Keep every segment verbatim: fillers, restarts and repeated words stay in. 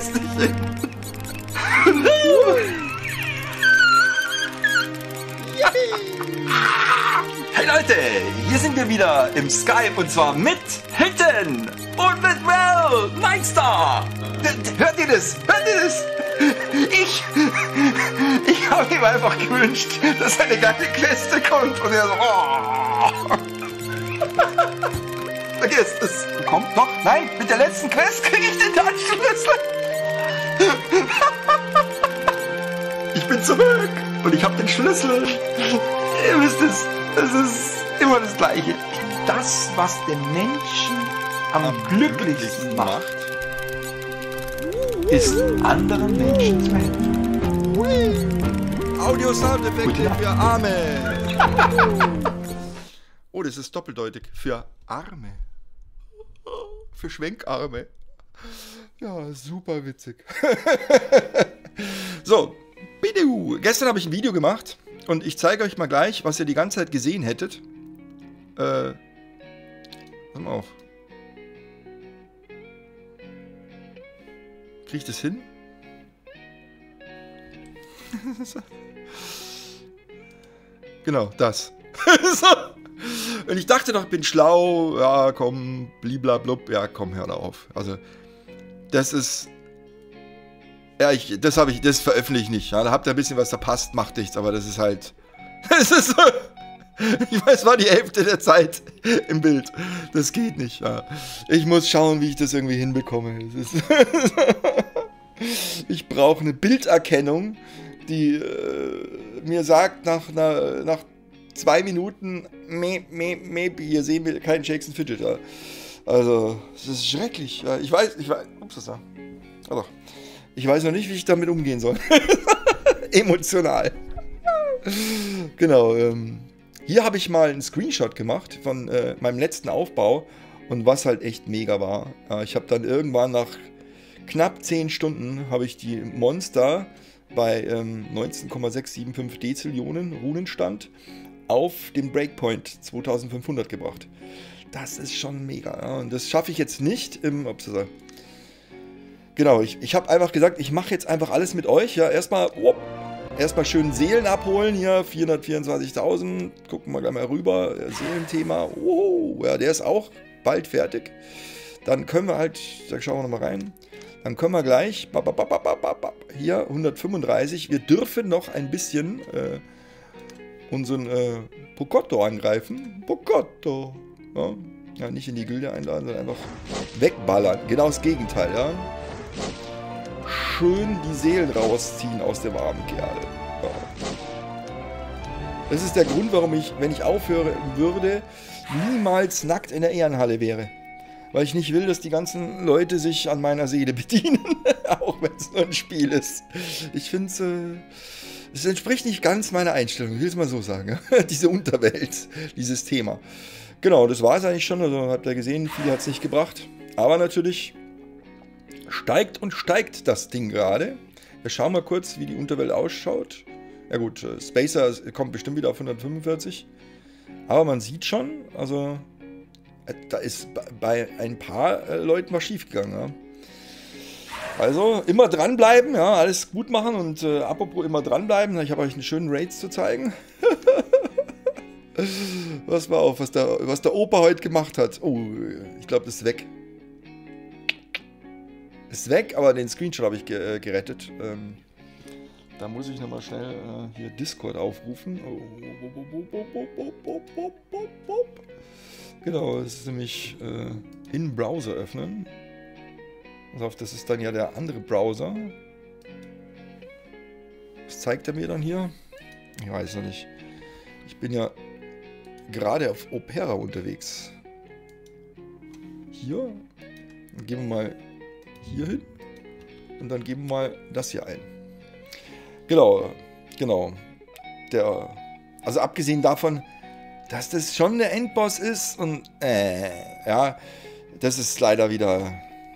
setz dich hin. Hey Leute, hier sind wir wieder im Skype und zwar mit Hilton und mit Well, Nightstar. Hört ihr das? Hört ihr das? Ich, ich habe ihm einfach gewünscht, dass eine geile Queste kommt und er so, oh. Vergiss es. Kommt noch? Nein, mit der letzten Quest kriege ich den Touchschlüssel. Ich bin zurück und ich habe den Schlüssel. Ihr wisst es, es ist immer das Gleiche. Das, was den Menschen am, am glücklichsten macht, ist anderen Menschen zu helfen. Audio-Soundeffekte für Arme. Oh, das ist doppeldeutig. Für Arme. Für Schwenkarme. Ja, super witzig. So, bitte. Gestern habe ich ein Video gemacht und ich zeige euch mal gleich, was ihr die ganze Zeit gesehen hättet. Äh, pass mal auf. Krieg ich das hin? Genau, das. So. Und ich dachte doch, ich bin schlau. Ja, komm, bliblablub. Ja, komm, hör da auf. Also, das ist... Ja, ich, das habe ich, das veröffentliche ich nicht. Ja, da habt ihr ein bisschen was verpasst, macht nichts. Aber das ist halt... Das ist so... Ich weiß, war die Hälfte der Zeit im Bild. Das geht nicht. Ja. Ich muss schauen, wie ich das irgendwie hinbekomme. Das ist ich brauche eine Bilderkennung, die äh, mir sagt, nach, einer, nach zwei Minuten, me, me, me, hier sehen wir keinen Shakes and Fidget. Ja. Also, das ist schrecklich. Ja. Ich weiß, ich weiß, ups, das war. Also, ich weiß noch nicht, wie ich damit umgehen soll. Emotional. Genau, ähm. Hier habe ich mal einen Screenshot gemacht von äh, meinem letzten Aufbau und was halt echt mega war. Ja, ich habe dann irgendwann nach knapp zehn Stunden habe ich die Monster bei ähm, neunzehn Komma sechshundertfünfundsiebzig Dezillionen Runenstand auf den Breakpoint zweitausendfünfhundert gebracht. Das ist schon mega. Ja, und das schaffe ich jetzt nicht im... Ups, genau, ich, ich habe einfach gesagt, ich mache jetzt einfach alles mit euch. Ja, erstmal... Oh, Erstmal schön Seelen abholen, hier vierhundertvierundzwanzigtausend, gucken wir gleich mal rüber, Seelenthema, oh, ja, der ist auch bald fertig. Dann können wir halt, da schauen wir nochmal rein, dann können wir gleich, hier hundertfünfunddreißig, wir dürfen noch ein bisschen äh, unseren äh, Pocotto angreifen, Pocotto, ja. Ja, nicht in die Gilde einladen, sondern einfach wegballern, genau das Gegenteil, ja. Schön die Seelen rausziehen aus dem armen Kerl. Ja. Das ist der Grund, warum ich, wenn ich aufhören würde, niemals nackt in der Ehrenhalle wäre. Weil ich nicht will, dass die ganzen Leute sich an meiner Seele bedienen. Auch wenn es nur ein Spiel ist. Ich finde es... Äh, es entspricht nicht ganz meiner Einstellung, ich will es mal so sagen. Diese Unterwelt, dieses Thema. Genau, das war es eigentlich schon. Also habt ihr gesehen, viel hat es nicht gebracht. Aber natürlich... steigt und steigt das Ding gerade. Wir schauen mal kurz, wie die Unterwelt ausschaut. Ja gut, äh, Spacer kommt bestimmt wieder auf hundertfünfundvierzig. Aber man sieht schon, also äh, da ist bei ein paar äh, Leuten was schief gegangen. Ja. Also immer dranbleiben, ja, alles gut machen und äh, apropos immer dranbleiben. Ich habe euch einen schönen Raids zu zeigen. Was war auf, was der, was der Opa heute gemacht hat. Oh, ich glaube, das ist weg. Ist weg, aber den Screenshot habe ich ge äh, gerettet. Ähm, da muss ich nochmal schnell äh, hier Discord aufrufen. Oh, genau, das ist nämlich äh, in Browser öffnen. Pass auf, das ist dann ja der andere Browser. Was zeigt er mir dann hier? Ich weiß noch nicht. Ich bin ja gerade auf Opera unterwegs. Hier. Dann gehen wir mal hier hin und dann geben wir mal das hier ein. Genau, genau. Der, also abgesehen davon, dass das schon der Endboss ist und äh, ja, das ist leider wieder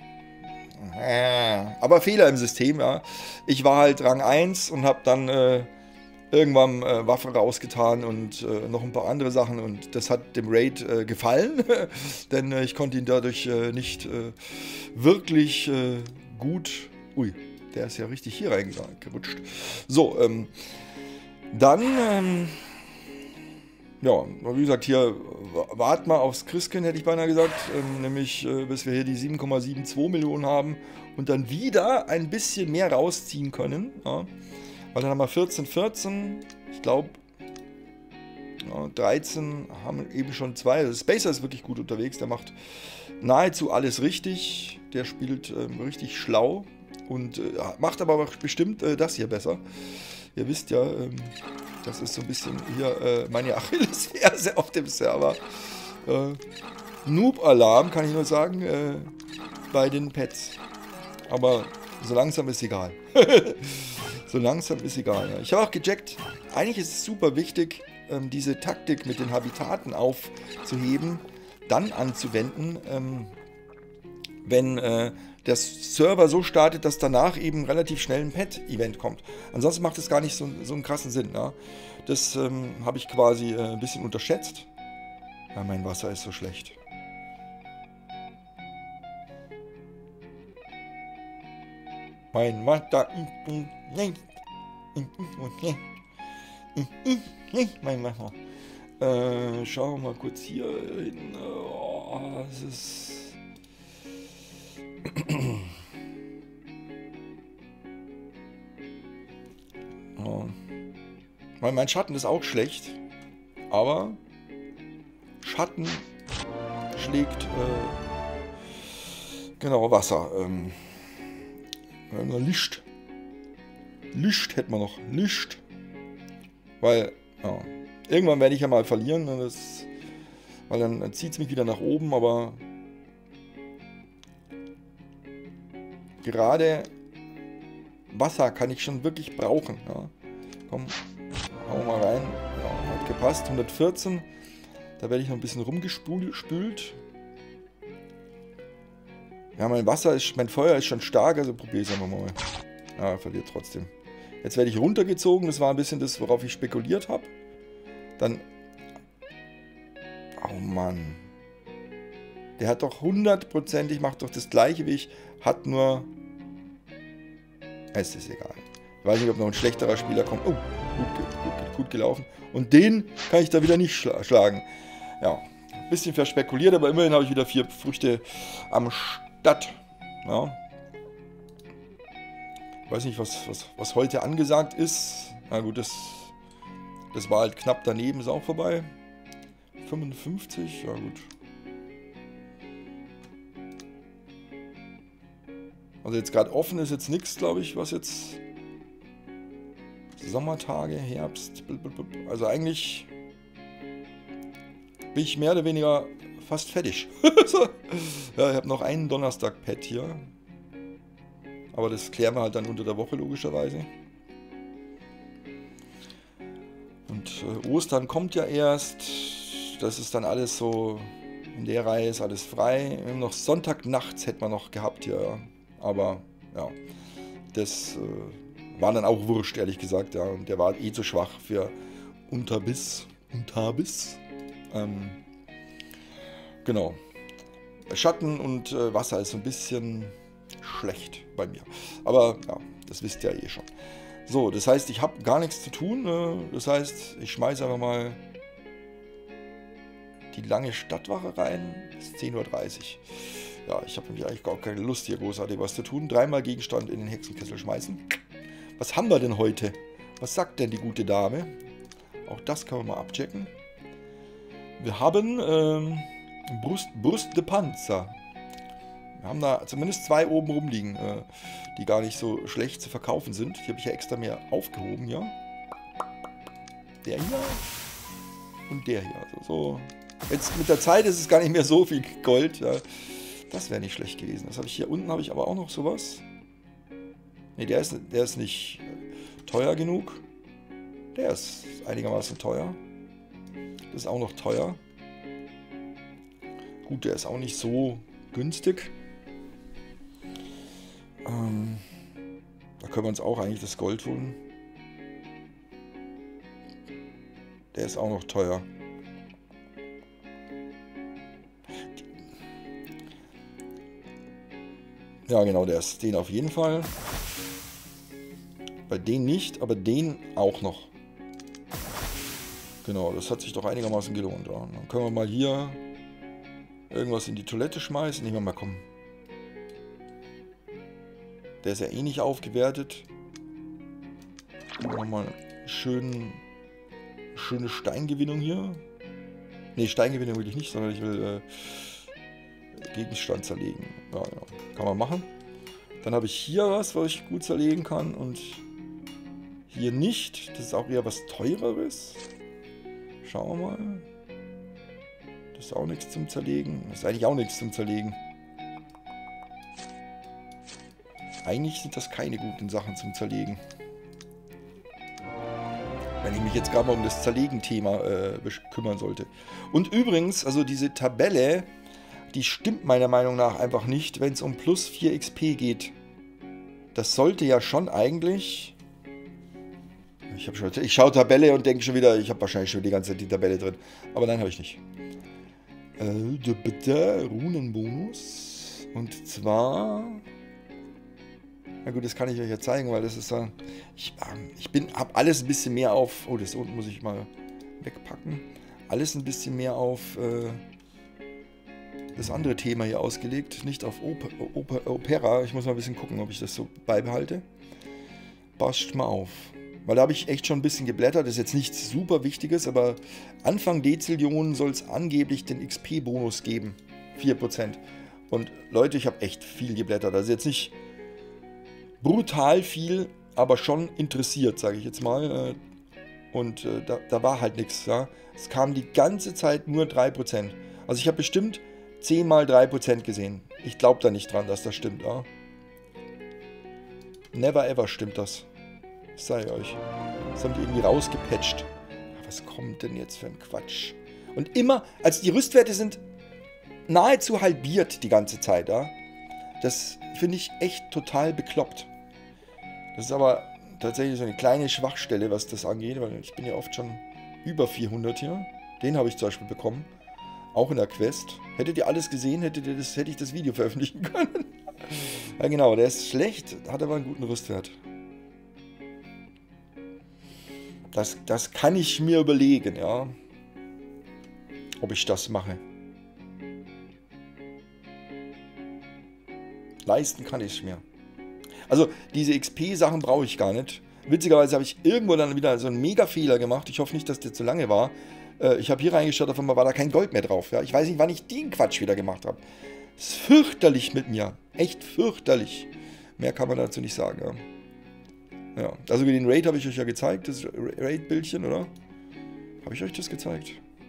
äh, aber Fehler im System, ja. Ich war halt Rang eins und habe dann äh, irgendwann äh, Waffe rausgetan und äh, noch ein paar andere Sachen und das hat dem Raid äh, gefallen, denn äh, ich konnte ihn dadurch äh, nicht äh, wirklich äh, gut Ui, der ist ja richtig hier reingerutscht. So, ähm, dann, ähm, ja, wie gesagt, hier warten wir aufs Christkind, hätte ich beinahe gesagt, ähm, nämlich äh, bis wir hier die sieben Komma zweiundsiebzig Millionen haben und dann wieder ein bisschen mehr rausziehen können. Ja. Weil dann haben wir vierzehn, vierzehn, ich glaube, ja, dreizehn haben eben schon zwei. Also Spacer ist wirklich gut unterwegs, der macht nahezu alles richtig, der spielt ähm, richtig schlau und äh, macht aber auch bestimmt äh, das hier besser. Ihr wisst ja, ähm, das ist so ein bisschen hier äh, meine Achillesferse auf dem Server. Äh, Noob-Alarm, kann ich nur sagen, äh, bei den Pets. Aber so langsam ist egal. So langsam ist egal. Ja. Ich habe auch gecheckt, eigentlich ist es super wichtig, ähm, diese Taktik mit den Habitaten aufzuheben, dann anzuwenden, ähm, wenn äh, der Server so startet, dass danach eben relativ schnell ein Pet-Event kommt. Ansonsten macht es gar nicht so, so einen krassen Sinn. Ja. Das ähm, habe ich quasi äh, ein bisschen unterschätzt. Ja, mein Wasser ist so schlecht. Mein Wasser. Mein Wasser. Äh, schauen wir mal kurz hier hin. Oh, das ist. Oh. Mein Schatten ist auch schlecht. Aber Schatten schlägt äh, genau Wasser. Ähm, Licht. Licht hätten wir noch. Licht. Weil, ja, irgendwann werde ich ja mal verlieren. Das, weil dann, dann zieht es mich wieder nach oben, aber gerade Wasser kann ich schon wirklich brauchen. Ja. Komm, hauen wir mal rein. Ja, hat gepasst. hundertvierzehn. Da werde ich noch ein bisschen rumgespült. Ja, mein Wasser ist, mein Feuer ist schon stark, also probiere ich es einfach mal. Ja, er verliert trotzdem. Jetzt werde ich runtergezogen, das war ein bisschen das, worauf ich spekuliert habe. Dann... Oh Mann. Der hat doch hundertprozentig, macht doch das gleiche wie ich, hat nur... Es ist egal. Ich weiß nicht, ob noch ein schlechterer Spieler kommt. Oh, gut, gut, gut gelaufen. Und den kann ich da wieder nicht schla schlagen. Ja, ein bisschen verspekuliert, aber immerhin habe ich wieder vier Früchte am Start. Ja. Ich weiß nicht, was, was, was heute angesagt ist. Na gut, das, das war halt knapp daneben, ist auch vorbei. fünfundfünfzig, ja gut. Also jetzt gerade offen ist jetzt nichts, glaube ich, was jetzt... Sommertage, Herbst, also eigentlich bin ich mehr oder weniger fast fertig. So. Ja, ich habe noch einen Donnerstag-Pad hier. Aber das klären wir halt dann unter der Woche logischerweise. Und äh, Ostern kommt ja erst. Das ist dann alles so, in der Reihe ist alles frei. Wir haben noch Sonntagnachts hätten wir noch gehabt hier. Aber ja, das... Äh, war dann auch wurscht, ehrlich gesagt, ja. Und der war eh zu schwach für Unterbiss. Unterbiss. Ähm, genau. Schatten und äh, Wasser ist so ein bisschen schlecht bei mir. Aber ja, das wisst ihr ja eh schon. So, das heißt, ich habe gar nichts zu tun. Äh, das heißt, ich schmeiße einfach mal die lange Stadtwache rein. Bis zehn Uhr dreißig. Ja, ich habe nämlich eigentlich gar keine Lust, hier großartig was zu tun. Dreimal Gegenstand in den Hexenkessel schmeißen. Was haben wir denn heute? Was sagt denn die gute Dame? Auch das kann man mal abchecken. Wir haben ähm, Brust, Brust de Panzer. Wir haben da zumindest zwei oben rumliegen, äh, die gar nicht so schlecht zu verkaufen sind. Die habe ich ja extra mehr aufgehoben, ja. Der hier und der hier. Also so. Jetzt mit der Zeit ist es gar nicht mehr so viel Gold. Ja. Das wäre nicht schlecht gewesen. Das habe ich hier unten, habe ich aber auch noch sowas. Ne, der ist, der ist nicht teuer genug. Der ist einigermaßen teuer. Das ist auch noch teuer. Gut, der ist auch nicht so günstig. Ähm, da können wir uns auch eigentlich das Gold holen. Der ist auch noch teuer. Ja, genau, der ist den auf jeden Fall. Bei denen nicht, aber den auch noch. Genau, das hat sich doch einigermaßen gelohnt. Ja. Dann können wir mal hier irgendwas in die Toilette schmeißen. Nehmen wir mal, komm. Der ist ja eh nicht aufgewertet. Nochmal schön, schöne Steingewinnung hier. Ne, Steingewinnung will ich nicht, sondern ich will äh, Gegenstand zerlegen. Ja, ja, kann man machen. Dann habe ich hier was, was ich gut zerlegen kann und hier nicht. Das ist auch eher was Teureres. Schauen wir mal. Das ist auch nichts zum Zerlegen. Das ist eigentlich auch nichts zum Zerlegen. Eigentlich sind das keine guten Sachen zum Zerlegen. Wenn ich mich jetzt gerade mal um das Zerlegen-Thema äh, kümmern sollte. Und übrigens, also diese Tabelle, die stimmt meiner Meinung nach einfach nicht, wenn es um plus vier X P geht. Das sollte ja schon eigentlich... Ich, hab schon, ich schaue Tabelle und denke schon wieder, ich habe wahrscheinlich schon die ganze Zeit die Tabelle drin. Aber nein, habe ich nicht. Äh, bitte, Runenbonus. Und zwar... Na gut, das kann ich euch ja zeigen, weil das ist so... Ich, ähm, ich bin, habe alles ein bisschen mehr auf... Oh, das unten muss ich mal wegpacken. Alles ein bisschen mehr auf äh, das andere Thema hier ausgelegt. Nicht auf Oper, Oper, Opera. Ich muss mal ein bisschen gucken, ob ich das so beibehalte. Passt mal auf. Weil da habe ich echt schon ein bisschen geblättert. Das ist jetzt nichts super Wichtiges, aber Anfang Dezillion soll es angeblich den X P-Bonus geben. vier Prozent. Und Leute, ich habe echt viel geblättert. Also jetzt nicht brutal viel, aber schon interessiert, sage ich jetzt mal. Und äh, da, da war halt nichts. Ja. Es kam die ganze Zeit nur drei Prozent. Also ich habe bestimmt zehn mal drei Prozent gesehen. Ich glaube da nicht dran, dass das stimmt. Ja. Never ever stimmt das. Das sage ich euch. Das haben die irgendwie rausgepatcht. Was kommt denn jetzt für ein Quatsch? Und immer, also die Rüstwerte sind nahezu halbiert die ganze Zeit. Ja. Das finde ich echt total bekloppt. Das ist aber tatsächlich so eine kleine Schwachstelle, was das angeht, weil ich bin ja oft schon über vierhundert hier. Den habe ich zum Beispiel bekommen. Auch in der Quest. Hättet ihr alles gesehen, hättet ihr das, hätte ich das Video veröffentlichen können. Ja genau, der ist schlecht, hat aber einen guten Rüstwert. Das, das kann ich mir überlegen, ja. Ob ich das mache. Leisten kann ich es mir. Also diese X P-Sachen brauche ich gar nicht. Witzigerweise habe ich irgendwo dann wieder so einen Mega-Fehler gemacht. Ich hoffe nicht, dass der zu lange war. Äh, ich habe hier reingeschaut, auf einmal war da kein Gold mehr drauf. Ja? Ich weiß nicht, wann ich den Quatsch wieder gemacht habe. Das ist fürchterlich mit mir. Echt fürchterlich. Mehr kann man dazu nicht sagen. Ja, ja. Also den Raid habe ich euch ja gezeigt. Das Raid-Bildchen, oder? Habe ich euch das gezeigt?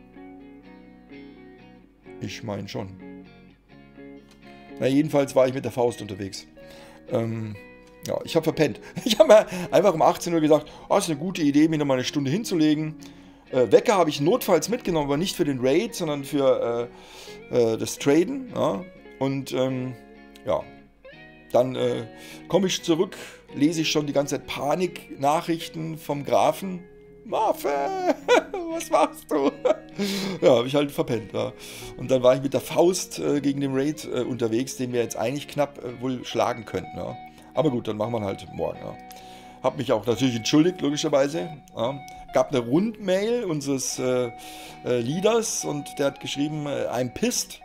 Ich meine schon. Na, jedenfalls war ich mit der Faust unterwegs. Ähm, ja, ich habe verpennt. Ich habe mir einfach um achtzehn Uhr gesagt, oh, ist eine gute Idee, mir nochmal eine Stunde hinzulegen. Äh, Wecker habe ich notfalls mitgenommen, aber nicht für den Raid, sondern für äh, äh, das Traden. Ja. Und ähm, ja, dann äh, komme ich zurück, lese ich schon die ganze Zeit Paniknachrichten vom Grafen. Waffe, was machst du? Ja, habe ich halt verpennt. Ja. Und dann war ich mit der Faust äh, gegen den Raid äh, unterwegs, den wir jetzt eigentlich knapp äh, wohl schlagen könnten. Ja. Aber gut, dann machen wir halt morgen. Ja. Hab mich auch natürlich entschuldigt, logischerweise. Ja. Gab eine Rundmail unseres äh, äh, Leaders und der hat geschrieben, äh, I'm pissed.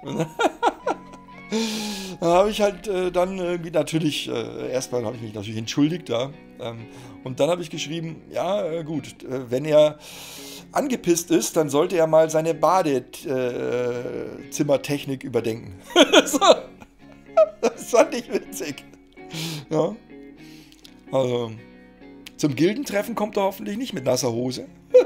Da habe ich halt äh, dann irgendwie natürlich, äh, erstmal habe ich mich natürlich entschuldigt, ja. Ähm, und dann habe ich geschrieben, ja äh, gut, äh, wenn er angepisst ist, dann sollte er mal seine Badezimmertechnik äh, überdenken. So. Das fand ich witzig. Ja. Also, zum Gildentreffen kommt er hoffentlich nicht mit nasser Hose.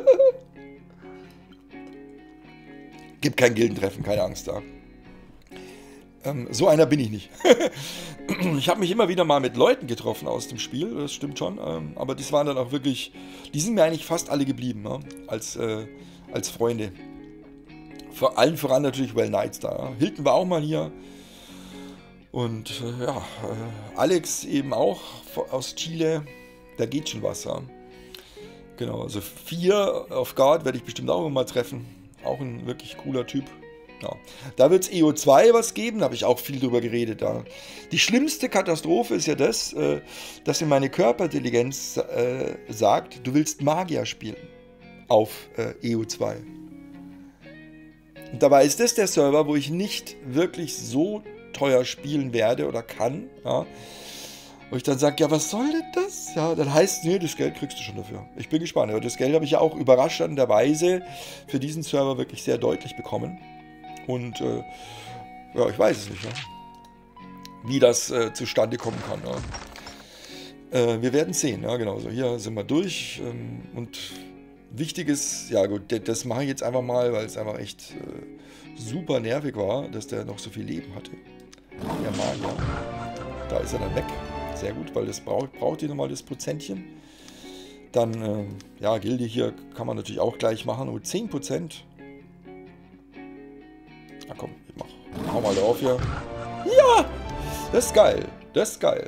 Gibt kein Gildentreffen, keine Angst da. Ähm, so einer bin ich nicht. Ich habe mich immer wieder mal mit Leuten getroffen aus dem Spiel, das stimmt schon. Ähm, aber das waren dann auch wirklich, die sind mir eigentlich fast alle geblieben, ne? als, äh, als Freunde. Vor allen voran natürlich Well Knights da. Ja? Hilton war auch mal hier. Und äh, ja, äh, Alex eben auch aus Chile. Da geht schon was. Ja? Genau, also vier auf Guard werde ich bestimmt auch mal treffen. Auch ein wirklich cooler Typ. Ja. Da wird es E O zwei was geben, da habe ich auch viel drüber geredet. Ja. Die schlimmste Katastrophe ist ja das, äh, dass mir meine Körperintelligenz äh, sagt, du willst Magier spielen auf äh, E O zwei. Und dabei ist das der Server, wo ich nicht wirklich so teuer spielen werde oder kann. Ja. Wo ich dann sage, ja, was soll denn das? Ja, dann heißt es, nee, das Geld kriegst du schon dafür. Ich bin gespannt. Aber das Geld habe ich ja auch überraschenderweise für diesen Server wirklich sehr deutlich bekommen. Und äh, ja, ich weiß es nicht, ja, wie das äh, zustande kommen kann. Ja. Äh, wir werden sehen, ja, genau. So, hier sind wir durch. Ähm, und wichtig ist, ja gut, das mache ich jetzt einfach mal, weil es einfach echt äh, super nervig war, dass der noch so viel Leben hatte. Der Magier. Da ist er dann weg. Sehr gut, weil das braucht, braucht ihr nochmal das Prozentchen. Dann, äh, ja, Gilde hier kann man natürlich auch gleich machen. Nur zehn Prozent. Na komm, ich mach. Hau mal drauf hier. Ja! Das ist geil. Das ist geil.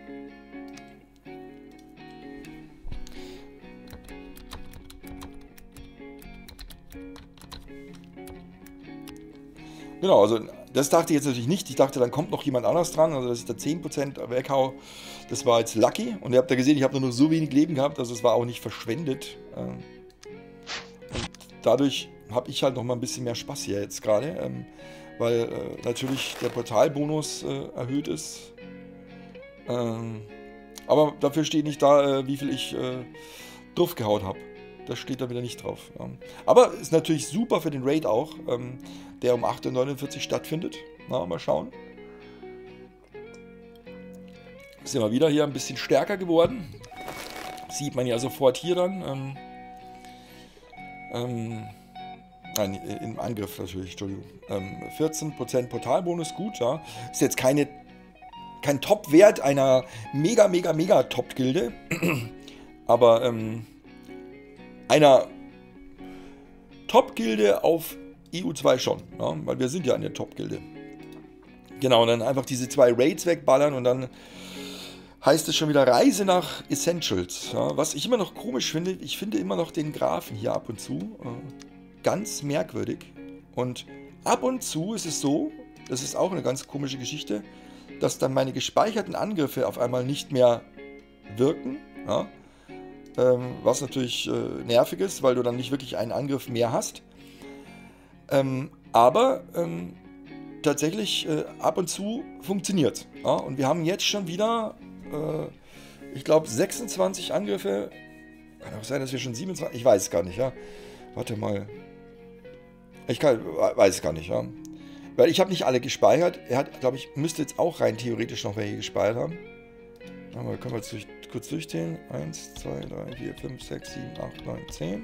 Genau, also das dachte ich jetzt natürlich nicht. Ich dachte, dann kommt noch jemand anders dran. Also dass ich da zehn Prozent weghau, das war jetzt lucky. Und ihr habt ja gesehen, ich habe nur noch so wenig Leben gehabt. Also es war auch nicht verschwendet. Und dadurch habe ich halt noch mal ein bisschen mehr Spaß hier jetzt gerade. Weil äh, natürlich der Portalbonus äh, erhöht ist. Ähm, aber dafür steht nicht da, äh, wie viel ich äh, draufgehauen habe. Das steht da wieder nicht drauf. Ja. Aber ist natürlich super für den Raid auch, ähm, der um acht Uhr neunundvierzig stattfindet. Na, mal schauen. Sind wir wieder hier ein bisschen stärker geworden. Sieht man ja sofort hier dann. Ähm, ähm, nein, im Angriff natürlich, Entschuldigung. Ähm, vierzehn Prozent Portalbonus, gut, ja. Ist jetzt keine, kein Top-Wert einer mega, mega, mega Top-Gilde. Aber ähm, einer Top-Gilde auf E U zwei schon, ja, weil wir sind ja eine Top-Gilde. Genau, und dann einfach diese zwei Raids wegballern und dann heißt es schon wieder Reise nach Essentials. Ja, was ich immer noch komisch finde, ich finde immer noch den Graphen hier ab und zu äh, ganz merkwürdig. Und ab und zu ist es so, das ist auch eine ganz komische Geschichte, dass dann meine gespeicherten Angriffe auf einmal nicht mehr wirken. Ja, ähm, was natürlich äh, nervig ist, weil du dann nicht wirklich einen Angriff mehr hast. Ähm, aber ähm, tatsächlich äh, ab und zu funktioniert. Ja? Und wir haben jetzt schon wieder, äh, ich glaube, sechsundzwanzig Angriffe. Kann auch sein, dass wir schon siebenundzwanzig. Ich weiß es gar nicht, ja. Warte mal. Ich kann, weiß es gar nicht, ja. Weil ich habe nicht alle gespeichert. Er hat, glaube ich, müsste jetzt auch rein theoretisch noch welche gespeichert haben. Aber können wir jetzt durch, kurz durchzählen. eins, zwei, drei, vier, fünf, sechs, sieben, acht, neun, zehn.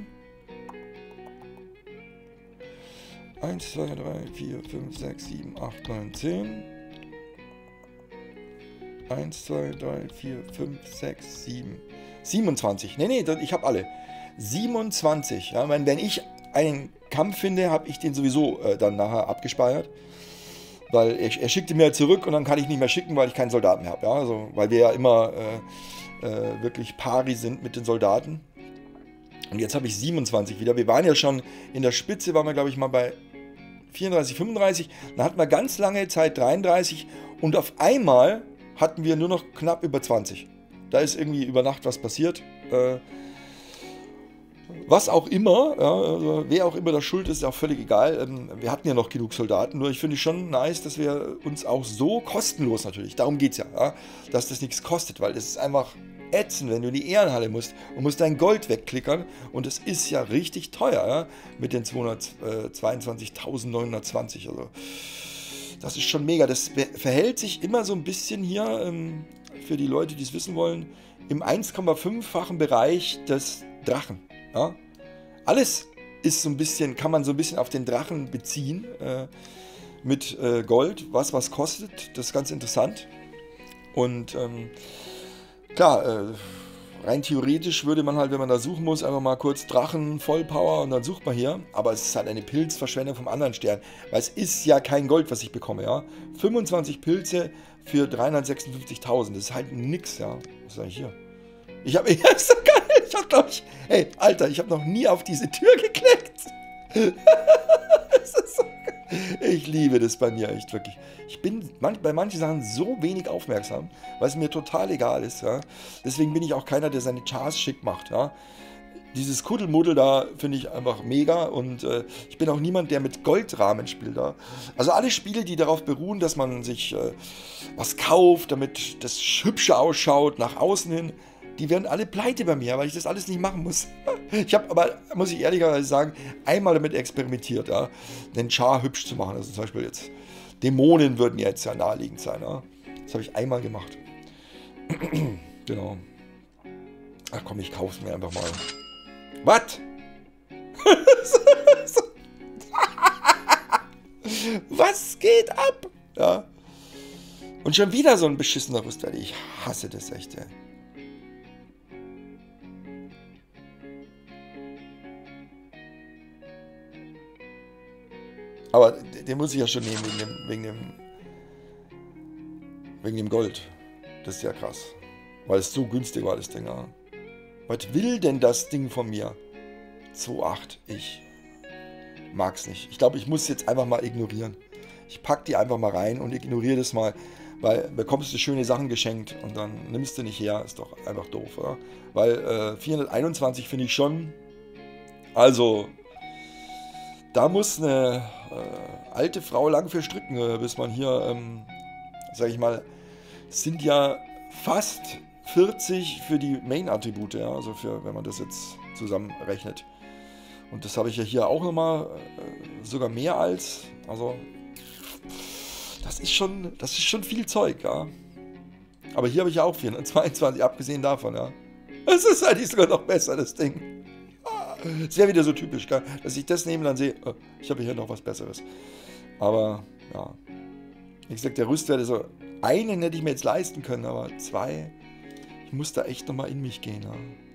eins, zwei, drei, vier, fünf, sechs, sieben, acht, neun, zehn. eins, zwei, drei, vier, fünf, sechs, sieben. siebenundzwanzig. Nee, nee, ich habe alle. siebenundzwanzig. Ja, wenn, wenn ich einen Kampf finde, habe ich den sowieso äh, dann nachher abgespeichert. Weil er, er schickte mir zurück und dann kann ich nicht mehr schicken, weil ich keinen Soldaten mehr habe. Ja? Also, weil wir ja immer äh, äh, wirklich pari sind mit den Soldaten. Und jetzt habe ich siebenundzwanzig wieder. Wir waren ja schon in der Spitze, waren wir glaube ich mal bei vierunddreißig, fünfunddreißig. Dann hatten wir ganz lange Zeit dreiunddreißig und auf einmal hatten wir nur noch knapp über zwanzig. Da ist irgendwie über Nacht was passiert. Äh, was auch immer, ja, also wer auch immer da schuld ist, ist auch völlig egal. Ähm, wir hatten ja noch genug Soldaten, nur ich finde es schon nice, dass wir uns auch so kostenlos natürlich, darum geht es ja, ja, dass das nichts kostet, weil das ist einfach ätzend, wenn du in die Ehrenhalle musst und musst dein Gold wegklickern und es ist ja richtig teuer, ja, mit den zweihundertzweiundzwanzigtausendneunhundertzwanzig, also das ist schon mega. Das verhält sich immer so ein bisschen hier, ähm, für die Leute, die es wissen wollen, im eins Komma fünf-fachen Bereich des Drachen. Ja? Alles ist so ein bisschen, kann man so ein bisschen auf den Drachen beziehen, äh, mit äh, Gold, was was kostet, das ist ganz interessant. Und ähm, klar, äh, rein theoretisch würde man halt, wenn man da suchen muss, einfach mal kurz Drachen, Vollpower und dann sucht man hier. Aber es ist halt eine Pilzverschwendung vom anderen Stern, weil es ist ja kein Gold, was ich bekomme, ja. fünfundzwanzig Pilze für dreihundertsechsundfünfzigtausend, das ist halt nix, ja. Was ist eigentlich hier? Ich habe, ja, ist doch geil, ich hab, glaube ich, hey, Alter, ich habe noch nie auf diese Tür geklickt. Das ist so geil. Ich liebe das bei mir echt wirklich. Ich bin manch, bei manchen Sachen so wenig aufmerksam, weil es mir total egal ist. Ja? Deswegen bin ich auch keiner, der seine Charts schick macht. Ja? Dieses Kuddelmuddel da finde ich einfach mega und äh, ich bin auch niemand, der mit Goldrahmen spielt. Ja? Also alle Spiele, die darauf beruhen, dass man sich äh, was kauft, damit das hübscher ausschaut, nach außen hin, die werden alle pleite bei mir, weil ich das alles nicht machen muss. Ich habe aber, muss ich ehrlicherweise sagen, einmal damit experimentiert, ja, den Char hübsch zu machen. Also zum Beispiel jetzt Dämonen würden jetzt ja naheliegend sein. Ja? Das habe ich einmal gemacht. Genau. Ach komm, ich kauf's mir einfach mal. Was? Was geht ab? Ja. Und schon wieder so ein beschissener Rüster. Ich hasse das echt, ey. Aber den muss ich ja schon nehmen wegen dem, wegen dem, wegen dem Gold. Das ist ja krass. Weil es so günstig war, das Ding. Ja. Was will denn das Ding von mir? zwei Komma acht. Ich mag's nicht. Ich glaube, ich muss jetzt einfach mal ignorieren. Ich pack die einfach mal rein und ignoriere das mal. Weil bekommst du schöne Sachen geschenkt und dann nimmst du nicht her. Ist doch einfach doof, oder? Weil äh, vierhunderteinundzwanzig finde ich schon... Also... Da muss eine äh, alte Frau lang für stricken, äh, bis man hier, ähm, sag ich mal, sind ja fast vierzig für die Main-Attribute, ja, also für, wenn man das jetzt zusammenrechnet. Und das habe ich ja hier auch nochmal, äh, sogar mehr als, also, das ist schon, das ist schon viel Zeug, ja. Aber hier habe ich ja auch vierhundertzweiundzwanzig, abgesehen davon, ja. Das ist eigentlich sogar noch besser, das Ding. Es wäre wieder so typisch, gell? Dass ich das nehme und dann sehe, oh, ich habe hier noch was Besseres. Aber, ja. Wie gesagt, der Rüstwert ist so, einen hätte ich mir jetzt leisten können, aber zwei, ich muss da echt nochmal in mich gehen. Ja.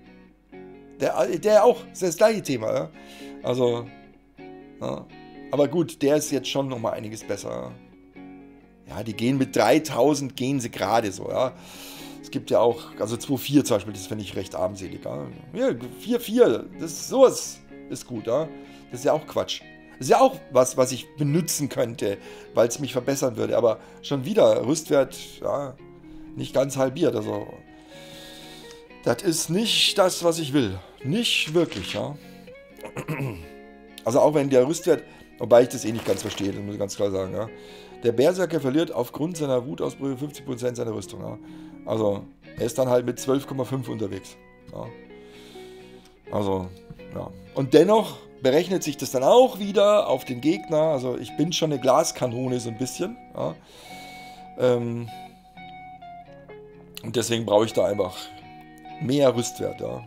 Der, der auch, das ist das gleiche Thema. Ja. Also, ja. Aber gut, der ist jetzt schon nochmal einiges besser. Ja, die gehen mit dreitausend, gehen sie gerade so, ja. Es gibt ja auch, also zwei Komma vier zum Beispiel, das finde ich recht armselig. Ja, ja vier Komma vier, das ist, sowas ist gut, ja. Das ist ja auch Quatsch. Das ist ja auch was, was ich benutzen könnte, weil es mich verbessern würde. Aber schon wieder, Rüstwert, ja, nicht ganz halbiert. Also, das ist nicht das, was ich will. Nicht wirklich, ja. Also auch wenn der Rüstwert, wobei ich das eh nicht ganz verstehe, das muss ich ganz klar sagen, ja. Der Berserker verliert aufgrund seiner Wutausbrüche fünfzig Prozent seiner Rüstung, ja. Also, er ist dann halt mit zwölf Komma fünf unterwegs. Ja. Also, ja. Und dennoch berechnet sich das dann auch wieder auf den Gegner. Also, ich bin schon eine Glaskanone so ein bisschen. Ja. Ähm, und deswegen brauche ich da einfach mehr Rüstwert. Ja.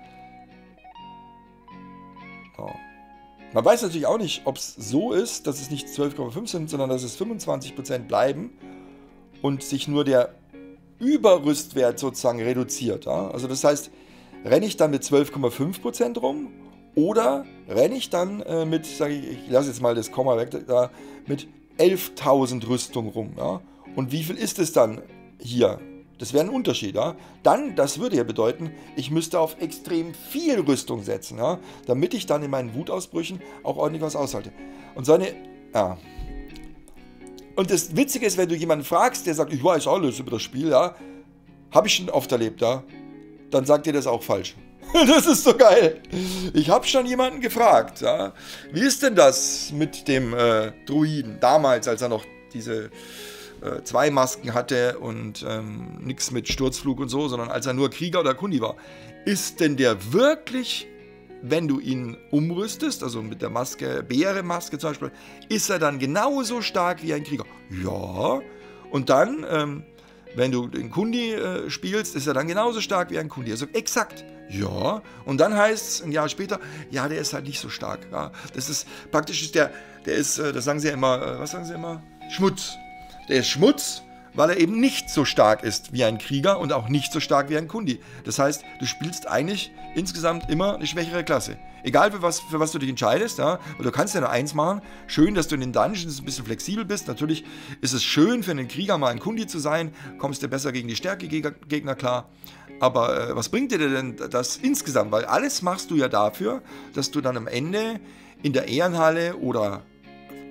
Ja. Man weiß natürlich auch nicht, ob es so ist, dass es nicht zwölf Komma fünf sind, sondern dass es fünfundzwanzig Prozent bleiben und sich nur der Überrüstwert sozusagen reduziert. Ja? Also das heißt, renne ich dann mit zwölf Komma fünf Prozent rum oder renne ich dann äh, mit, sage ich, ich lasse jetzt mal das Komma weg, da, mit elftausend Rüstung rum. Ja? Und wie viel ist es dann hier? Das wäre ein Unterschied. Ja? Dann, das würde ja bedeuten, ich müsste auf extrem viel Rüstung setzen, ja? Damit ich dann in meinen Wutausbrüchen auch ordentlich was aushalte. Und so eine, ja... Und das Witzige ist, wenn du jemanden fragst, der sagt, ich weiß alles über das Spiel, ja, habe ich schon oft erlebt, ja, dann sagt dir das auch falsch. Das ist so geil. Ich habe schon jemanden gefragt, ja, wie ist denn das mit dem äh, Druiden, damals, als er noch diese äh, zwei Masken hatte und ähm, nichts mit Sturzflug und so, sondern als er nur Krieger oder Kundi war. Ist denn der wirklich... Wenn du ihn umrüstest, also mit der Maske, Bärenmaske zum Beispiel, ist er dann genauso stark wie ein Krieger. Ja. Und dann, ähm, wenn du den Kundi äh, spielst, ist er dann genauso stark wie ein Kundi. Also exakt. Ja. Und dann heißt es ein Jahr später, ja, der ist halt nicht so stark. Ja. Das ist praktisch, ist der, der ist, äh, das sagen sie ja immer, äh, was sagen sie immer? Schmutz. Der ist Schmutz, weil er eben nicht so stark ist wie ein Krieger und auch nicht so stark wie ein Kundi. Das heißt, du spielst eigentlich insgesamt immer eine schwächere Klasse. Egal für was, für was du dich entscheidest, ja, und du kannst ja nur eins machen. Schön, dass du in den Dungeons ein bisschen flexibel bist. Natürlich ist es schön für einen Krieger mal ein Kundi zu sein, kommst du besser gegen die Stärke-Gegner klar. Aber äh, was bringt dir denn das insgesamt? Weil alles machst du ja dafür, dass du dann am Ende in der Ehrenhalle oder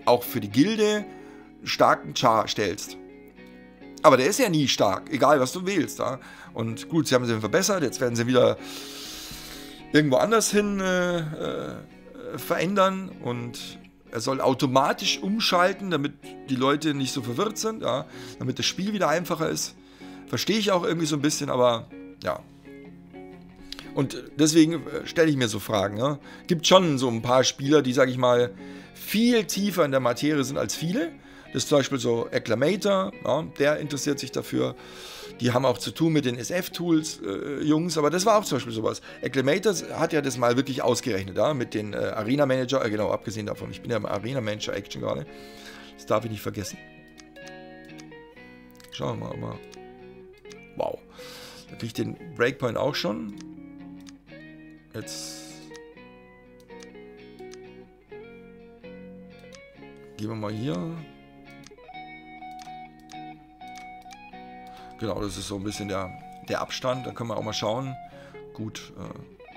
auch für die Gilde einen starken Char stellst. Aber der ist ja nie stark, egal was du wählst. Ja? Und gut, sie haben sie verbessert, jetzt werden sie wieder irgendwo anders hin äh, äh, verändern und er soll automatisch umschalten, damit die Leute nicht so verwirrt sind, ja? Damit das Spiel wieder einfacher ist. Verstehe ich auch irgendwie so ein bisschen, aber ja. Und deswegen stelle ich mir so Fragen. Ja? Gibt schon so ein paar Spieler, die, sage ich mal, viel tiefer in der Materie sind als viele. Das ist zum Beispiel so Acclamator, ja, der interessiert sich dafür. Die haben auch zu tun mit den S F-Tools, äh, Jungs, aber das war auch zum Beispiel sowas. Acclamator hat ja das mal wirklich ausgerechnet, ja, mit den äh, Arena-Manager, äh, genau, abgesehen davon, ich bin ja im Arena-Manager-Action gerade. Das darf ich nicht vergessen. Schauen wir mal, mal. Wow. Da kriege ich den Breakpoint auch schon. Jetzt gehen wir mal hier. Genau, das ist so ein bisschen der, der Abstand. Da können wir auch mal schauen. Gut, äh,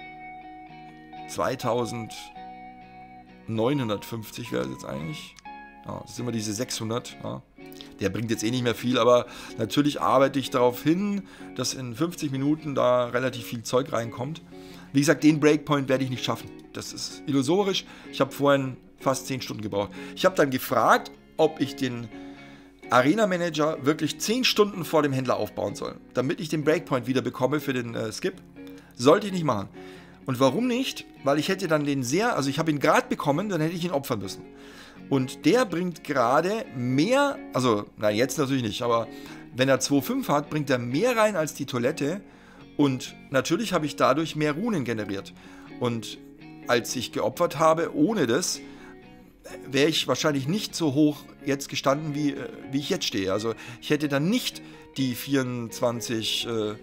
zweitausendneunhundertfünfzig wäre es jetzt eigentlich. Ja, das sind immer diese sechshundert. Ja. Der bringt jetzt eh nicht mehr viel, aber natürlich arbeite ich darauf hin, dass in fünfzig Minuten da relativ viel Zeug reinkommt. Wie gesagt, den Breakpoint werde ich nicht schaffen. Das ist illusorisch. Ich habe vorhin fast zehn Stunden gebraucht. Ich habe dann gefragt, ob ich den Arena Manager wirklich zehn Stunden vor dem Händler aufbauen soll, damit ich den Breakpoint wieder bekomme für den äh, Skip. Sollte ich nicht machen. Und warum nicht? Weil ich hätte dann den sehr, also ich habe ihn gerade bekommen, dann hätte ich ihn opfern müssen. Und der bringt gerade mehr, also, nein, jetzt natürlich nicht, aber wenn er zwei Komma fünf hat, bringt er mehr rein als die Toilette. Und natürlich habe ich dadurch mehr Runen generiert. Und als ich geopfert habe, ohne das, wäre ich wahrscheinlich nicht so hoch jetzt gestanden, wie, wie ich jetzt stehe. Also ich hätte dann nicht die vierundzwanzigtausendfünf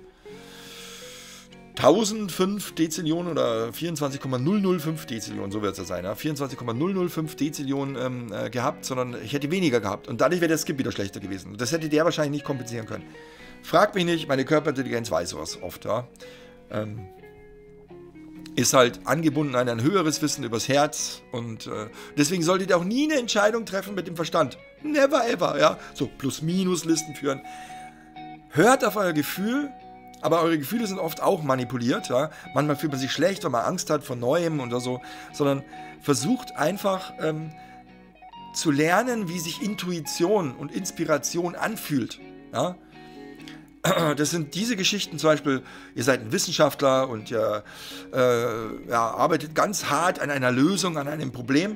Dezillionen oder vierundzwanzig Komma null null fünf Dezillionen, so wird es ja sein, ja? vierundzwanzig Komma null null fünf Dezillionen ähm, äh, gehabt, sondern ich hätte weniger gehabt. Und dadurch wäre der Skip wieder schlechter gewesen. Das hätte der wahrscheinlich nicht kompensieren können. Fragt mich nicht, meine Körperintelligenz weiß sowas oft. Ja? Ähm, ist halt angebunden an ein höheres Wissen übers Herz und äh, deswegen solltet ihr auch nie eine Entscheidung treffen mit dem Verstand. Never ever, ja. So Plus-Minus-Listen führen. Hört auf euer Gefühl, aber eure Gefühle sind oft auch manipuliert, ja. Manchmal fühlt man sich schlecht, weil man Angst hat vor Neuem oder so, sondern versucht einfach ähm, zu lernen, wie sich Intuition und Inspiration anfühlt, ja. Das sind diese Geschichten, zum Beispiel, ihr seid ein Wissenschaftler und ihr äh, ja, arbeitet ganz hart an einer Lösung, an einem Problem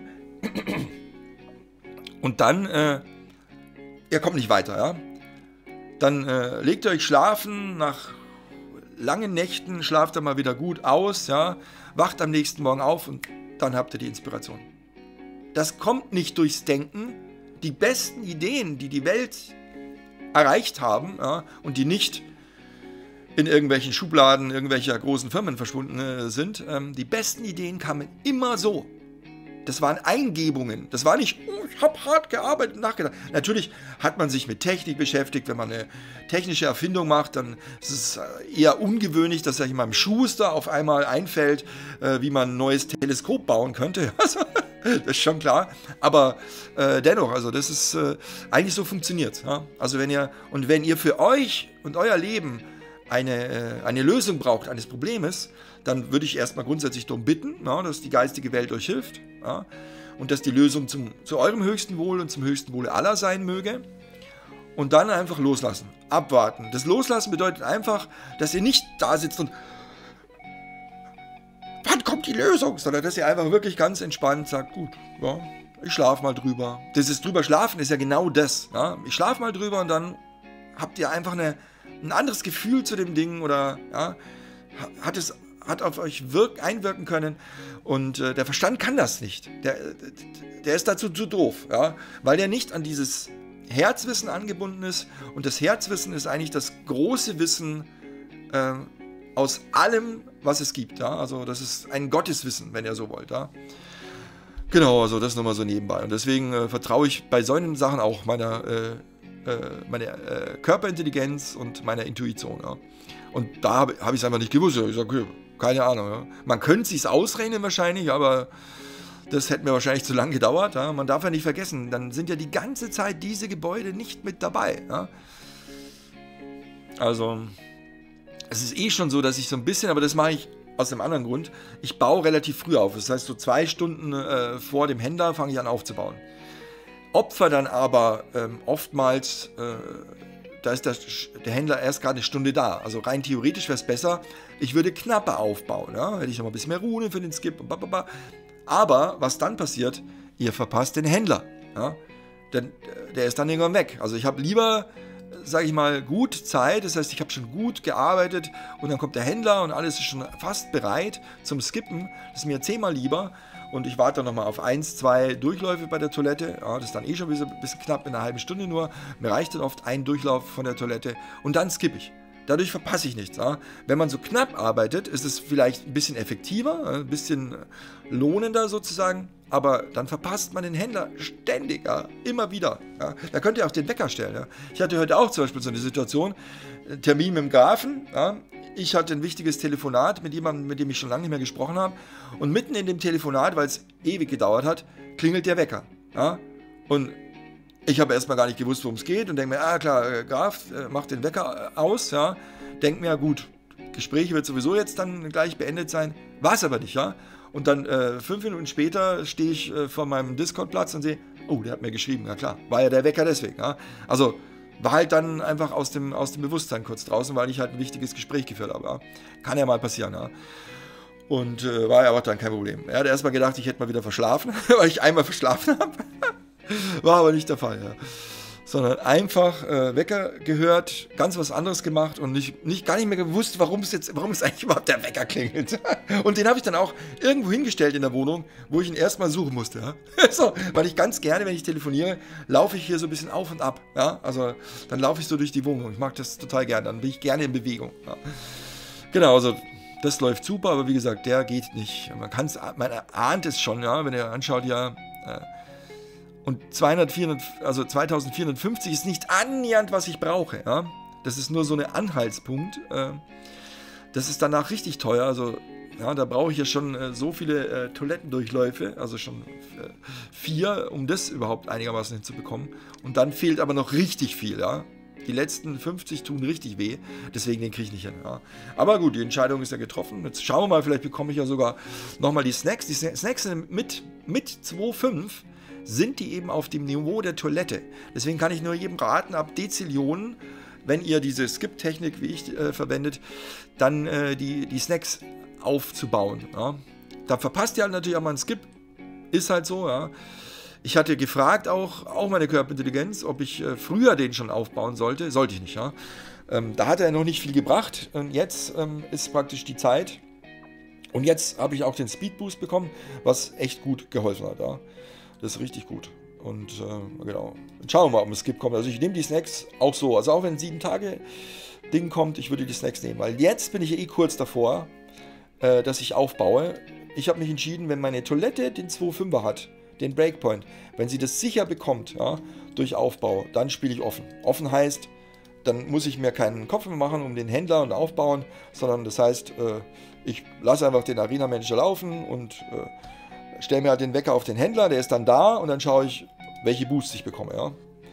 und dann, äh, ihr kommt nicht weiter, ja. Dann äh, legt ihr euch schlafen, nach langen Nächten schlaft ihr mal wieder gut aus, ja, wacht am nächsten Morgen auf und dann habt ihr die Inspiration. Das kommt nicht durchs Denken. Die besten Ideen, die die Welt erreicht haben, ja, und die nicht in irgendwelchen Schubladen irgendwelcher großen Firmen verschwunden äh, sind, ähm, die besten Ideen kamen immer so. Das waren Eingebungen. Das war nicht, oh, ich habe hart gearbeitet und nachgedacht. Natürlich hat man sich mit Technik beschäftigt. Wenn man eine technische Erfindung macht, dann ist es eher ungewöhnlich, dass ja jemandem Schuster auf einmal einfällt, äh, wie man ein neues Teleskop bauen könnte. Das ist schon klar. Aber äh, dennoch, also das ist äh, eigentlich so funktioniert. Ja? Also wenn ihr, und wenn ihr für euch und euer Leben eine, äh, eine Lösung braucht eines Problems, dann würde ich erstmal grundsätzlich darum bitten, ja, dass die geistige Welt euch hilft, ja, und dass die Lösung zum, zu eurem höchsten Wohl und zum höchsten Wohle aller sein möge. Und dann einfach loslassen, abwarten. Das Loslassen bedeutet einfach, dass ihr nicht da sitzt und wann kommt die Lösung, sondern dass ihr einfach wirklich ganz entspannt sagt, gut, ja, ich schlafe mal drüber. Dieses drüber schlafen ist ja genau das. Ja. Ich schlafe mal drüber und dann habt ihr einfach eine, ein anderes Gefühl zu dem Ding oder ja, hat es hat auf euch wirk, einwirken können und äh, der Verstand kann das nicht. Der, der ist dazu zu doof, ja, weil der nicht an dieses Herzwissen angebunden ist und das Herzwissen ist eigentlich das große Wissen äh, aus allem, was es gibt. Ja? Also das ist ein Gotteswissen, wenn ihr so wollt. Ja? Genau, also das nochmal so nebenbei. Und deswegen äh, vertraue ich bei solchen Sachen auch meiner, äh, äh, meiner äh, Körperintelligenz und meiner Intuition. Ja? Und da habe hab ich es einfach nicht gewusst. Ich sage, okay, keine Ahnung. Ja? Man könnte es sich ausrechnen wahrscheinlich, aber Das hätte mir wahrscheinlich zu lang gedauert. Ja? Man darf ja nicht vergessen, dann sind ja die ganze Zeit diese Gebäude nicht mit dabei. Ja? Also, es ist eh schon so, dass ich so ein bisschen, aber das mache ich aus einem anderen Grund, ich baue relativ früh auf. Das heißt, so zwei Stunden äh, vor dem Händler fange ich an aufzubauen. Opfer dann aber ähm, oftmals, äh, da ist der, der Händler erst gerade eine Stunde da. Also rein theoretisch wäre es besser, ich würde knapper aufbauen. Ja? Hätte ich noch mal ein bisschen mehr Ruhe für den Skip und bababa. Aber was dann passiert, ihr verpasst den Händler. Ja? Denn der ist dann irgendwann weg. Also ich habe lieber, sage ich mal, gut Zeit. Das heißt, ich habe schon gut gearbeitet und dann kommt der Händler und alles ist schon fast bereit zum Skippen. Das ist mir zehnmal lieber. Und ich warte dann nochmal auf eins, zwei Durchläufe bei der Toilette. Ja, das ist dann eh schon ein bisschen knapp, in einer halben Stunde nur. Mir reicht dann oft ein Durchlauf von der Toilette und dann skippe ich. Dadurch verpasse ich nichts. Ja. Wenn man so knapp arbeitet, ist es vielleicht ein bisschen effektiver, ein bisschen lohnender sozusagen, aber dann verpasst man den Händler ständig, ja, immer wieder. Ja. Da könnt ihr auch den Wecker stellen. Ja. Ich hatte heute auch zum Beispiel so eine Situation, Termin mit dem Grafen, ja. Ich hatte ein wichtiges Telefonat mit jemandem, mit dem ich schon lange nicht mehr gesprochen habe, und mitten in dem Telefonat, weil es ewig gedauert hat, klingelt der Wecker. Ja. Und ich habe erstmal gar nicht gewusst, worum es geht und denke mir, ah klar, Graf äh, macht den Wecker aus, ja. Denke mir, ja gut, Gespräch wird sowieso jetzt dann gleich beendet sein. War es aber nicht, ja. Und dann äh, fünf Minuten später stehe ich äh, vor meinem Discord-Platz und sehe, oh, der hat mir geschrieben, ja klar, war ja der Wecker deswegen, ja. Also war halt dann einfach aus dem, aus dem Bewusstsein kurz draußen, weil ich halt ein wichtiges Gespräch geführt habe, ja. Kann ja mal passieren, ja. Und äh, war ja auch dann kein Problem. Er hat erstmal gedacht, ich hätte mal wieder verschlafen, weil ich einmal verschlafen habe. War aber nicht der Fall, ja. Sondern einfach äh, Wecker gehört, ganz was anderes gemacht und nicht, nicht gar nicht mehr gewusst, warum es jetzt, warum es eigentlich überhaupt der Wecker klingelt. Und den habe ich dann auch irgendwo hingestellt in der Wohnung, wo ich ihn erstmal suchen musste. Ja? So, weil ich ganz gerne, wenn ich telefoniere, laufe ich hier so ein bisschen auf und ab. Ja? Also dann laufe ich so durch die Wohnung. Ich mag das total gerne. Dann bin ich gerne in Bewegung. Ja? Genau, also das läuft super, aber wie gesagt, der geht nicht. Man kann es, man ahnt es schon, ja, wenn ihr anschaut, ja. Äh, Und zweihundert, vierhundert, also zweitausendvierhundertfünfzig ist nicht annähernd, was ich brauche. Ja? Das ist nur so ein Anhaltspunkt. Äh, das ist danach richtig teuer. Also ja, da brauche ich ja schon äh, so viele äh, Toilettendurchläufe, also schon äh, vier, um das überhaupt einigermaßen hinzubekommen. Und dann fehlt aber noch richtig viel. Ja? Die letzten fünfzig tun richtig weh, deswegen den kriege ich nicht hin. Ja. Aber gut, die Entscheidung ist ja getroffen. Jetzt schauen wir mal, vielleicht bekomme ich ja sogar nochmal die Snacks. Die Snacks sind mit, mit zwei Komma fünf. Sind die eben auf dem Niveau der Toilette. Deswegen kann ich nur jedem raten, ab Dezillionen, wenn ihr diese Skip-Technik, wie ich, äh, verwendet, dann äh, die, die Snacks aufzubauen. Ja. Da verpasst ihr halt natürlich auch mal einen Skip. Ist halt so, ja. Ich hatte gefragt, auch, auch meine Körperintelligenz, ob ich äh, früher den schon aufbauen sollte. Sollte ich nicht, ja. Ähm, da hat er noch nicht viel gebracht. Und jetzt ähm, ist praktisch die Zeit. Und jetzt habe ich auch den Speedboost bekommen, was echt gut geholfen hat, ja. Das ist richtig gut. Und äh, genau. Dann schauen wir mal, ob ein Skip kommt. Also ich nehme die Snacks auch so. Also auch wenn ein sieben Tage Ding kommt, ich würde die Snacks nehmen. Weil jetzt bin ich ja eh kurz davor, äh, dass ich aufbaue. Ich habe mich entschieden, wenn meine Toilette den zwei Komma fünfer hat, den Breakpoint, wenn sie das sicher bekommt, ja, durch Aufbau, dann spiele ich offen. Offen heißt, dann muss ich mir keinen Kopf mehr machen um den Händler und aufbauen, sondern das heißt, äh, ich lasse einfach den Arena-Manager laufen und äh, stelle mir halt den Wecker auf den Händler, der ist dann da und dann schaue ich, welche Boosts ich bekomme. Ja.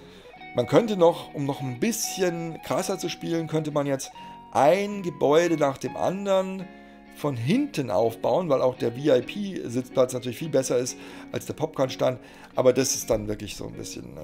Man könnte noch, um noch ein bisschen krasser zu spielen, könnte man jetzt ein Gebäude nach dem anderen von hinten aufbauen, weil auch der V I P-Sitzplatz natürlich viel besser ist als der Popcorn-Stand. Aber das ist dann wirklich so ein bisschen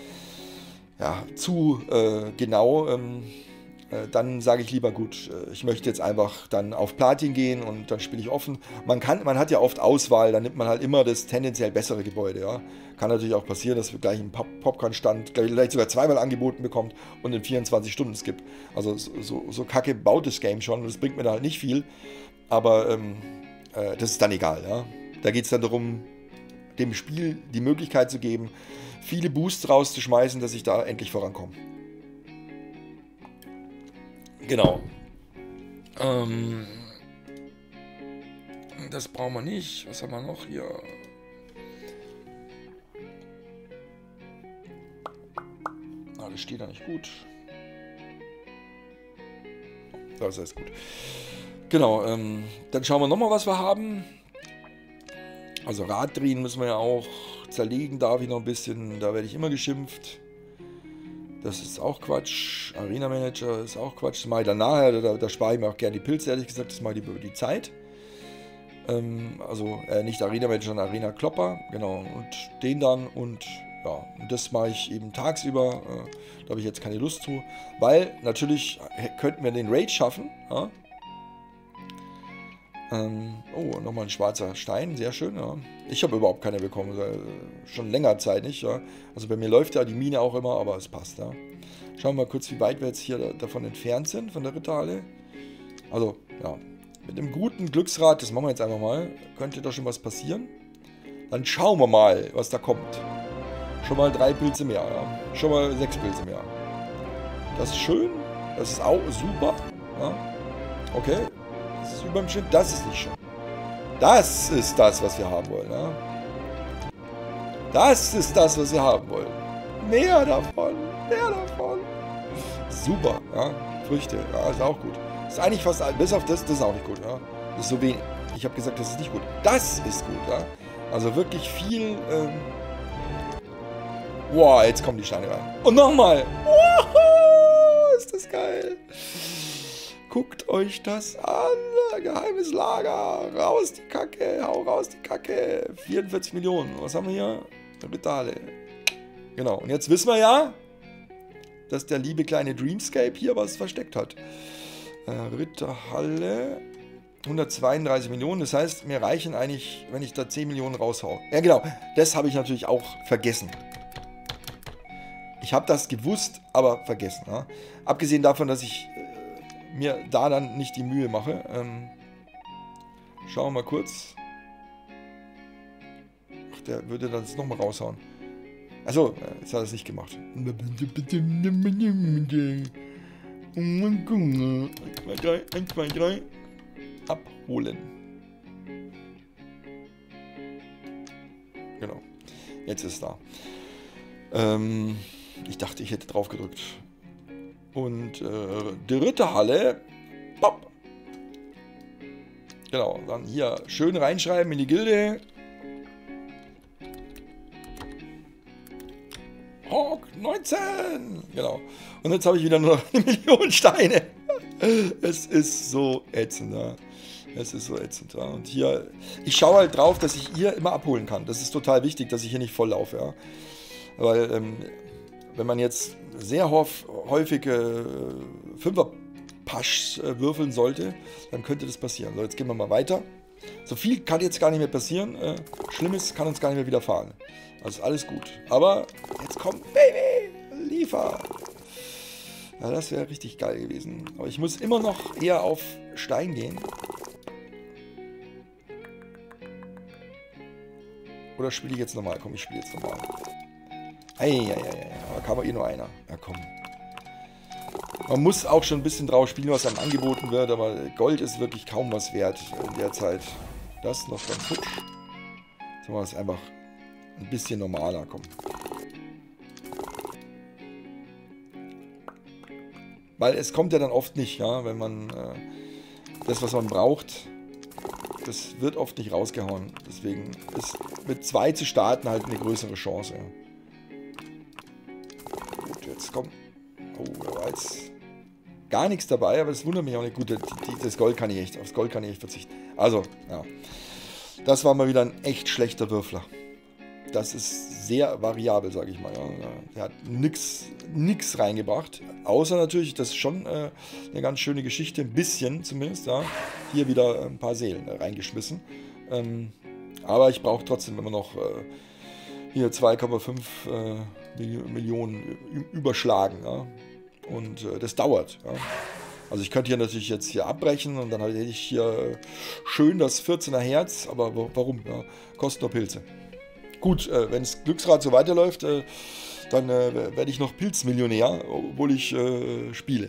äh, ja, zu äh, genau. Ähm, dann sage ich lieber, gut, ich möchte jetzt einfach dann auf Platin gehen und dann spiele ich offen. Man kann, man hat ja oft Auswahl, dann nimmt man halt immer das tendenziell bessere Gebäude. Ja. Kann natürlich auch passieren, dass wir gleich einen Pop Popcorn-Stand vielleicht sogar zweimal angeboten bekommt und in vierundzwanzig Stunden skippt. Also so, so kacke baut das Game schon und das bringt mir da halt nicht viel. Aber ähm, äh, das ist dann egal. Ja. Da geht es dann darum, dem Spiel die Möglichkeit zu geben, viele Boosts rauszuschmeißen, dass ich da endlich vorankomme. Genau. Ähm, das brauchen wir nicht. Was haben wir noch hier? Ah, das steht da nicht gut. Das ist gut. Genau, ähm, dann schauen wir nochmal, was wir haben. Also Rad drehen müssen wir ja auch. Zerlegen darf ich noch ein bisschen. Da werde ich immer geschimpft. Das ist auch Quatsch. Arena Manager ist auch Quatsch. Das mache ich dann nachher. Da, da spare ich mir auch gerne die Pilze, ehrlich gesagt. Das mache ich über die Zeit. Ähm, also äh, nicht Arena Manager, sondern Arena Klopper. Genau. Und den dann. Und ja, und das mache ich eben tagsüber. Äh, da habe ich jetzt keine Lust zu. Weil natürlich könnten wir den Raid schaffen. Ja. Ähm, oh, nochmal ein schwarzer Stein, sehr schön, ja. Ich habe überhaupt keine bekommen, äh, schon länger Zeit nicht, ja. Also bei mir läuft ja die Mine auch immer, aber es passt, ja. Schauen wir mal kurz, wie weit wir jetzt hier davon entfernt sind, von der Ritterhalle. Also, ja, mit einem guten Glücksrad, das machen wir jetzt einfach mal, könnte da schon was passieren. Dann schauen wir mal, was da kommt. Schon mal drei Pilze mehr, ja. Schon mal sechs Pilze mehr. Das ist schön, das ist auch super, ja. Okay. Das ist über dem Schnitt, das ist nicht schön. Das ist das, was wir haben wollen. Ja? Das ist das, was wir haben wollen. Mehr davon, mehr davon. Super, ja. Früchte, ja, ist auch gut. Ist eigentlich fast, bis auf das, das ist auch nicht gut. Ja? Das ist so wenig. Ich habe gesagt, das ist nicht gut. Das ist gut, ja. Also wirklich viel. Ähm Boah, jetzt kommen die Steine rein. Und nochmal. Wow, ist das geil. Guckt euch das an. Geheimes Lager. Raus die Kacke. Hau raus die Kacke. vierundvierzig Millionen. Was haben wir hier? Ritterhalle. Genau. Und jetzt wissen wir ja, dass der liebe kleine Dreamscape hier was versteckt hat. Äh, Ritterhalle. hundertzweiunddreißig Millionen. Das heißt, mir reichen eigentlich, wenn ich da zehn Millionen raushau. Ja, genau. Das habe ich natürlich auch vergessen. Ich habe das gewusst, aber vergessen. Ja? Abgesehen davon, dass ich mir da dann nicht die Mühe mache. Ähm, schauen wir mal kurz. Ach, der würde das nochmal raushauen. Achso, jetzt hat er es nicht gemacht. eins, zwei, drei. Abholen. Genau. Jetzt ist es da. Ähm, ich dachte, ich hätte drauf gedrückt. Und äh, die Ritterhalle. Pop. Genau, dann hier schön reinschreiben in die Gilde. Hawk neunzehn. Genau. Und jetzt habe ich wieder nur noch eine Million Steine. Es ist so ätzend, ja. Es ist so ätzend, ja. Und hier, ich schaue halt drauf, dass ich hier immer abholen kann. Das ist total wichtig, dass ich hier nicht voll laufe, ja. Weil, ähm, wenn man jetzt sehr häufig äh, Fünfer-Paschs äh, würfeln sollte, dann könnte das passieren. So, jetzt gehen wir mal weiter. So viel kann jetzt gar nicht mehr passieren. Äh, Schlimmes kann uns gar nicht mehr widerfahren. Also alles gut. Aber jetzt kommt Baby, liefer. Ja, das wäre richtig geil gewesen. Aber ich muss immer noch eher auf Stein gehen. Oder spiele ich jetzt nochmal? Komm, ich spiele jetzt nochmal. Eieiei, da kam eh nur einer. Ja, komm. Man muss auch schon ein bisschen drauf spielen, was einem angeboten wird, aber Gold ist wirklich kaum was wert in der Zeit. Das noch ganz hübsch. Jetzt machen wir es einfach ein bisschen normaler, komm. Weil es kommt ja dann oft nicht, ja, wenn man äh, das, was man braucht, das wird oft nicht rausgehauen. Deswegen ist mit zwei zu starten halt eine größere Chance. Ja. Gut, jetzt komm. Oh, da war jetzt gar nichts dabei, aber das wundert mich auch nicht. Gut, das Gold kann ich echt, aufs Gold kann ich echt verzichten. Also, ja. Das war mal wieder ein echt schlechter Würfler. Das ist sehr variabel, sage ich mal. Ja. Der hat nichts nix reingebracht. Außer natürlich, das ist schon äh, eine ganz schöne Geschichte, ein bisschen zumindest. Ja. Hier wieder ein paar Seelen äh, reingeschmissen. Ähm, aber ich brauche trotzdem immer noch äh, hier zwei Komma fünf äh, Millionen überschlagen. Ja. Und äh, das dauert. Ja. Also ich könnte hier natürlich jetzt hier abbrechen und dann hätte ich hier schön das vierzehner Herz. Aber warum? Ja. Kostet nur Pilze. Gut, äh, wenn das Glücksrad so weiterläuft, äh, dann äh, werde ich noch Pilzmillionär, obwohl ich äh, spiele.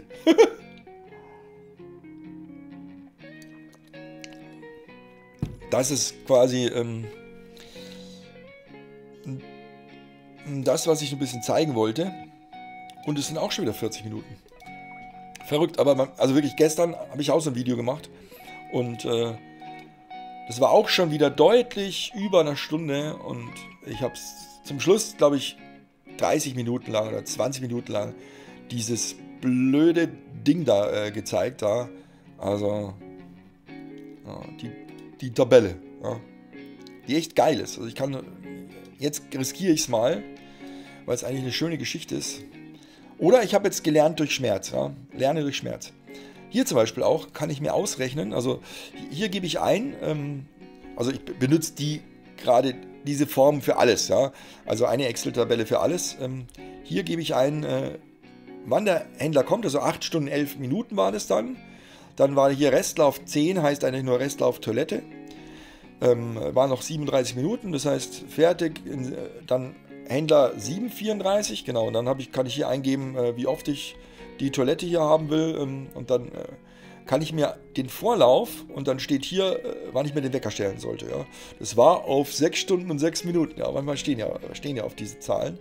Das ist quasi ähm, das, was ich ein bisschen zeigen wollte. Und es sind auch schon wieder vierzig Minuten. Verrückt, aber man, also wirklich gestern habe ich auch so ein Video gemacht. Und äh, Das war auch schon wieder deutlich über eine Stunde und ich habe es zum Schluss, glaube ich, dreißig Minuten lang oder zwanzig Minuten lang dieses blöde Ding da äh, gezeigt. Da. Also ja, die, die Tabelle, ja, die echt geil ist. Also ich kann, jetzt riskiere ich es mal, weil es eigentlich eine schöne Geschichte ist. Oder ich habe jetzt gelernt durch Schmerz. Ja? Lerne durch Schmerz. Hier zum Beispiel auch kann ich mir ausrechnen, also hier gebe ich ein, ähm, also ich benutze die gerade diese Form für alles, ja, also eine Excel-Tabelle für alles. Ähm, hier gebe ich ein, äh, wann der Händler kommt, also acht Stunden, elf Minuten war das dann. Dann war hier Restlauf zehn, heißt eigentlich nur Restlauf Toilette. Ähm, waren noch siebenunddreißig Minuten, das heißt fertig, in, äh, dann Händler sieben vierunddreißig, genau, und dann hab ich, kann ich hier eingeben, äh, wie oft ich die Toilette hier haben will, ähm, und dann äh, kann ich mir den Vorlauf und dann steht hier, äh, wann ich mir den Wecker stellen sollte. Ja. Das war auf sechs Stunden und sechs Minuten, ja, manchmal stehen ja, stehen ja auf diese Zahlen.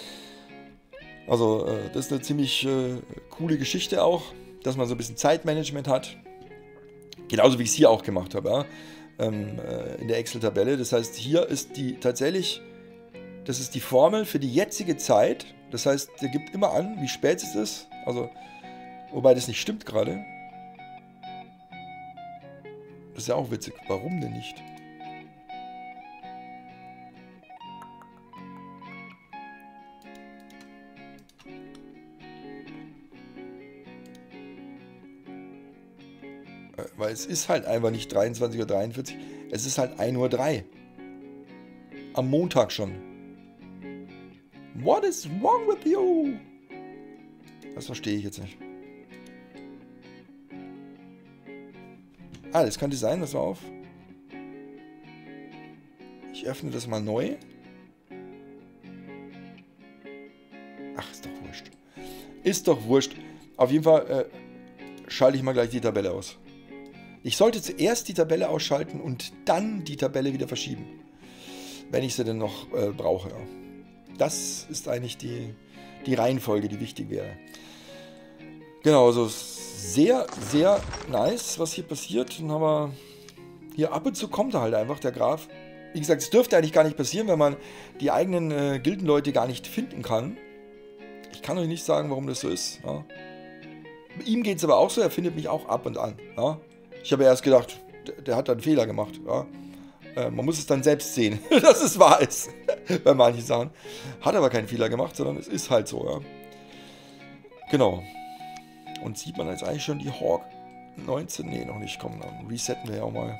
Also äh, das ist eine ziemlich äh, coole Geschichte auch, dass man so ein bisschen Zeitmanagement hat. Genauso wie ich es hier auch gemacht habe, ja, ähm, äh, in der Excel-Tabelle. Das heißt, hier ist die tatsächlich, das ist die Formel für die jetzige Zeit. Das heißt, der gibt immer an, wie spät es ist. Also, wobei das nicht stimmt gerade. Das ist ja auch witzig. Warum denn nicht? Äh, weil es ist halt einfach nicht dreiundzwanzig Uhr dreiundvierzig. Es ist halt ein Uhr drei. Am Montag schon. What is wrong with you? Das verstehe ich jetzt nicht. Ah, das könnte sein, pass mal auf. Ich öffne das mal neu. Ach, ist doch wurscht. Ist doch wurscht. Auf jeden Fall äh, schalte ich mal gleich die Tabelle aus. Ich sollte zuerst die Tabelle ausschalten und dann die Tabelle wieder verschieben. Wenn ich sie denn noch äh, brauche. Ja. Das ist eigentlich die, die Reihenfolge, die wichtig wäre. Genau, also sehr, sehr nice, was hier passiert. Dann haben wir hier ab und zu kommt er halt einfach, der Graf. Wie gesagt, es dürfte eigentlich gar nicht passieren, wenn man die eigenen äh, Gildenleute gar nicht finden kann. Ich kann euch nicht sagen, warum das so ist. Ja. Bei ihm geht es aber auch so, er findet mich auch ab und an. Ja. Ich habe erst gedacht, der, der hat da einen Fehler gemacht. Ja. Äh, man muss es dann selbst sehen, dass es wahr ist. Bei manchen Sachen. Hat aber keinen Fehler gemacht, sondern es ist halt so. Ja. Genau. Und sieht man jetzt eigentlich schon die Hawk neunzehn? Ne, noch nicht. Komm, dann resetten wir ja auch mal.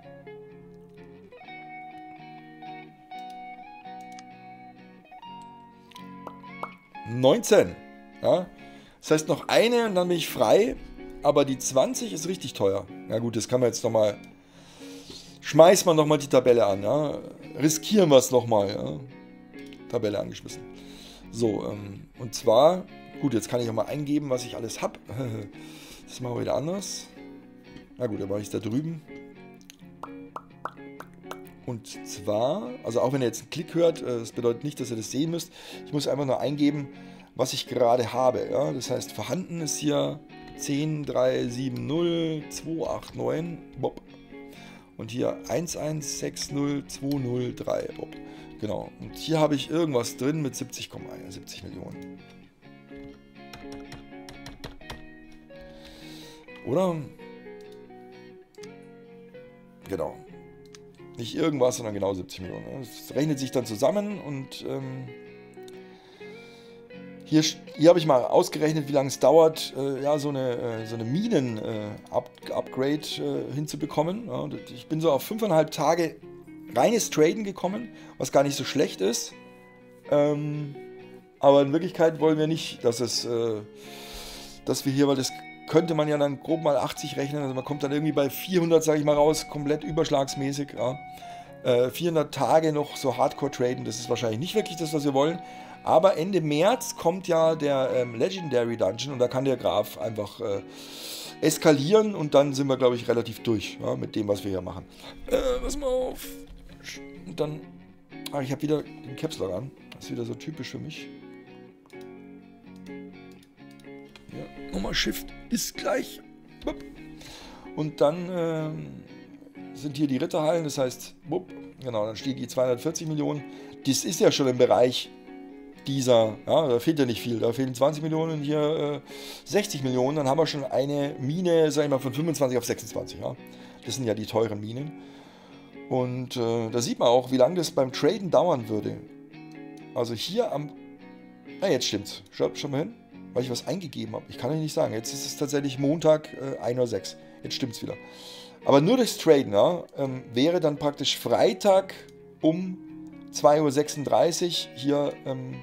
neunzehn. Ja. Das heißt noch eine und dann bin ich frei. Aber die zwanzig ist richtig teuer. Ja gut, das kann man jetzt nochmal... Schmeißt man nochmal die Tabelle an. Ja. Riskieren wir es nochmal. Ja. Tabelle angeschmissen. So, ähm, und zwar... Gut, jetzt kann ich auch mal eingeben, was ich alles habe. Das machen wir wieder anders. Na gut, dann mache ich es da drüben. Und zwar, also auch wenn ihr jetzt einen Klick hört, das bedeutet nicht, dass ihr das sehen müsst. Ich muss einfach nur eingeben, was ich gerade habe. Ja? Das heißt, vorhanden ist hier zehn drei sieben null zwei acht neun. Bob. Und hier eins eins sechs null zwei null drei. Bob. Genau. Und hier habe ich irgendwas drin mit siebzig Komma einundsiebzig Millionen. Oder? Genau. Nicht irgendwas, sondern genau siebzig Millionen. Es rechnet sich dann zusammen und ähm, hier, hier habe ich mal ausgerechnet, wie lange es dauert, äh, ja, so eine, äh, so eine Minen-Upgrade äh, äh, hinzubekommen. Ja, ich bin so auf fünfeinhalb Tage reines Traden gekommen, was gar nicht so schlecht ist. Ähm, aber in Wirklichkeit wollen wir nicht, dass es, äh, dass wir hier, weil das könnte man ja dann grob mal achtzig rechnen, also man kommt dann irgendwie bei vierhundert, sage ich mal, raus, komplett überschlagsmäßig. Ja. Äh, vierhundert Tage noch so Hardcore traden, das ist wahrscheinlich nicht wirklich das, was wir wollen. Aber Ende März kommt ja der ähm, Legendary Dungeon und da kann der Graf einfach äh, eskalieren und dann sind wir, glaube ich, relativ durch, ja, mit dem, was wir hier machen. Äh, pass mal auf. Und dann, ah, ich habe wieder den Caps Lock an, das ist wieder so typisch für mich. Ja, nochmal Shift ist gleich. Und dann ähm, sind hier die Ritterhallen, das heißt, wupp, genau, dann stehen die zweihundertvierzig Millionen. Das ist ja schon im Bereich dieser, ja, da fehlt ja nicht viel, da fehlen zwanzig Millionen, hier äh, sechzig Millionen, dann haben wir schon eine Mine, sag ich mal, von fünfundzwanzig auf sechsundzwanzig, ja. Das sind ja die teuren Minen. Und äh, da sieht man auch, wie lange das beim Traden dauern würde. Also hier am, na jetzt stimmt's, schaut schon mal hin, weil ich was eingegeben habe, ich kann euch nicht sagen, jetzt ist es tatsächlich Montag, äh, ein Uhr sechs, jetzt stimmt's wieder. Aber nur durchs Traden, ja, ähm, wäre dann praktisch Freitag um zwei Uhr sechsunddreißig hier ähm,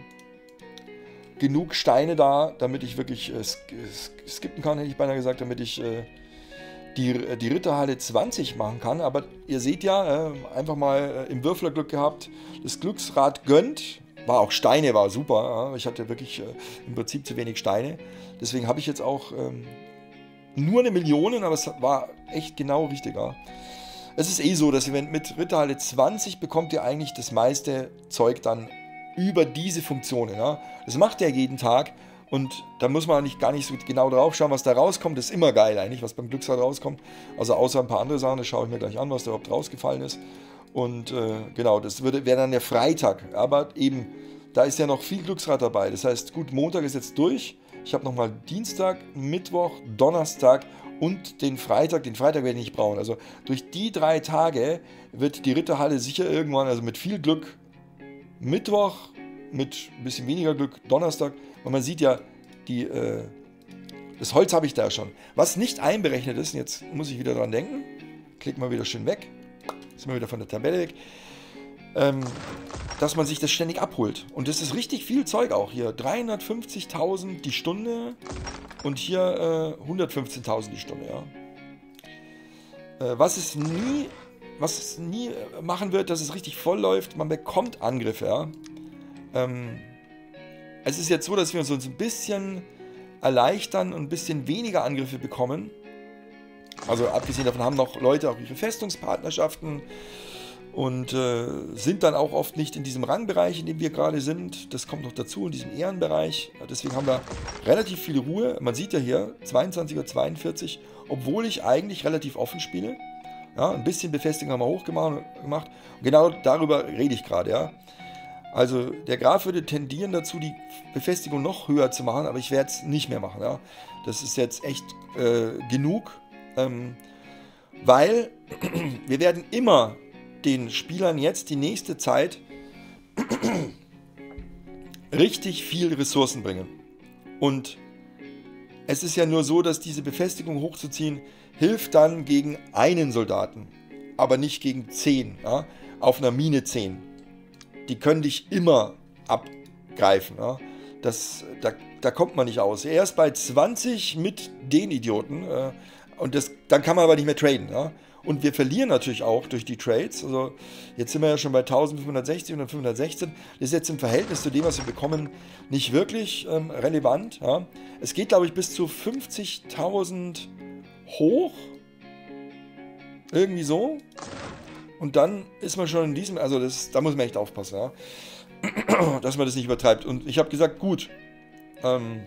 genug Steine da, damit ich wirklich äh, skippen kann, hätte ich beinahe gesagt, damit ich äh, die, die Ritterhalle zwanzig machen kann. Aber ihr seht ja, äh, einfach mal äh, im Würflerglück gehabt, das Glücksrad gönnt. War auch Steine, war super. Ja. Ich hatte wirklich äh, im Prinzip zu wenig Steine. Deswegen habe ich jetzt auch ähm, nur eine Million, aber es war echt genau richtig. Ja. Es ist eh so, dass ihr mit Ritterhalle zwanzig bekommt ihr eigentlich das meiste Zeug dann über diese Funktionen. Ja. Das macht er jeden Tag und da muss man nicht, gar nicht so genau drauf schauen, was da rauskommt. Das ist immer geil eigentlich, was beim Glücksrad rauskommt. Also außer ein paar andere Sachen, das schaue ich mir gleich an, was da überhaupt rausgefallen ist. Und äh, genau, das wäre dann der Freitag. Aber eben, da ist ja noch viel Glücksrad dabei. Das heißt, gut, Montag ist jetzt durch. Ich habe nochmal Dienstag, Mittwoch, Donnerstag und den Freitag. Den Freitag werde ich nicht brauchen. Also durch die drei Tage wird die Ritterhalle sicher irgendwann, also mit viel Glück, Mittwoch, mit ein bisschen weniger Glück, Donnerstag. Und man sieht ja, die, äh, das Holz habe ich da schon. Was nicht einberechnet ist, und jetzt muss ich wieder dran denken, klick mal wieder schön weg, sind wir wieder von der Tabelle weg, ähm, dass man sich das ständig abholt. Und das ist richtig viel Zeug auch hier. dreihundertfünfzigtausend die Stunde und hier äh, hundertfünfzehntausend die Stunde. Ja. Äh, was es nie, was es nie machen wird, dass es richtig voll läuft, man bekommt Angriffe. Ja. Ähm, es ist jetzt so, dass wir uns ein bisschen erleichtern und ein bisschen weniger Angriffe bekommen. Also abgesehen davon haben noch Leute auch ihre Festungspartnerschaften und äh, sind dann auch oft nicht in diesem Rangbereich, in dem wir gerade sind. Das kommt noch dazu, in diesem Ehrenbereich. Deswegen haben wir relativ viel Ruhe. Man sieht ja hier, zweiundzwanzig Uhr zweiundvierzig, obwohl ich eigentlich relativ offen spiele. Ja, ein bisschen Befestigung haben wir hochgemacht. Und genau darüber rede ich gerade. Ja. Also der Graph würde tendieren dazu, die Befestigung noch höher zu machen, aber ich werde es nicht mehr machen. Ja. Das ist jetzt echt äh, genug. Ähm, weil wir werden immer den Spielern jetzt die nächste Zeit richtig viel Ressourcen bringen. Und es ist ja nur so, dass diese Befestigung hochzuziehen hilft dann gegen einen Soldaten, aber nicht gegen zehn. Ja? Auf einer Mine zehn. Die können dich immer abgreifen. Ja? Das, da, da kommt man nicht aus. Erst bei zwanzig mit den Idioten. Äh, und das, dann kann man aber nicht mehr traden. Ja? Und wir verlieren natürlich auch durch die Trades. Also jetzt sind wir ja schon bei eintausendfünfhundertsechzig und fünfhundertsechzehn. Das ist jetzt im Verhältnis zu dem, was wir bekommen, nicht wirklich ähm, relevant. Ja? Es geht, glaube ich, bis zu fünfzigtausend hoch. Irgendwie so. Und dann ist man schon in diesem, also das, da muss man echt aufpassen, ja? Dass man das nicht übertreibt. Und ich habe gesagt, gut, ähm,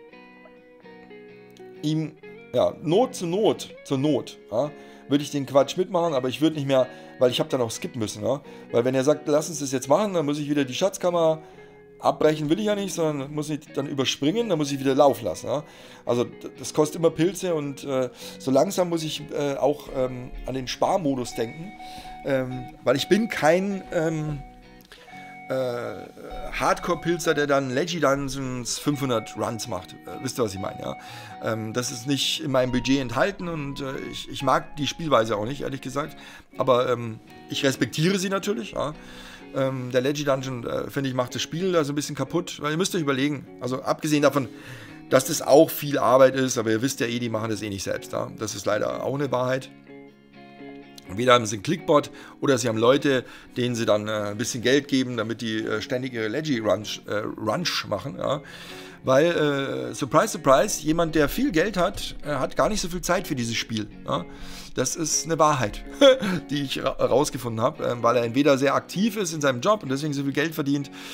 ihm, ja, Not zu Not, zur Not, ja, würde ich den Quatsch mitmachen, aber ich würde nicht mehr, weil ich habe dann auch skippen müssen, ja? Weil wenn er sagt, lass uns das jetzt machen, dann muss ich wieder die Schatzkammer abbrechen, will ich ja nicht, sondern muss ich dann überspringen, dann muss ich wieder laufen lassen. Ja? Also das kostet immer Pilze und äh, so langsam muss ich äh, auch ähm, an den Sparmodus denken, ähm, weil ich bin kein ähm, äh, Hardcore-Pilzer, der dann Leggy Dungeons fünfhundert Runs macht. Äh, wisst ihr, was ich meine? Ja? Ähm, das ist nicht in meinem Budget enthalten und äh, ich, ich mag die Spielweise auch nicht, ehrlich gesagt. Aber ähm, ich respektiere sie natürlich, ja. Ähm, der Leggy Dungeon, äh, finde ich, macht das Spiel da so ein bisschen kaputt, weil ihr müsst euch überlegen, also abgesehen davon, dass das auch viel Arbeit ist, aber ihr wisst ja eh, die machen das eh nicht selbst, ja? Das ist leider auch eine Wahrheit. Entweder haben sie einen Clickbot oder sie haben Leute, denen sie dann äh, ein bisschen Geld geben, damit die äh, ständig ihre Leggy Runch, äh, Runch machen, ja? Weil, äh, surprise, surprise, jemand, der viel Geld hat, äh, hat gar nicht so viel Zeit für dieses Spiel. Ja? Das ist eine Wahrheit, die ich herausgefunden habe, äh, weil er entweder sehr aktiv ist in seinem Job und deswegen so viel Geld verdient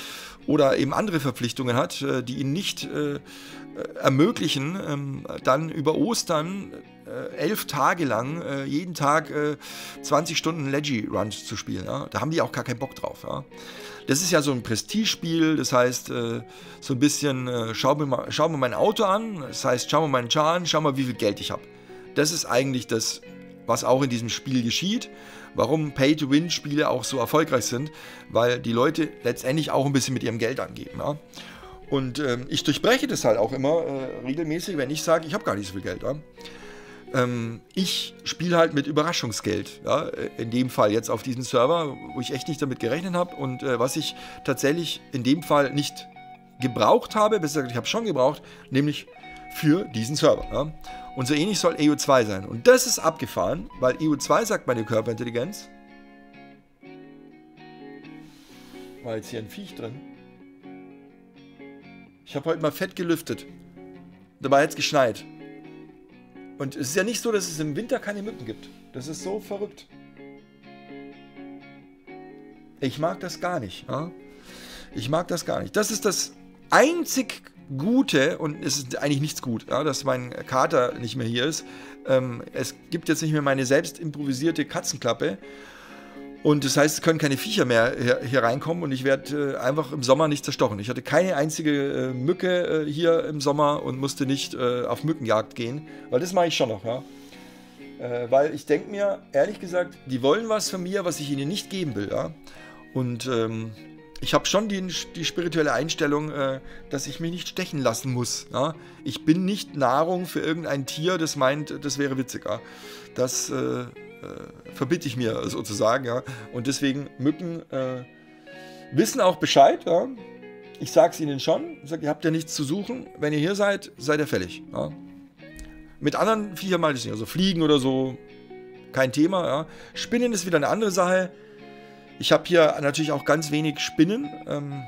oder eben andere Verpflichtungen hat, äh, die ihn nicht äh, ermöglichen, ähm, dann über Ostern äh, elf Tage lang äh, jeden Tag äh, zwanzig Stunden Leggy-Runs zu spielen. Ja? Da haben die auch gar keinen Bock drauf. Ja? Das ist ja so ein Prestigespiel, das heißt, äh, so ein bisschen, äh, schau, mir mal, schau mir mein Auto an, das heißt, schau mir meinen Char an, schau mal, wie viel Geld ich habe. Das ist eigentlich das, was auch in diesem Spiel geschieht. Warum Pay-to-Win-Spiele auch so erfolgreich sind, weil die Leute letztendlich auch ein bisschen mit ihrem Geld angeben. Ja? Und ähm, ich durchbreche das halt auch immer äh, regelmäßig, wenn ich sage, ich habe gar nicht so viel Geld. Ja? Ähm, ich spiele halt mit Überraschungsgeld, ja? In dem Fall jetzt auf diesem Server, wo ich echt nicht damit gerechnet habe und äh, was ich tatsächlich in dem Fall nicht gebraucht habe, besser gesagt, ich habe schon gebraucht, nämlich für diesen Server. Ja? Und so ähnlich soll E U zwei sein. Und das ist abgefahren, weil E U zwei sagt meine Körperintelligenz. War jetzt hier ein Viech drin. Ich habe heute mal fett gelüftet. Dabei hat es geschneit. Und es ist ja nicht so, dass es im Winter keine Mücken gibt. Das ist so verrückt. Ich mag das gar nicht. Ja? Ich mag das gar nicht. Das ist das einzig Gute, und es ist eigentlich nichts gut, ja, dass mein Kater nicht mehr hier ist. Ähm, es gibt jetzt nicht mehr meine selbst improvisierte Katzenklappe. Und das heißt, es können keine Viecher mehr hier, hier reinkommen und ich werde äh, einfach im Sommer nicht zerstochen. Ich hatte keine einzige äh, Mücke äh, hier im Sommer und musste nicht äh, auf Mückenjagd gehen, weil das mache ich schon noch. Ja? Äh, weil ich denke mir, ehrlich gesagt, die wollen was von mir, was ich ihnen nicht geben will. Ja? Und ähm, ich habe schon die, die spirituelle Einstellung, äh, dass ich mich nicht stechen lassen muss. Ja? Ich bin nicht Nahrung für irgendein Tier, das meint, das wäre witzig. Ja? Das äh, äh, verbitte ich mir sozusagen. Ja? Und deswegen, Mücken äh, wissen auch Bescheid. Ja? Ich sage es ihnen schon. Ich sage, ihr habt ja nichts zu suchen. Wenn ihr hier seid, seid ihr fällig. Ja? Mit anderen Viechern mal das nicht. Also Fliegen oder so, kein Thema. Ja? Spinnen ist wieder eine andere Sache. Ich habe hier natürlich auch ganz wenig Spinnen. Ähm,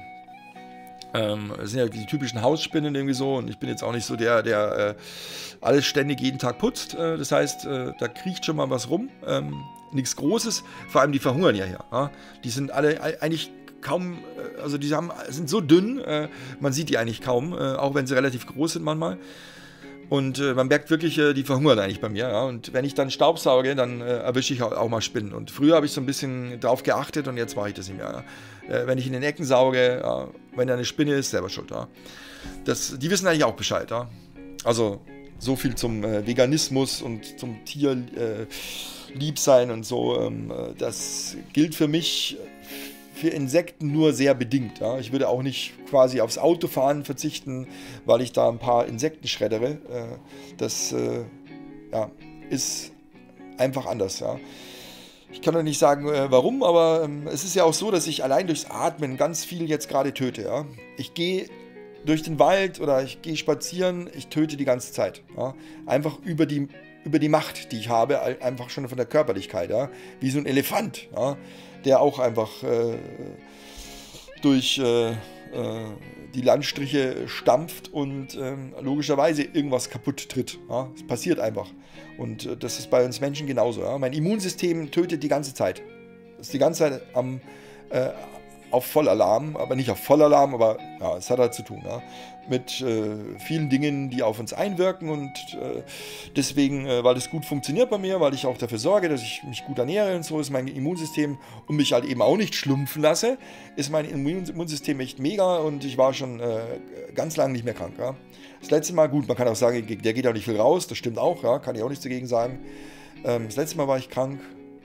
ähm, das sind ja die typischen Hausspinnen irgendwie so. Und ich bin jetzt auch nicht so der, der äh, alles ständig jeden Tag putzt. Äh, das heißt, äh, da kriecht schon mal was rum. Ähm, nichts Großes. Vor allem die verhungern ja hier. Ja? Die sind alle eigentlich kaum, äh, also die haben, sind so dünn, äh, man sieht die eigentlich kaum, äh, auch wenn sie relativ groß sind manchmal. Und äh, man merkt wirklich, äh, die verhungern eigentlich bei mir. Ja? Und wenn ich dann Staubsauge, dann äh, erwische ich auch, auch mal Spinnen. Und früher habe ich so ein bisschen drauf geachtet und jetzt mache ich das nicht mehr. Ja? Äh, wenn ich in den Ecken sauge, ja, wenn da eine Spinne ist, selber schuld. Ja? Das, die wissen eigentlich auch Bescheid. Ja? Also so viel zum äh, Veganismus und zum Tierliebsein äh, und so. Ähm, das gilt für mich für Insekten nur sehr bedingt. Ja. Ich würde auch nicht quasi aufs Autofahren verzichten, weil ich da ein paar Insekten schreddere. Das äh, ja, ist einfach anders. Ja. Ich kann noch nicht sagen, äh, warum, aber ähm, es ist ja auch so, dass ich allein durchs Atmen ganz viel jetzt gerade töte. Ja. Ich gehe durch den Wald oder ich gehe spazieren, ich töte die ganze Zeit. Ja. Einfach über die, über die Macht, die ich habe, einfach schon von der Körperlichkeit. Ja. Wie so ein Elefant, ja, der auch einfach äh, durch äh, äh, die Landstriche stampft und äh, logischerweise irgendwas kaputt tritt. Ja? Das passiert einfach. Und äh, das ist bei uns Menschen genauso. Ja? Mein Immunsystem tötet die ganze Zeit. Das ist die ganze Zeit am, äh, auf Vollalarm, aber nicht auf Vollalarm, aber ja, es hat halt zu tun. Ja? Mit äh, vielen Dingen, die auf uns einwirken und äh, deswegen, äh, weil es gut funktioniert bei mir, weil ich auch dafür sorge, dass ich mich gut ernähre und so, ist mein Immunsystem und mich halt eben auch nicht schlumpfen lasse, ist mein Immunsystem echt mega und ich war schon äh, ganz lange nicht mehr krank. Ja. Das letzte Mal, gut, man kann auch sagen, der geht auch nicht viel raus, das stimmt auch, ja, kann ich auch nichts dagegen sagen. Ähm, das letzte Mal war ich krank.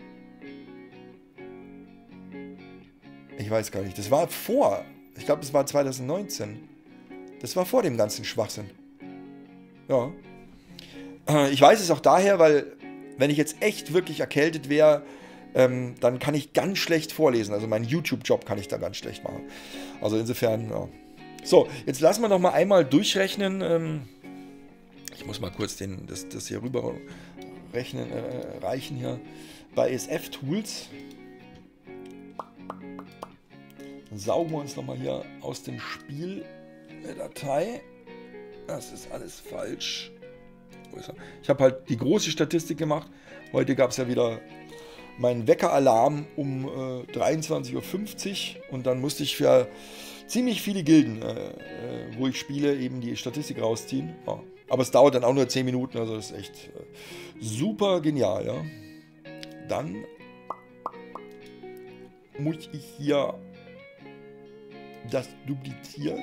Ich weiß gar nicht, das war vor, ich glaube, das war zwanzig neunzehn. Das war vor dem ganzen Schwachsinn. Ja. Ich weiß es auch daher, weil wenn ich jetzt echt wirklich erkältet wäre, ähm, dann kann ich ganz schlecht vorlesen. Also meinen YouTube-Job kann ich da ganz schlecht machen. Also insofern, ja. So, jetzt lassen wir noch mal einmal durchrechnen. Ähm, ich muss mal kurz den, das, das hier rüber rechnen, äh, reichen hier. Bei S F Tools saugen wir uns noch mal hier aus dem Spiel eine Datei. Das ist alles falsch. Ich habe halt die große Statistik gemacht. Heute gab es ja wieder meinen Weckeralarm um äh, dreiundzwanzig Uhr fünfzig und dann musste ich für ziemlich viele Gilden, äh, äh, wo ich spiele, eben die Statistik rausziehen. Ja. Aber es dauert dann auch nur zehn Minuten, also das ist echt äh, super genial. Ja. Dann muss ich hier das duplizieren.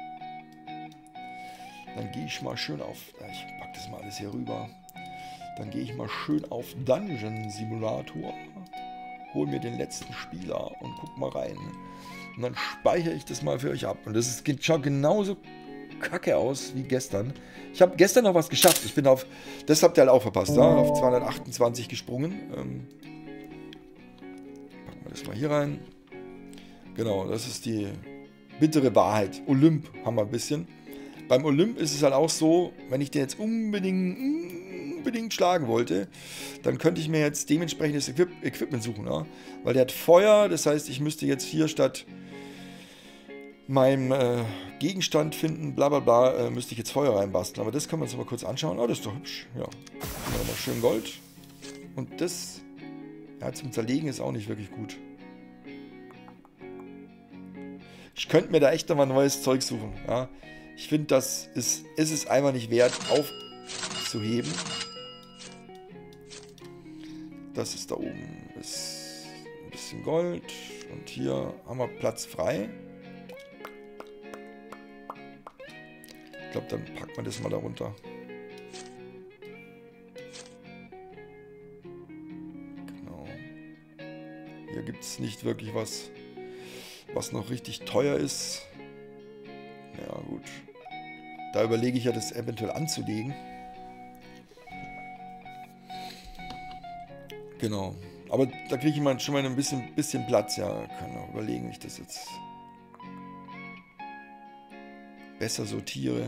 Dann gehe ich mal schön auf, ich packe das mal alles hier rüber. Dann gehe ich mal schön auf Dungeon Simulator, hole mir den letzten Spieler und guck mal rein. Und dann speichere ich das mal für euch ab. Und das ist, schaut genauso kacke aus wie gestern. Ich habe gestern noch was geschafft. Ich bin auf, das habt ihr halt auch verpasst, ja? Auf zweihundertachtundzwanzig gesprungen. Ähm, packen wir das mal hier rein. Genau, das ist die bittere Wahrheit. Olymp haben wir ein bisschen. Beim Olymp ist es halt auch so, wenn ich den jetzt unbedingt, unbedingt schlagen wollte, dann könnte ich mir jetzt dementsprechendes Equip Equipment suchen. Ja? Weil der hat Feuer, das heißt, ich müsste jetzt hier statt meinem äh, Gegenstand finden, bla bla bla, äh, müsste ich jetzt Feuer reinbasteln. Aber das können wir uns mal kurz anschauen. Oh, das ist doch hübsch. Ja, haben wir nochmal schön Gold. Und das, ja, zum Zerlegen ist auch nicht wirklich gut. Ich könnte mir da echt nochmal neues Zeug suchen. Ja? Ich finde, das ist, ist es einfach nicht wert, aufzuheben. Das ist da oben. Ist ein bisschen Gold. Und hier haben wir Platz frei. Ich glaube, dann packt man das mal darunter. Genau. Hier gibt es nicht wirklich was, was noch richtig teuer ist. Ja, gut. Da überlege ich ja, das eventuell anzulegen. Genau. Aber da kriege ich mal schon mal ein bisschen, bisschen Platz. Ja, kann auch überlegen, wie ich das jetzt besser sortiere.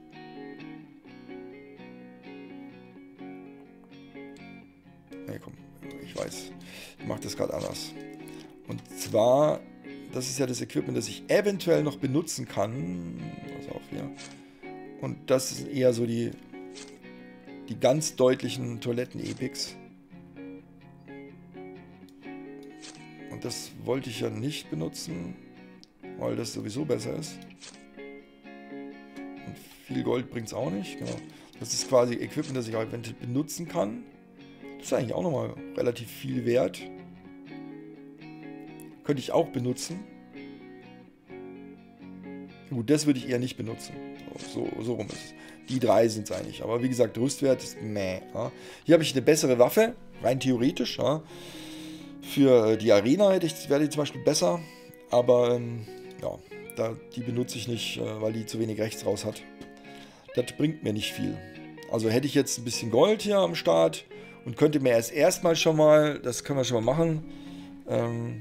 Nee, komm. Ich weiß. Ich mache das gerade anders. Und zwar, das ist ja das Equipment, das ich eventuell noch benutzen kann. Pass auf hier. Und das sind eher so die, die ganz deutlichen Toiletten-Epics. Und das wollte ich ja nicht benutzen, weil das sowieso besser ist. Und viel Gold bringt es auch nicht. Genau. Das ist quasi Equipment, das ich auch eventuell benutzen kann. Das ist eigentlich auch nochmal relativ viel wert. Könnte ich auch benutzen. Gut, das würde ich eher nicht benutzen. So, so rum ist es. Die drei sind es eigentlich. Aber wie gesagt, Rüstwert ist meh. Ja. Hier habe ich eine bessere Waffe, rein theoretisch. Ja. Für die Arena hätte ich, wäre die zum Beispiel besser. Aber ähm, ja, da, die benutze ich nicht, äh, weil die zu wenig rechts raus hat. Das bringt mir nicht viel. Also hätte ich jetzt ein bisschen Gold hier am Start und könnte mir erst erstmal schon mal, das können wir schon mal machen, ähm,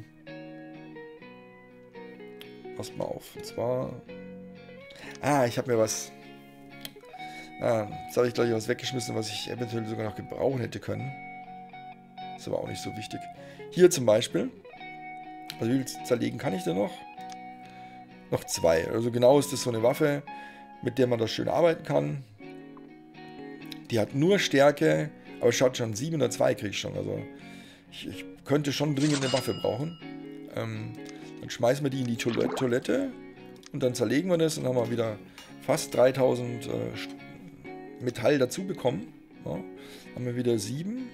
passt mal auf. Und zwar, ah, ich habe mir was, ah, jetzt habe ich glaube ich was weggeschmissen, was ich eventuell sogar noch gebrauchen hätte können. Ist aber auch nicht so wichtig. Hier zum Beispiel, also wie viel zerlegen kann ich denn noch? Noch zwei. Also genau ist das so eine Waffe, mit der man da schön arbeiten kann. Die hat nur Stärke, aber schaut schon, sieben oder zwei kriege ich schon. Also ich, ich könnte schon dringend eine Waffe brauchen. Ähm, dann schmeißen wir die in die Toilette und dann zerlegen wir das und haben wir wieder fast dreitausend äh, Metall dazu bekommen. Ja, haben wir wieder sieben.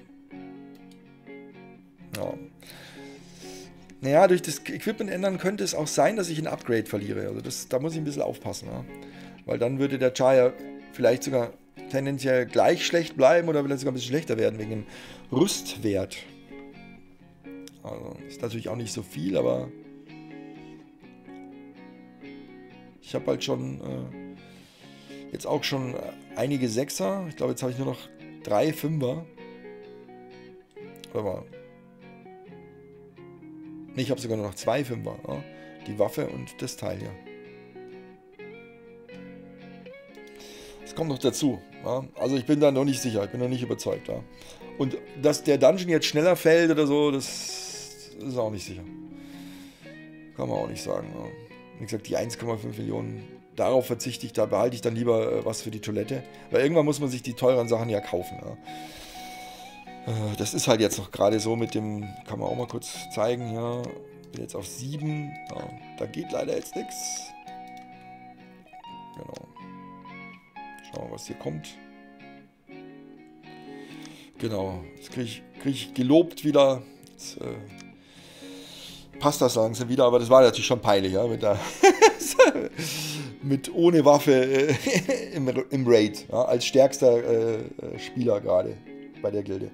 Ja. Naja, durch das Equipment ändern könnte es auch sein, dass ich ein Upgrade verliere. Also das, da muss ich ein bisschen aufpassen. Ja. Weil dann würde der Char ja vielleicht sogar tendenziell gleich schlecht bleiben oder vielleicht sogar ein bisschen schlechter werden wegen dem Rüstwert. Also ist natürlich auch nicht so viel, aber ich habe halt schon äh, jetzt auch schon einige Sechser. Ich glaube, jetzt habe ich nur noch drei Fünfer. Oder mal. Ne, ich habe sogar nur noch zwei Fünfer. Ja? Die Waffe und das Teil hier. Das kommt noch dazu. Ja? Also ich bin da noch nicht sicher. Ich bin noch nicht überzeugt. Ja? Und dass der Dungeon jetzt schneller fällt oder so, das ist auch nicht sicher. Kann man auch nicht sagen. Ja? Wie gesagt, die eins Komma fünf Millionen, darauf verzichte ich. Da behalte ich dann lieber äh, was für die Toilette. Weil irgendwann muss man sich die teuren Sachen ja kaufen. Ja? Äh, das ist halt jetzt noch gerade so mit dem, kann man auch mal kurz zeigen, hier, bin jetzt auf sieben, ja, da geht leider jetzt nichts. Genau. Schauen wir, was hier kommt. Genau, jetzt kriege ich, krieg ich gelobt wieder. Jetzt, äh, passt das langsam wieder, aber das war natürlich schon peinlich, ja, mit, der mit ohne Waffe äh, im, im Raid, ja, als stärkster äh, Spieler gerade bei der Gilde.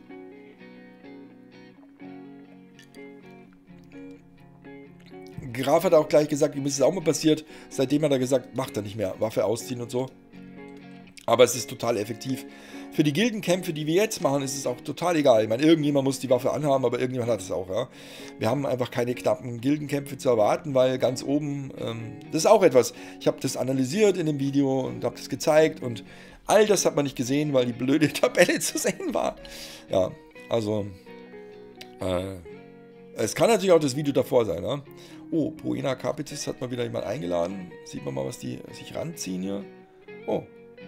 Graf hat auch gleich gesagt, ihm ist es auch mal passiert, seitdem hat er gesagt, macht er nicht mehr, Waffe ausziehen und so. Aber es ist total effektiv. Für die Gildenkämpfe, die wir jetzt machen, ist es auch total egal. Ich meine, irgendjemand muss die Waffe anhaben, aber irgendjemand hat es auch, ja. Wir haben einfach keine knappen Gildenkämpfe zu erwarten, weil ganz oben, ähm, das ist auch etwas, ich habe das analysiert in dem Video und habe das gezeigt und all das hat man nicht gesehen, weil die blöde Tabelle zu sehen war. Ja, also, äh, es kann natürlich auch das Video davor sein, ja. Oh, Poena Capitis hat mal wieder jemand eingeladen. Sieht man mal, was die sich ranziehen hier. Oh.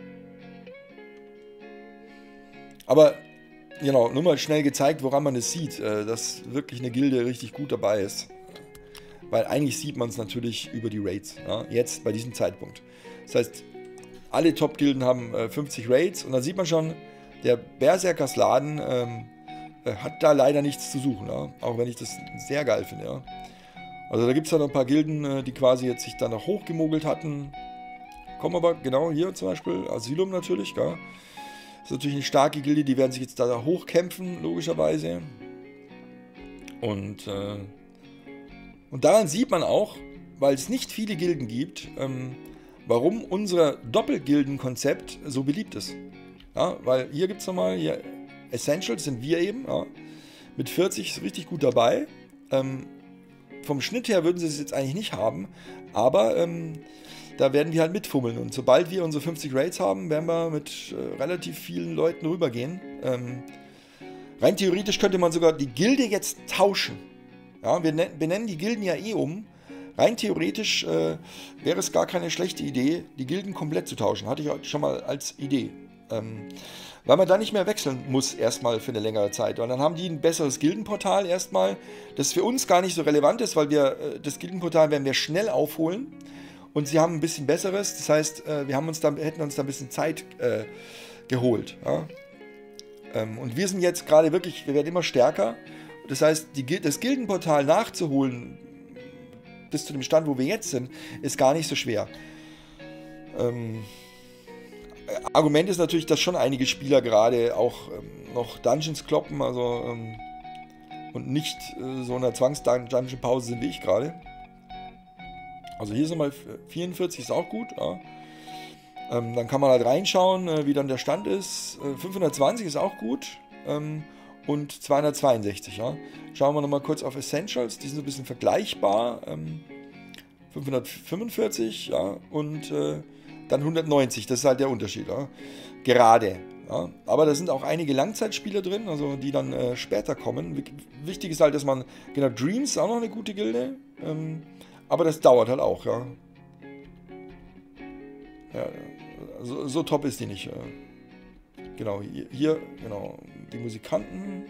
Aber, genau, nur mal schnell gezeigt, woran man es sieht, dass wirklich eine Gilde richtig gut dabei ist. Weil eigentlich sieht man es natürlich über die Raids, ja, jetzt bei diesem Zeitpunkt. Das heißt, alle Top-Gilden haben äh, fünfzig Raids und dann sieht man schon, der Berserkers Laden ähm, äh, hat da leider nichts zu suchen, ja, auch wenn ich das sehr geil finde. Ja. Also da gibt es ja noch ein paar Gilden, äh, die quasi jetzt sich da noch hochgemogelt hatten. Kommen aber genau hier zum Beispiel, Asylum natürlich, ja. Das ist natürlich eine starke Gilde, die werden sich jetzt da hochkämpfen, logischerweise. Und, äh, und daran sieht man auch, weil es nicht viele Gilden gibt, ähm, warum unser Doppelgilden-Konzept so beliebt ist. Ja, weil hier gibt es nochmal, hier Essentials sind wir eben, ja, mit vierzig ist richtig gut dabei. Ähm, vom Schnitt her würden sie es jetzt eigentlich nicht haben, aber ähm, da werden wir halt mitfummeln. Und sobald wir unsere fünfzig Raids haben, werden wir mit äh, relativ vielen Leuten rübergehen. Ähm, rein theoretisch könnte man sogar die Gilde jetzt tauschen. Ja, wir benennen die Gilden ja eh um. Rein theoretisch äh, wäre es gar keine schlechte Idee, die Gilden komplett zu tauschen. Hatte ich schon mal als Idee. Ähm, weil man da nicht mehr wechseln muss erstmal für eine längere Zeit. Und dann haben die ein besseres Gildenportal erstmal, das für uns gar nicht so relevant ist, weil wir äh, das Gildenportal werden wir schnell aufholen. Und sie haben ein bisschen besseres, das heißt, äh, wir haben uns da, hätten uns da ein bisschen Zeit äh, geholt. Ja? Ähm, und wir sind jetzt gerade wirklich, wir werden immer stärker. Das heißt, die, das Gildenportal nachzuholen, bis zu dem Stand, wo wir jetzt sind, ist gar nicht so schwer. Ähm, Argument ist natürlich, dass schon einige Spieler gerade auch ähm, noch Dungeons kloppen, also ähm, und nicht äh, so in einer Zwangs-Dungeon-Pause sind wie ich gerade. Also hier sind mal vierundvierzig, ist auch gut. Ja. Ähm, dann kann man halt reinschauen, äh, wie dann der Stand ist. Äh, fünfhundertzwanzig ist auch gut. Ähm, und zweihundertzweiundsechzig. Ja. Schauen wir nochmal kurz auf Essentials. Die sind so ein bisschen vergleichbar. Ähm, fünfhundertfünfundvierzig, ja. Und äh, dann hundertneunzig. Das ist halt der Unterschied. Ja. Gerade. Ja. Aber da sind auch einige Langzeitspieler drin, also die dann äh, später kommen. Wichtig ist halt, dass man, genau, Dreams ist auch noch eine gute Gilde. Ähm, Aber das dauert halt auch, ja. Ja, so, so top ist die nicht. Genau, hier, hier, genau, die Musikanten.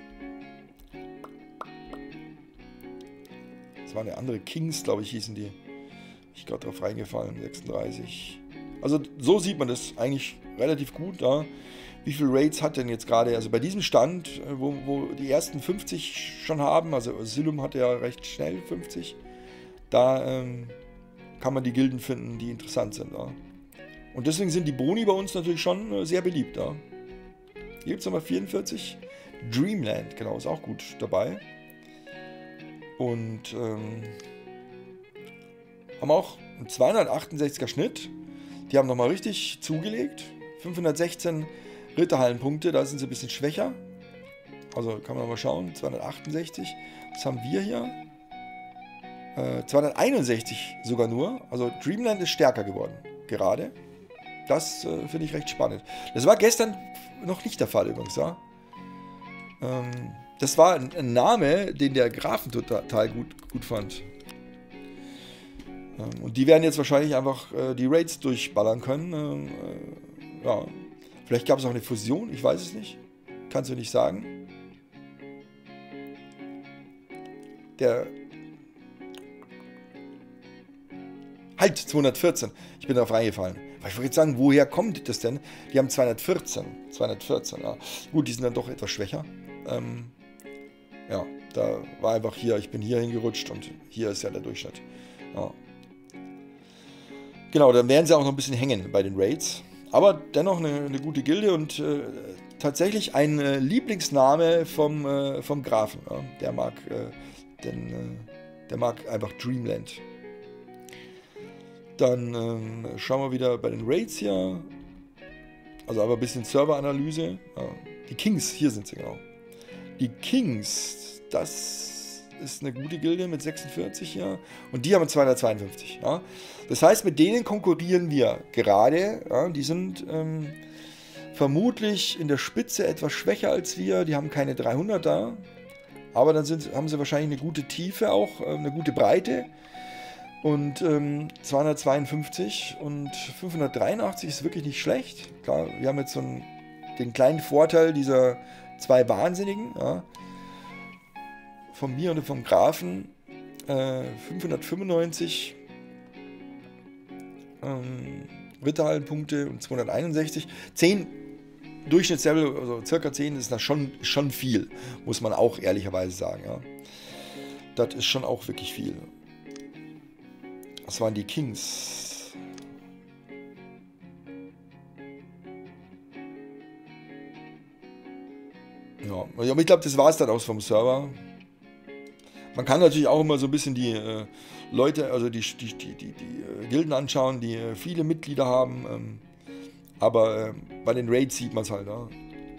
Das waren ja andere Kings, glaube ich, hießen die. Ich gerade drauf reingefallen, sechsunddreißig. Also so sieht man das eigentlich relativ gut, ja. Wie viele Raids hat denn jetzt gerade, also bei diesem Stand, wo, wo die ersten fünfzig schon haben, also Asylum hat ja recht schnell fünfzig. Da ähm, kann man die Gilden finden, die interessant sind. Ja. Und deswegen sind die Boni bei uns natürlich schon äh, sehr beliebt. Ja. Hier gibt es nochmal vierundvierzig. Dreamland, genau, ist auch gut dabei. Und ähm, haben auch einen zweihundertachtundsechziger Schnitt. Die haben nochmal richtig zugelegt. fünfhundertsechzehn Ritterhallenpunkte, da sind sie ein bisschen schwächer. Also kann man mal schauen, zweihundertachtundsechzig. Was haben wir hier? zweihunderteinundsechzig sogar nur. Also Dreamland ist stärker geworden. Gerade. Das äh, finde ich recht spannend. Das war gestern noch nicht der Fall übrigens. Ja? Ähm, das war ein, ein Name, den der Grafen total gut, gut fand. Ähm, und die werden jetzt wahrscheinlich einfach äh, die Raids durchballern können. Ähm, äh, ja. Vielleicht gab es auch eine Fusion, ich weiß es nicht. Kannst du nicht sagen. der... Halt, zweihundertvierzehn. Ich bin darauf reingefallen. Ich wollte jetzt sagen, woher kommt das denn? Die haben zweihundertvierzehn. zweihundertvierzehn, ja. Gut, die sind dann doch etwas schwächer. Ähm, ja, da war einfach hier, ich bin hier hingerutscht und hier ist ja der Durchschnitt. Ja. Genau, dann werden sie auch noch ein bisschen hängen bei den Raids. Aber dennoch eine, eine gute Gilde und äh, tatsächlich ein äh, Lieblingsname vom, äh, vom Grafen. Ja. Der mag, äh, den, äh, der mag einfach Dreamland. Dann ähm, schauen wir wieder bei den Raids hier. Also aber ein bisschen Serveranalyse. Ja. Die Kings, hier sind sie genau. Die Kings, das ist eine gute Gilde mit sechsundvierzig hier. Und die haben zweihundertzweiundfünfzig. Ja. Das heißt, mit denen konkurrieren wir gerade. Ja. Die sind ähm, vermutlich in der Spitze etwas schwächer als wir. Die haben keine dreihundert da. Aber dann sind, haben sie wahrscheinlich eine gute Tiefe auch, eine gute Breite. Und ähm, zweihundertzweiundfünfzig und fünfhundertdreiundachtzig ist wirklich nicht schlecht. Klar, wir haben jetzt so einen, den kleinen Vorteil dieser zwei Wahnsinnigen, ja, von mir und vom Grafen. Äh, fünfhundertfünfundneunzig ähm, Ritterhallenpunkte und zweihunderteinundsechzig. zehn Durchschnittslevel, also circa zehn, ist das schon, schon viel, muss man auch ehrlicherweise sagen. Ja. Das ist schon auch wirklich viel. Das waren die Kings. Ja, aber ich glaube, das war es dann auch vom Server. Man kann natürlich auch immer so ein bisschen die äh, Leute, also die, die, die, die, die äh, Gilden anschauen, die äh, viele Mitglieder haben. Ähm, aber äh, bei den Raids sieht man es halt. Ja.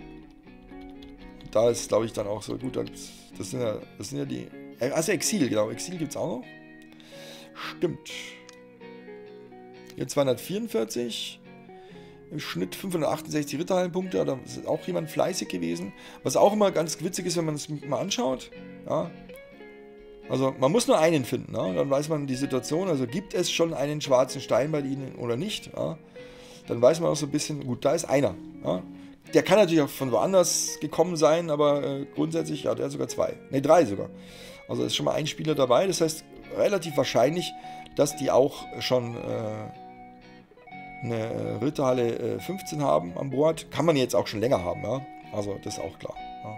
Da ist, glaube ich, dann auch so gut. Das sind ja, das sind ja die. Also Exil, genau. Exil gibt es auch noch. Stimmt. Hier zweihundertvierundvierzig. Im Schnitt fünfhundertachtundsechzig Ritterhallenpunkte. Da ist auch jemand fleißig gewesen. Was auch immer ganz witzig ist, wenn man es mal anschaut. Ja. Also man muss nur einen finden. Ja. Dann weiß man die Situation. Also gibt es schon einen schwarzen Stein bei Ihnen oder nicht. Ja. Dann weiß man auch so ein bisschen, gut, da ist einer. Ja. Der kann natürlich auch von woanders gekommen sein, aber äh, grundsätzlich, ja, der hat sogar zwei. Ne, drei sogar. Also ist schon mal ein Spieler dabei. Das heißt, relativ wahrscheinlich, dass die auch schon äh, eine Ritterhalle äh, fünfzehn haben an Bord. Kann man jetzt auch schon länger haben, ja. Also das ist auch klar. Ja.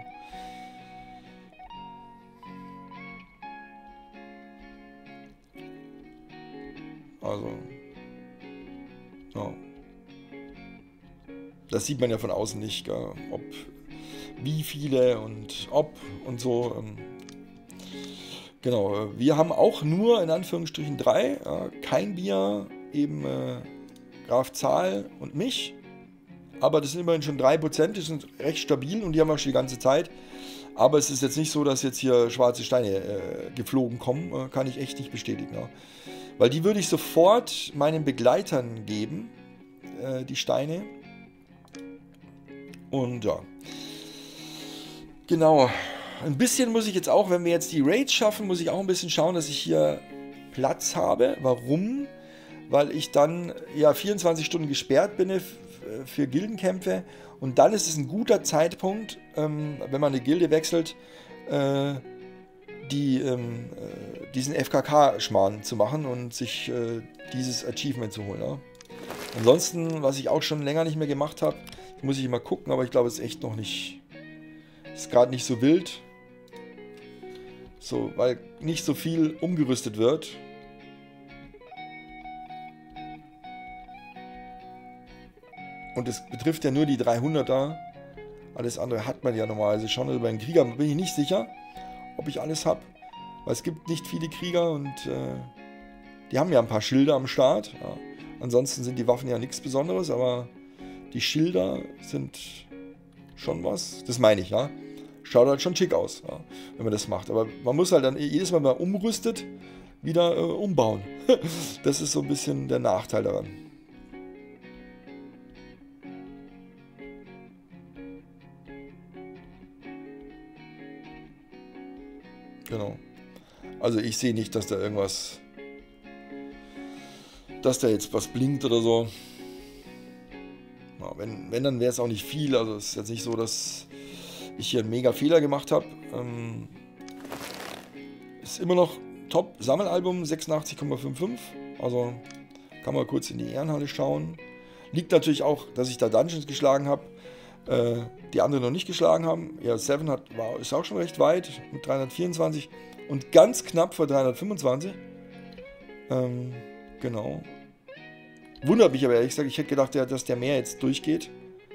Also, ja. Das sieht man ja von außen nicht, gell? Ob, wie viele und ob und so. Ähm. Genau, wir haben auch nur in Anführungsstrichen drei, äh, kein Bier, eben äh, Graf Zahl und mich, aber das sind immerhin schon drei Prozent, die sind recht stabil und die haben wir schon die ganze Zeit, aber es ist jetzt nicht so, dass jetzt hier schwarze Steine äh, geflogen kommen, äh, kann ich echt nicht bestätigen, ja. Weil die würde ich sofort meinen Begleitern geben, äh, die Steine, und ja, genau. Ein bisschen muss ich jetzt auch, wenn wir jetzt die Raids schaffen, muss ich auch ein bisschen schauen, dass ich hier Platz habe. Warum? Weil ich dann ja vierundzwanzig Stunden gesperrt bin für Gildenkämpfe und dann ist es ein guter Zeitpunkt, ähm, wenn man eine Gilde wechselt, äh, die, ähm, äh, diesen F K K-Schmarrn zu machen und sich äh, dieses Achievement zu holen. Ja. Ansonsten, was ich auch schon länger nicht mehr gemacht habe, muss ich mal gucken, aber ich glaube, es ist echt noch nicht, ist gerade nicht so wild. So, weil nicht so viel umgerüstet wird. Und es betrifft ja nur die dreihunderter. Alles andere hat man ja normalerweise schon. Also bei den Kriegern bin ich nicht sicher, ob ich alles habe. Weil es gibt nicht viele Krieger und äh, die haben ja ein paar Schilder am Start. Ja. Ansonsten sind die Waffen ja nichts Besonderes, aber die Schilder sind schon was. Das meine ich, ja. Schaut halt schon schick aus, ja, wenn man das macht. Aber man muss halt dann jedes Mal, wenn man umrüstet, wieder äh, umbauen. Das ist so ein bisschen der Nachteil daran. Genau. Also ich sehe nicht, dass da irgendwas, dass da jetzt was blinkt oder so. Ja, wenn, wenn, dann wäre es auch nicht viel. Also es ist jetzt nicht so, dass ich hier einen mega Fehler gemacht habe. Ähm, es ist immer noch Top Sammelalbum sechsundachtzig Komma fünfundfünfzig. Also kann man kurz in die Ehrenhalle schauen. Liegt natürlich auch, dass ich da Dungeons geschlagen habe, äh, die andere noch nicht geschlagen haben. Ja, Seven hat, war, ist auch schon recht weit mit dreihundertvierundzwanzig und ganz knapp vor dreihundertfünfundzwanzig. Ähm, genau. Wundert mich aber ehrlich gesagt, ich hätte gedacht, dass der mehr jetzt durchgeht.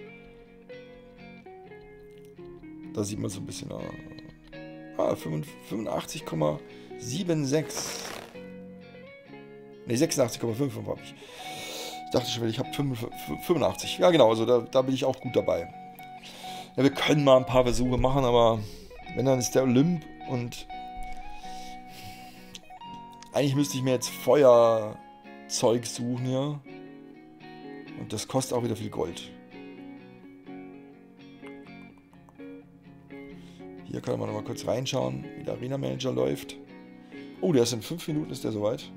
Da sieht man so ein bisschen. Ah, fünfundachtzig Komma sechsundsiebzig. Ne, sechsundachtzig Komma fünfundfünfzig habe ich. Ich dachte schon, ich habe fünfundachtzig. Ja, genau, also da, da bin ich auch gut dabei. Ja, wir können mal ein paar Versuche machen, aber wenn, dann ist der Olymp und eigentlich müsste ich mir jetzt Feuerzeug suchen hier. Und das kostet auch wieder viel Gold. Hier kann man noch mal kurz reinschauen, wie der Arena Manager läuft. Oh, der ist in fünf Minuten, ist der soweit.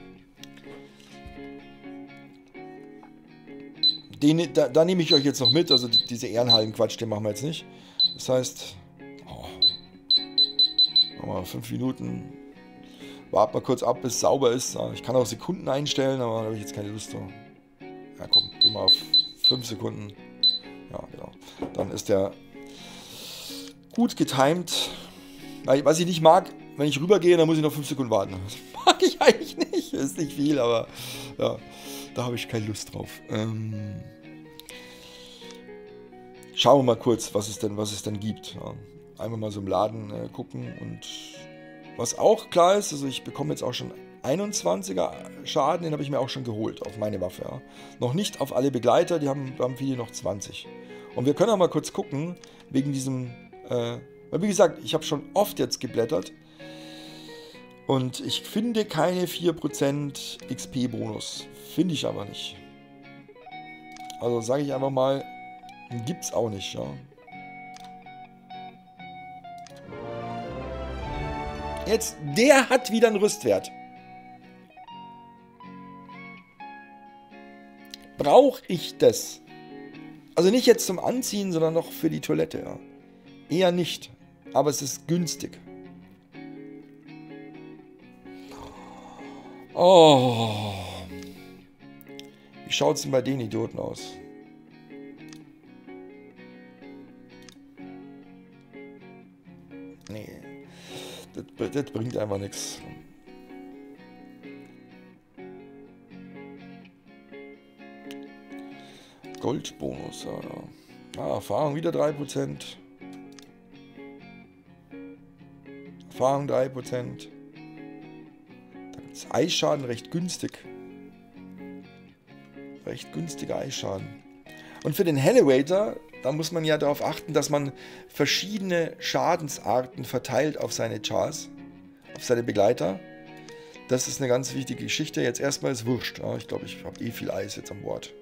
Den, da, da nehme ich euch jetzt noch mit, also die, diese Ehrenhallen-Quatsch, den machen wir jetzt nicht. Das heißt, oh, machen wir fünf Minuten. Warten wir kurz ab, bis es sauber ist. Ich kann auch Sekunden einstellen, aber da habe ich jetzt keine Lust drauf. Ja komm, gehen wir auf fünf Sekunden. Ja, genau. Dann ist der gut getimed. Was ich nicht mag, wenn ich rübergehe, dann muss ich noch fünf Sekunden warten. Das mag ich eigentlich nicht. Ist nicht viel, aber ja, da habe ich keine Lust drauf. Ähm, schauen wir mal kurz, was es denn, was es denn gibt. Ja, einfach mal so im Laden äh, gucken. Und was auch klar ist, also ich bekomme jetzt auch schon einundzwanziger Schaden, den habe ich mir auch schon geholt auf meine Waffe. Ja. Noch nicht auf alle Begleiter, die haben, haben viele noch zwanzig. Und wir können auch mal kurz gucken, wegen diesem... Äh, weil wie gesagt, ich habe schon oft jetzt geblättert und ich finde keine vier Prozent X P-Bonus. Finde ich aber nicht. Also sage ich einfach mal, gibt es auch nicht. Ja. Jetzt, der hat wieder einen Rüstwert. Brauche ich das? Also nicht jetzt zum Anziehen, sondern noch für die Toilette. Ja. Eher nicht. Aber es ist günstig. Oh. Wie schaut es denn bei den Idioten aus? Nee. Das, das bringt einfach nichts. Goldbonus. Ja. Ah, Erfahrung wieder drei Prozent. Erfahrung drei Prozent. Da gibt es Eisschaden recht günstig. Recht günstiger Eisschaden. Und für den Elevator, da muss man ja darauf achten, dass man verschiedene Schadensarten verteilt auf seine Chars, auf seine Begleiter. Das ist eine ganz wichtige Geschichte. Jetzt erstmal ist wurscht. Ja, ich glaube, ich habe eh viel Eis jetzt an Bord.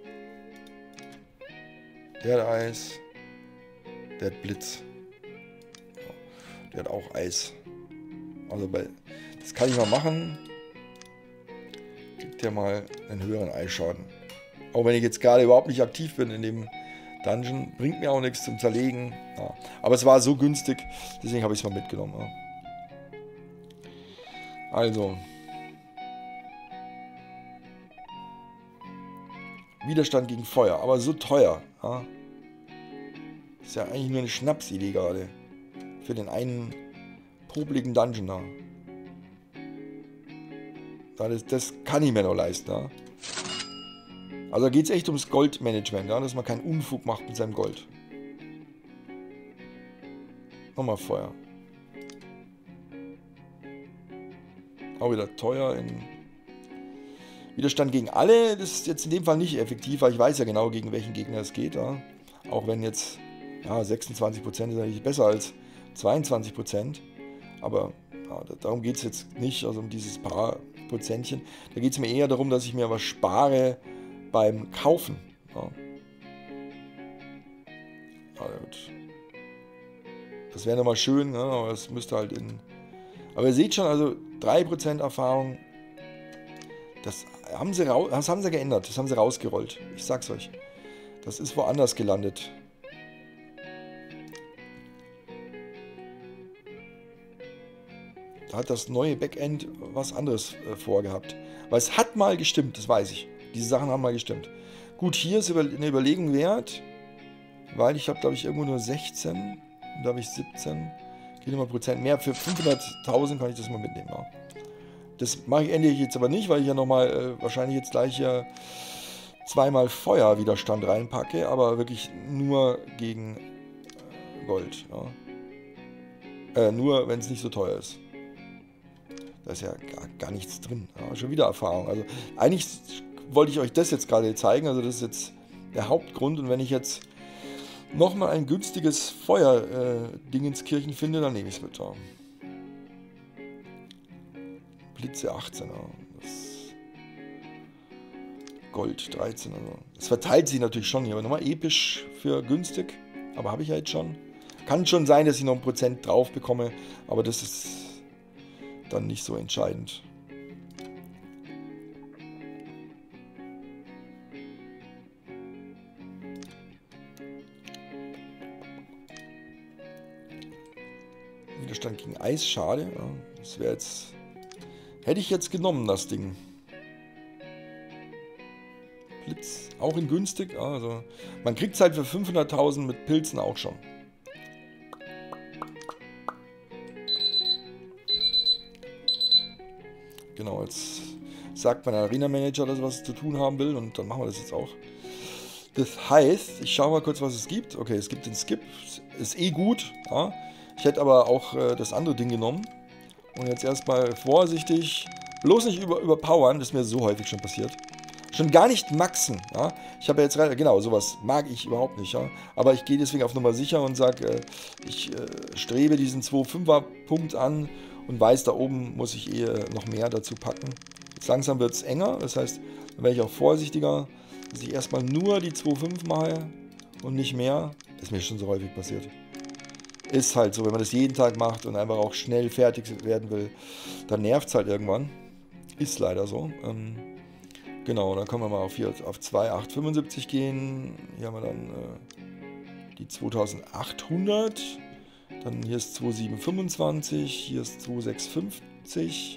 Der hat Eis. Der hat Blitz. Der hat auch Eis. Also bei, das kann ich mal machen. Kriegt der mal einen höheren Eisschaden. Auch wenn ich jetzt gerade überhaupt nicht aktiv bin in dem Dungeon. Bringt mir auch nichts zum Zerlegen. Ja. Aber es war so günstig, deswegen habe ich es mal mitgenommen. Ja. Also. Widerstand gegen Feuer, aber so teuer. Ja. Ist ja eigentlich nur eine Schnapsidee gerade. Für den einen popligen Dungeon da. Das, das kann ich mir noch leisten. Ja. Also da geht es echt ums Goldmanagement, ja, dass man keinen Unfug macht mit seinem Gold. Nochmal Feuer. Auch wieder teuer in Widerstand gegen alle. Das ist jetzt in dem Fall nicht effektiv, weil ich weiß ja genau, gegen welchen Gegner es geht. Ja. Auch wenn jetzt ja, sechsundzwanzig Prozent ist natürlich besser als zweiundzwanzig Prozent. Aber ja, darum geht es jetzt nicht, also um dieses paar Prozentchen. Da geht es mir eher darum, dass ich mir was spare beim Kaufen. Ja. Das wäre nochmal schön, ne? Aber das müsste halt in... Aber ihr seht schon, also drei Prozent Erfahrung, das haben, sie raus, das haben sie geändert, das haben sie rausgerollt. Ich sag's euch. Das ist woanders gelandet. Da hat das neue Backend was anderes äh, vorgehabt. Weil es hat mal gestimmt, das weiß ich. Diese Sachen haben mal gestimmt. Gut, hier ist eine Überlegung wert, weil ich habe, glaube ich, irgendwo nur sechzehn. Und da habe ich siebzehn. Geht immer Prozent mehr. Für fünfhunderttausend kann ich das mal mitnehmen. Ja. Das mache ich endlich jetzt aber nicht, weil ich ja nochmal äh, wahrscheinlich jetzt gleich hier zweimal Feuerwiderstand reinpacke, aber wirklich nur gegen äh, Gold. Ja. Äh, nur, wenn es nicht so teuer ist. Da ist ja gar, gar nichts drin. Ja, schon wieder Erfahrung. Also eigentlich wollte ich euch das jetzt gerade zeigen. Also das ist jetzt der Hauptgrund. Und wenn ich jetzt nochmal ein günstiges Feuer-Dingenskirchen äh, finde, dann nehme ich es mit. Ja. Blitze achtzehn. Ja. Das Gold dreizehn. Also. Das verteilt sich natürlich schon hier. Aber nochmal episch für günstig. Aber habe ich ja jetzt schon. Kann schon sein, dass ich noch ein Prozent drauf bekomme. Aber das ist dann nicht so entscheidend. Widerstand gegen Eis, schade. Ja, das wäre jetzt. Hätte ich jetzt genommen, das Ding. Blitz, auch in günstig. Also, man kriegt es halt für fünfhunderttausend mit Pilzen auch schon. Genau, jetzt sagt mein Arena-Manager, dass er was zu tun haben will und dann machen wir das jetzt auch. Das heißt, ich schaue mal kurz, was es gibt. Okay, es gibt den Skip, ist eh gut. Ja. Ich hätte aber auch äh, das andere Ding genommen. Und jetzt erstmal vorsichtig, bloß nicht über, überpowern, das ist mir so häufig schon passiert. Schon gar nicht maxen. Ja. Ich habe ja jetzt, genau, sowas mag ich überhaupt nicht. Ja. Aber ich gehe deswegen auf Nummer sicher und sage, äh, ich äh, strebe diesen zwei Komma fünfer Punkt an. Und weiß, da oben muss ich eh noch mehr dazu packen. Jetzt langsam wird es enger, das heißt, dann werde ich auch vorsichtiger, dass ich erstmal nur die zwei Komma fünf mache und nicht mehr. Das ist mir schon so häufig passiert. Ist halt so, wenn man das jeden Tag macht und einfach auch schnell fertig werden will, dann nervt es halt irgendwann. Ist leider so. Ähm, genau, dann können wir mal auf, hier, auf zwei Komma acht fünfundsiebzig gehen. Hier haben wir dann äh, die zweitausendachthundert. Dann hier ist zwei Komma sieben fünfundzwanzig, hier ist zwei Komma sechs fünfzig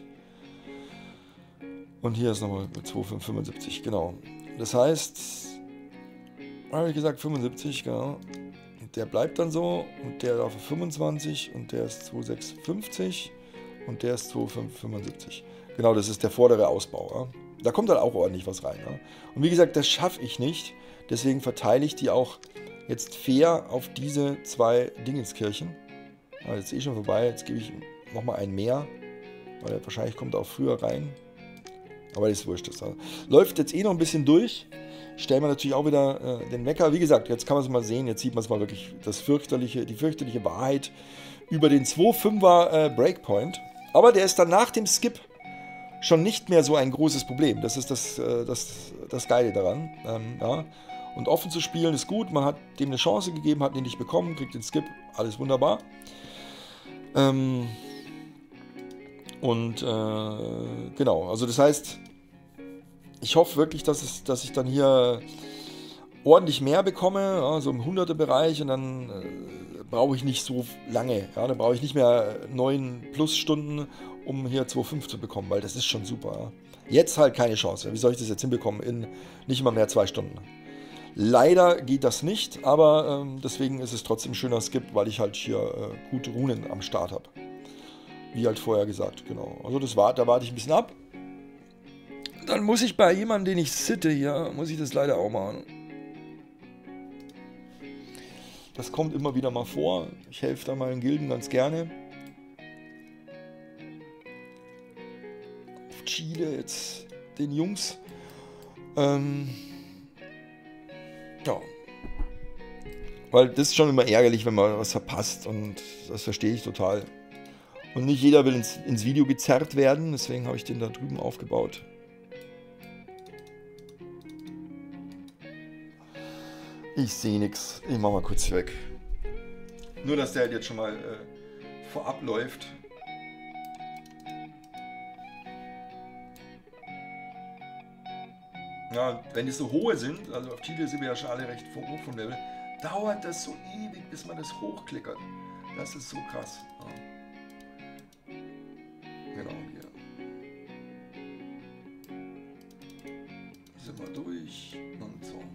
und hier ist nochmal zwei Komma fünf fünfundsiebzig, genau. Das heißt, habe ich gesagt fünfundsiebzig, genau. Und der bleibt dann so und der darf auf fünfundzwanzig und der ist zwei Komma sechs fünfzig und der ist zwei Komma fünf fünfundsiebzig. Genau, das ist der vordere Ausbau. Ja. Da kommt dann auch ordentlich was rein. Ja. Und wie gesagt, das schaffe ich nicht, deswegen verteile ich die auch jetzt fair auf diese zwei Dingenskirchen. Ah, jetzt ist eh schon vorbei, jetzt gebe ich nochmal einen mehr, weil er wahrscheinlich kommt auch früher rein. Aber das ist wurscht. Das läuft jetzt eh noch ein bisschen durch. Stellen wir natürlich auch wieder äh, den Wecker. Wie gesagt, jetzt kann man es mal sehen, jetzt sieht man es mal wirklich, das fürchterliche, die fürchterliche Wahrheit über den zwei Komma fünfer äh, Breakpoint. Aber der ist dann nach dem Skip schon nicht mehr so ein großes Problem. Das ist das, äh, das, das Geile daran. Ähm, ja. Und offen zu spielen ist gut, man hat dem eine Chance gegeben, hat ihn nicht bekommen, kriegt den Skip, alles wunderbar. Ähm und äh, genau, also das heißt, ich hoffe wirklich, dass, es, dass ich dann hier ordentlich mehr bekomme, ja, so im Hunderter-Bereich und dann äh, brauche ich nicht so lange, ja, dann brauche ich nicht mehr neun plus Stunden, um hier zwei Komma fünf zu bekommen, weil das ist schon super. Ja. Jetzt halt keine Chance, wie soll ich das jetzt hinbekommen in nicht mal mehr zwei Stunden? Leider geht das nicht, aber ähm, deswegen ist es trotzdem ein schöner Skip, weil ich halt hier äh, gute Runen am Start habe. Wie halt vorher gesagt, genau. Also das war, da warte ich ein bisschen ab. Dann muss ich bei jemandem, den ich sitte hier, muss ich das leider auch machen. Das kommt immer wieder mal vor. Ich helfe da meinen Gilden ganz gerne. Auf Chile jetzt den Jungs. Ähm... Ja. Weil das ist schon immer ärgerlich, wenn man was verpasst und das verstehe ich total. Und nicht jeder will ins, ins Video gezerrt werden, deswegen habe ich den da drüben aufgebaut. Ich sehe nichts. Ich mache mal kurz weg. Nur, dass der halt jetzt schon mal äh, vorab läuft. Ja, wenn die so hohe sind, also auf Chile sind wir ja schon alle recht hoch vom Level, dauert das so ewig, bis man das hochklickert. Das ist so krass. Ja. Genau, hier. Sind wir durch und so.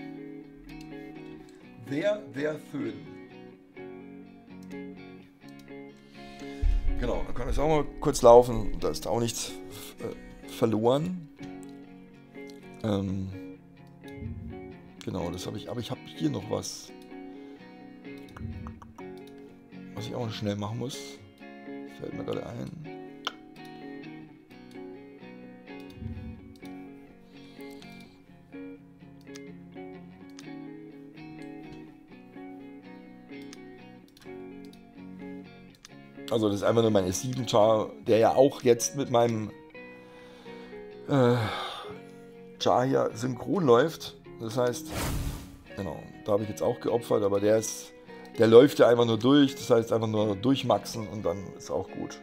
Wer, wer Föhn. Genau, dann kann ich auch mal kurz laufen. Da ist auch nichts äh, verloren. Ähm, genau, das habe ich. Aber ich habe hier noch was, was ich auch noch schnell machen muss. Fällt mir gerade ein. Also das ist einfach nur mein S sieben Char, der ja auch jetzt mit meinem äh, Char hier synchron läuft. Das heißt, genau, da habe ich jetzt auch geopfert, aber der ist, der läuft ja einfach nur durch. Das heißt einfach nur durchmaxen und dann ist auch gut.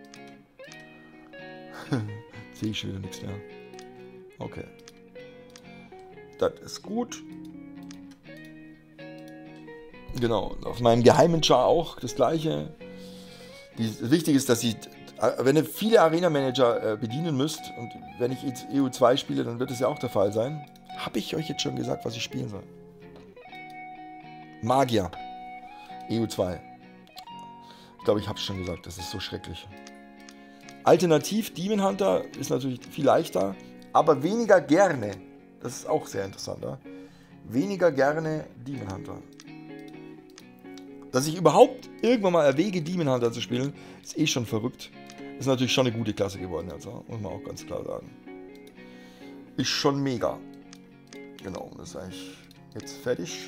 Sehe ich schon wieder nichts mehr. Okay. Das ist gut. Genau, auf meinem geheimen Char auch das gleiche. Die, wichtig ist, dass ich, wenn ihr viele Arena-Manager äh, bedienen müsst und wenn ich jetzt E U zwei spiele, dann wird es ja auch der Fall sein. Habe ich euch jetzt schon gesagt, was ich spielen soll? Magier. E U zwei. Ich glaube, ich habe es schon gesagt, das ist so schrecklich. Alternativ, Demon Hunter ist natürlich viel leichter, aber weniger gerne. Das ist auch sehr interessant. Ja? Weniger gerne Demon Hunter. Dass ich überhaupt irgendwann mal erwäge, Demon Hunter zu spielen, ist eh schon verrückt. Ist natürlich schon eine gute Klasse geworden, also, muss man auch ganz klar sagen. Ist schon mega. Genau, das ist eigentlich jetzt fertig.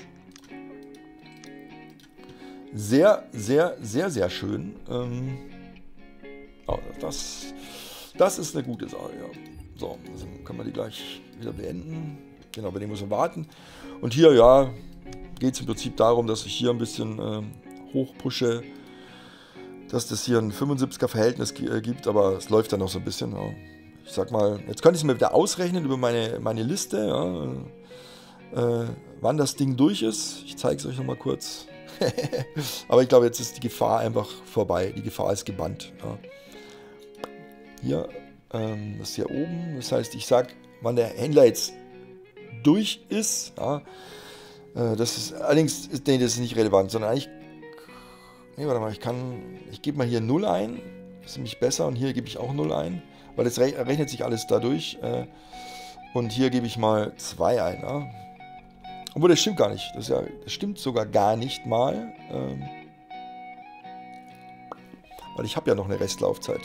Sehr, sehr, sehr, sehr schön. Ähm, oh, das, das ist eine gute Sache, ja. So, dann können wir die gleich wieder beenden. Genau, bei dem müssen wir warten. Und hier, ja, geht es im Prinzip darum, dass ich hier ein bisschen äh, hochpushe, dass das hier ein fünfundsiebziger Verhältnis äh, gibt, aber es läuft dann noch so ein bisschen. Ja. Ich sag mal, jetzt könnte ich es mir wieder ausrechnen über meine, meine Liste, ja, äh, wann das Ding durch ist. Ich zeige es euch nochmal kurz. Aber ich glaube, jetzt ist die Gefahr einfach vorbei. Die Gefahr ist gebannt. Ja. Hier, ähm, das ist hier oben. Das heißt, ich sage, wann der Händler jetzt durch ist. Ja. Das ist allerdings, nee, das ist nicht relevant, sondern eigentlich, nee, warte mal, ich kann, ich gebe mal hier null ein, das ist nämlich besser und hier gebe ich auch null ein, weil das rechnet sich alles dadurch und hier gebe ich mal zwei ein, ja. Obwohl das stimmt gar nicht, das, ist ja, das stimmt sogar gar nicht mal, weil ich habe ja noch eine Restlaufzeit.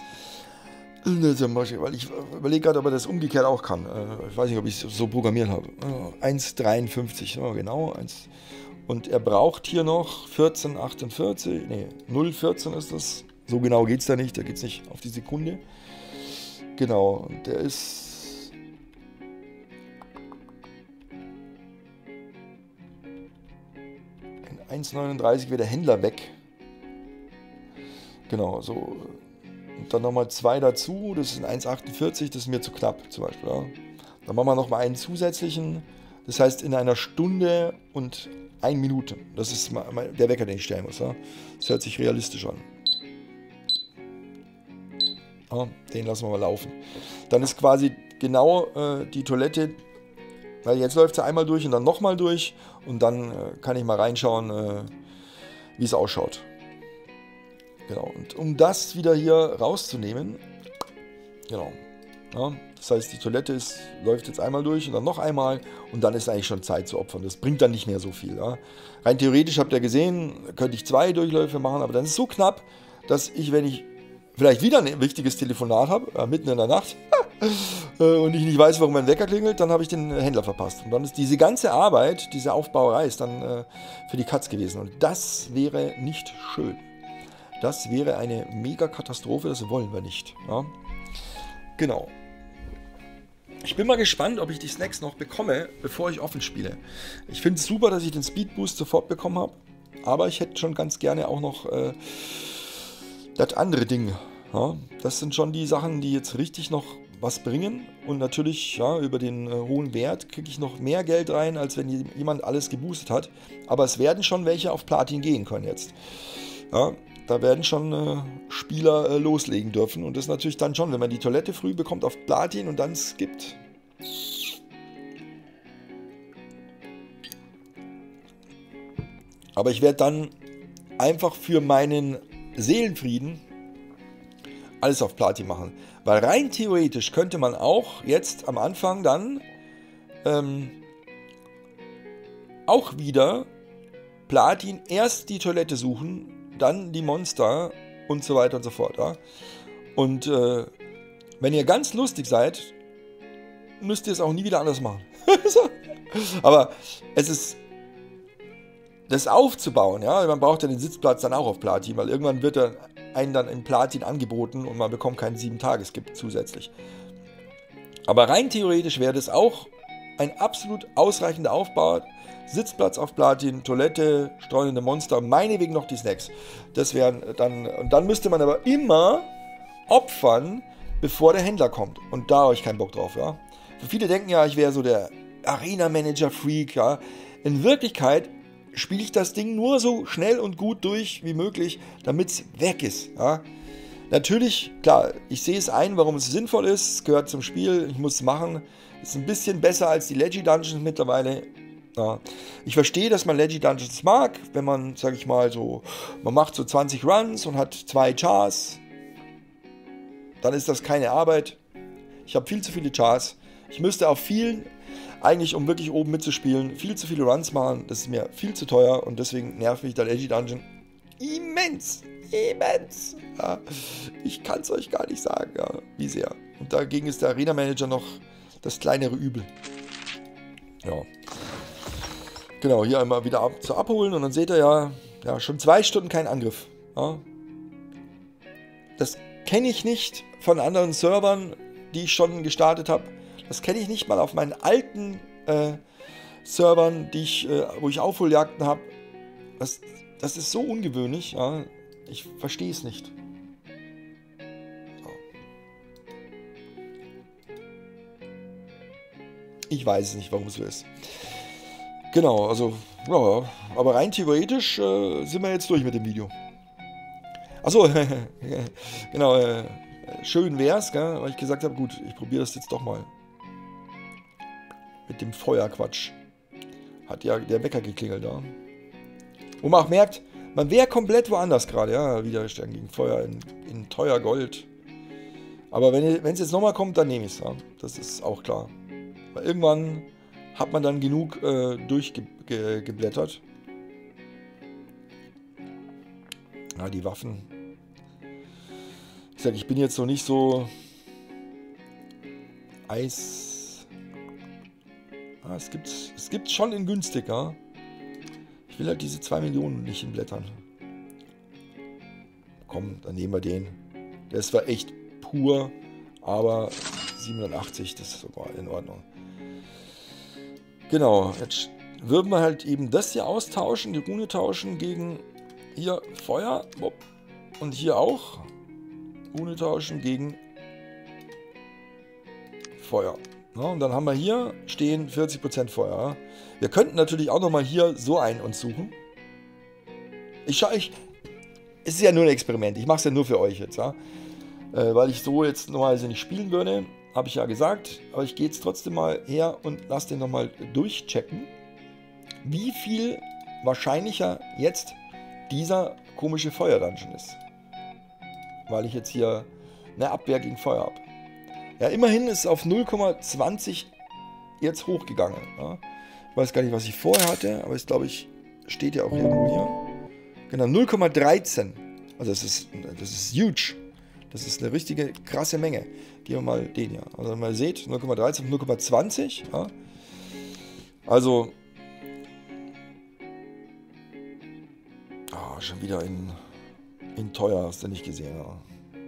Weil ich überlege gerade, ob er das umgekehrt auch kann. Ich weiß nicht, ob ich es so programmiert habe. eins Komma dreiundfünfzig, genau. Und er braucht hier noch vierzehn Komma achtundvierzig. Ne, null Komma vierzehn ist das. So genau geht es da nicht. Da geht es nicht auf die Sekunde. Genau. Und der ist. In eins Komma neununddreißig wäre der Händler weg. Genau, so. Und dann nochmal zwei dazu, das ist ein eins Komma achtundvierzig, das ist mir zu knapp zum Beispiel. Ja. Dann machen wir nochmal einen zusätzlichen, das heißt in einer Stunde und eine Minute. Das ist der Wecker, den ich stellen muss. Ja. Das hört sich realistisch an. Ja, den lassen wir mal laufen. Dann ist quasi genau äh, die Toilette, weil jetzt läuft sie einmal durch und dann nochmal durch und dann äh, kann ich mal reinschauen, äh, wie es ausschaut. Genau, und um das wieder hier rauszunehmen, genau, ja, das heißt, die Toilette ist, läuft jetzt einmal durch und dann noch einmal und dann ist eigentlich schon Zeit zu opfern. Das bringt dann nicht mehr so viel. Ja. Rein theoretisch, habt ihr gesehen, könnte ich zwei Durchläufe machen, aber dann ist es so knapp, dass ich, wenn ich vielleicht wieder ein wichtiges Telefonat habe, äh, mitten in der Nacht, äh, und ich nicht weiß, warum mein Wecker klingelt, dann habe ich den Händler verpasst. Und dann ist diese ganze Arbeit, diese Aufbauerei ist dann äh, für die Katz gewesen. Und das wäre nicht schön. Das wäre eine Mega-Katastrophe, das wollen wir nicht. Ja? Genau. Ich bin mal gespannt, ob ich die Snacks noch bekomme, bevor ich offen spiele. Ich finde es super, dass ich den Speed Boost sofort bekommen habe, aber ich hätte schon ganz gerne auch noch äh, das andere Ding. Ja? Das sind schon die Sachen, die jetzt richtig noch was bringen und natürlich, ja, über den äh, hohen Wert kriege ich noch mehr Geld rein, als wenn jemand alles geboostet hat, aber es werden schon welche auf Platin gehen können jetzt. Ja? da werden schon äh, Spieler äh, loslegen dürfen. Und das ist natürlich dann schon, wenn man die Toilette früh bekommt auf Platin und dann skippt. Aber ich werde dann einfach für meinen Seelenfrieden alles auf Platin machen. Weil rein theoretisch könnte man auch jetzt am Anfang dann ähm, auch wieder Platin, erst die Toilette suchen, dann die Monster und so weiter und so fort. Ja? Und äh, wenn ihr ganz lustig seid, müsst ihr es auch nie wieder anders machen. Aber es ist, das aufzubauen, ja, man braucht ja den Sitzplatz dann auch auf Platin, weil irgendwann wird er einen dann in Platin angeboten und man bekommt keinen sieben Tage-Skip zusätzlich. Aber rein theoretisch wäre das auch ein absolut ausreichender Aufbau. Sitzplatz auf Platin, Toilette, streunende Monster, meinetwegen noch die Snacks. Das wären dann, und dann müsste man aber immer opfern, bevor der Händler kommt. Und da habe ich keinen Bock drauf, ja. Für viele denken ja, ich wäre so der Arena-Manager-Freak, ja. In Wirklichkeit spiele ich das Ding nur so schnell und gut durch wie möglich, damit es weg ist, ja. Natürlich, klar, ich sehe es ein, warum es sinnvoll ist, es gehört zum Spiel, ich muss es machen. Ist ein bisschen besser als die Leggy-Dungeons mittlerweile. Ja. Ich verstehe, dass man Leggy-Dungeons mag, wenn man, sag ich mal, so, man macht so zwanzig Runs und hat zwei Chars, dann ist das keine Arbeit. Ich habe viel zu viele Chars. Ich müsste auf vielen, eigentlich um wirklich oben mitzuspielen, viel zu viele Runs machen. Das ist mir viel zu teuer und deswegen nervt mich der Leggy-Dungeon immens, immens. Ja. Ich kann es euch gar nicht sagen, ja, wie sehr. Und dagegen ist der Arena-Manager noch das kleinere Übel. Ja. Genau, hier einmal wieder ab, zu abholen und dann seht ihr ja, ja schon zwei Stunden kein Angriff. Ja. Das kenne ich nicht von anderen Servern, die ich schon gestartet habe. Das kenne ich nicht mal auf meinen alten äh, Servern, die ich, äh, wo ich Aufholjagden habe. Das, das ist so ungewöhnlich. Ja. Ich verstehe es nicht. So. Ich weiß es nicht, warum es so ist. Genau, also, ja, aber rein theoretisch äh, sind wir jetzt durch mit dem Video. Achso, genau, äh, schön wär's, gell, weil ich gesagt habe, gut, ich probiere das jetzt doch mal. Mit dem Feuerquatsch. Hat ja der Wecker geklingelt da. Wo man auch merkt, man wäre komplett woanders gerade, ja, Widerstand gegen Feuer in, in teuer Gold. Aber wenn es jetzt nochmal kommt, dann nehme ich es, ja. Das ist auch klar. Weil irgendwann hat man dann genug äh, durchgeblättert. Ja, die Waffen. Ich sag, ich bin jetzt noch nicht so Eis. Ah, es gibt es gibt schon in günstig, ja. Ich will halt diese zwei Millionen nicht in Blättern. Komm, dann nehmen wir den. Der ist zwar echt pur, aber siebenundachtzig, das ist sogar in Ordnung. Genau, jetzt würden wir halt eben das hier austauschen, die Rune tauschen gegen hier Feuer und hier auch Rune tauschen gegen Feuer. Ja, und dann haben wir hier stehen vierzig Prozent Feuer. Wir könnten natürlich auch nochmal hier so einen uns suchen. Ich schaue, ich, es ist ja nur ein Experiment, ich mache es ja nur für euch jetzt, ja. Äh, weil ich so jetzt normalerweise nicht spielen würde. Habe ich ja gesagt, aber ich gehe jetzt trotzdem mal her und lasse den nochmal durchchecken, wie viel wahrscheinlicher jetzt dieser komische Feuer-Dungeon ist. Weil ich jetzt hier eine Abwehr gegen Feuer habe. Ja, immerhin ist es auf null Komma zwanzig jetzt hochgegangen. Ja. Ich weiß gar nicht, was ich vorher hatte, aber es glaube ich, steht ja auch irgendwo hier. Genau, null Komma dreizehn. Also das ist, das ist huge. Das ist eine richtige krasse Menge. Gehen wir mal den hier. Also wenn ihr seht, null Komma dreizehn, null Komma zwanzig. Ja. Also oh, schon wieder in, in teuer, hast du nicht gesehen. Ja.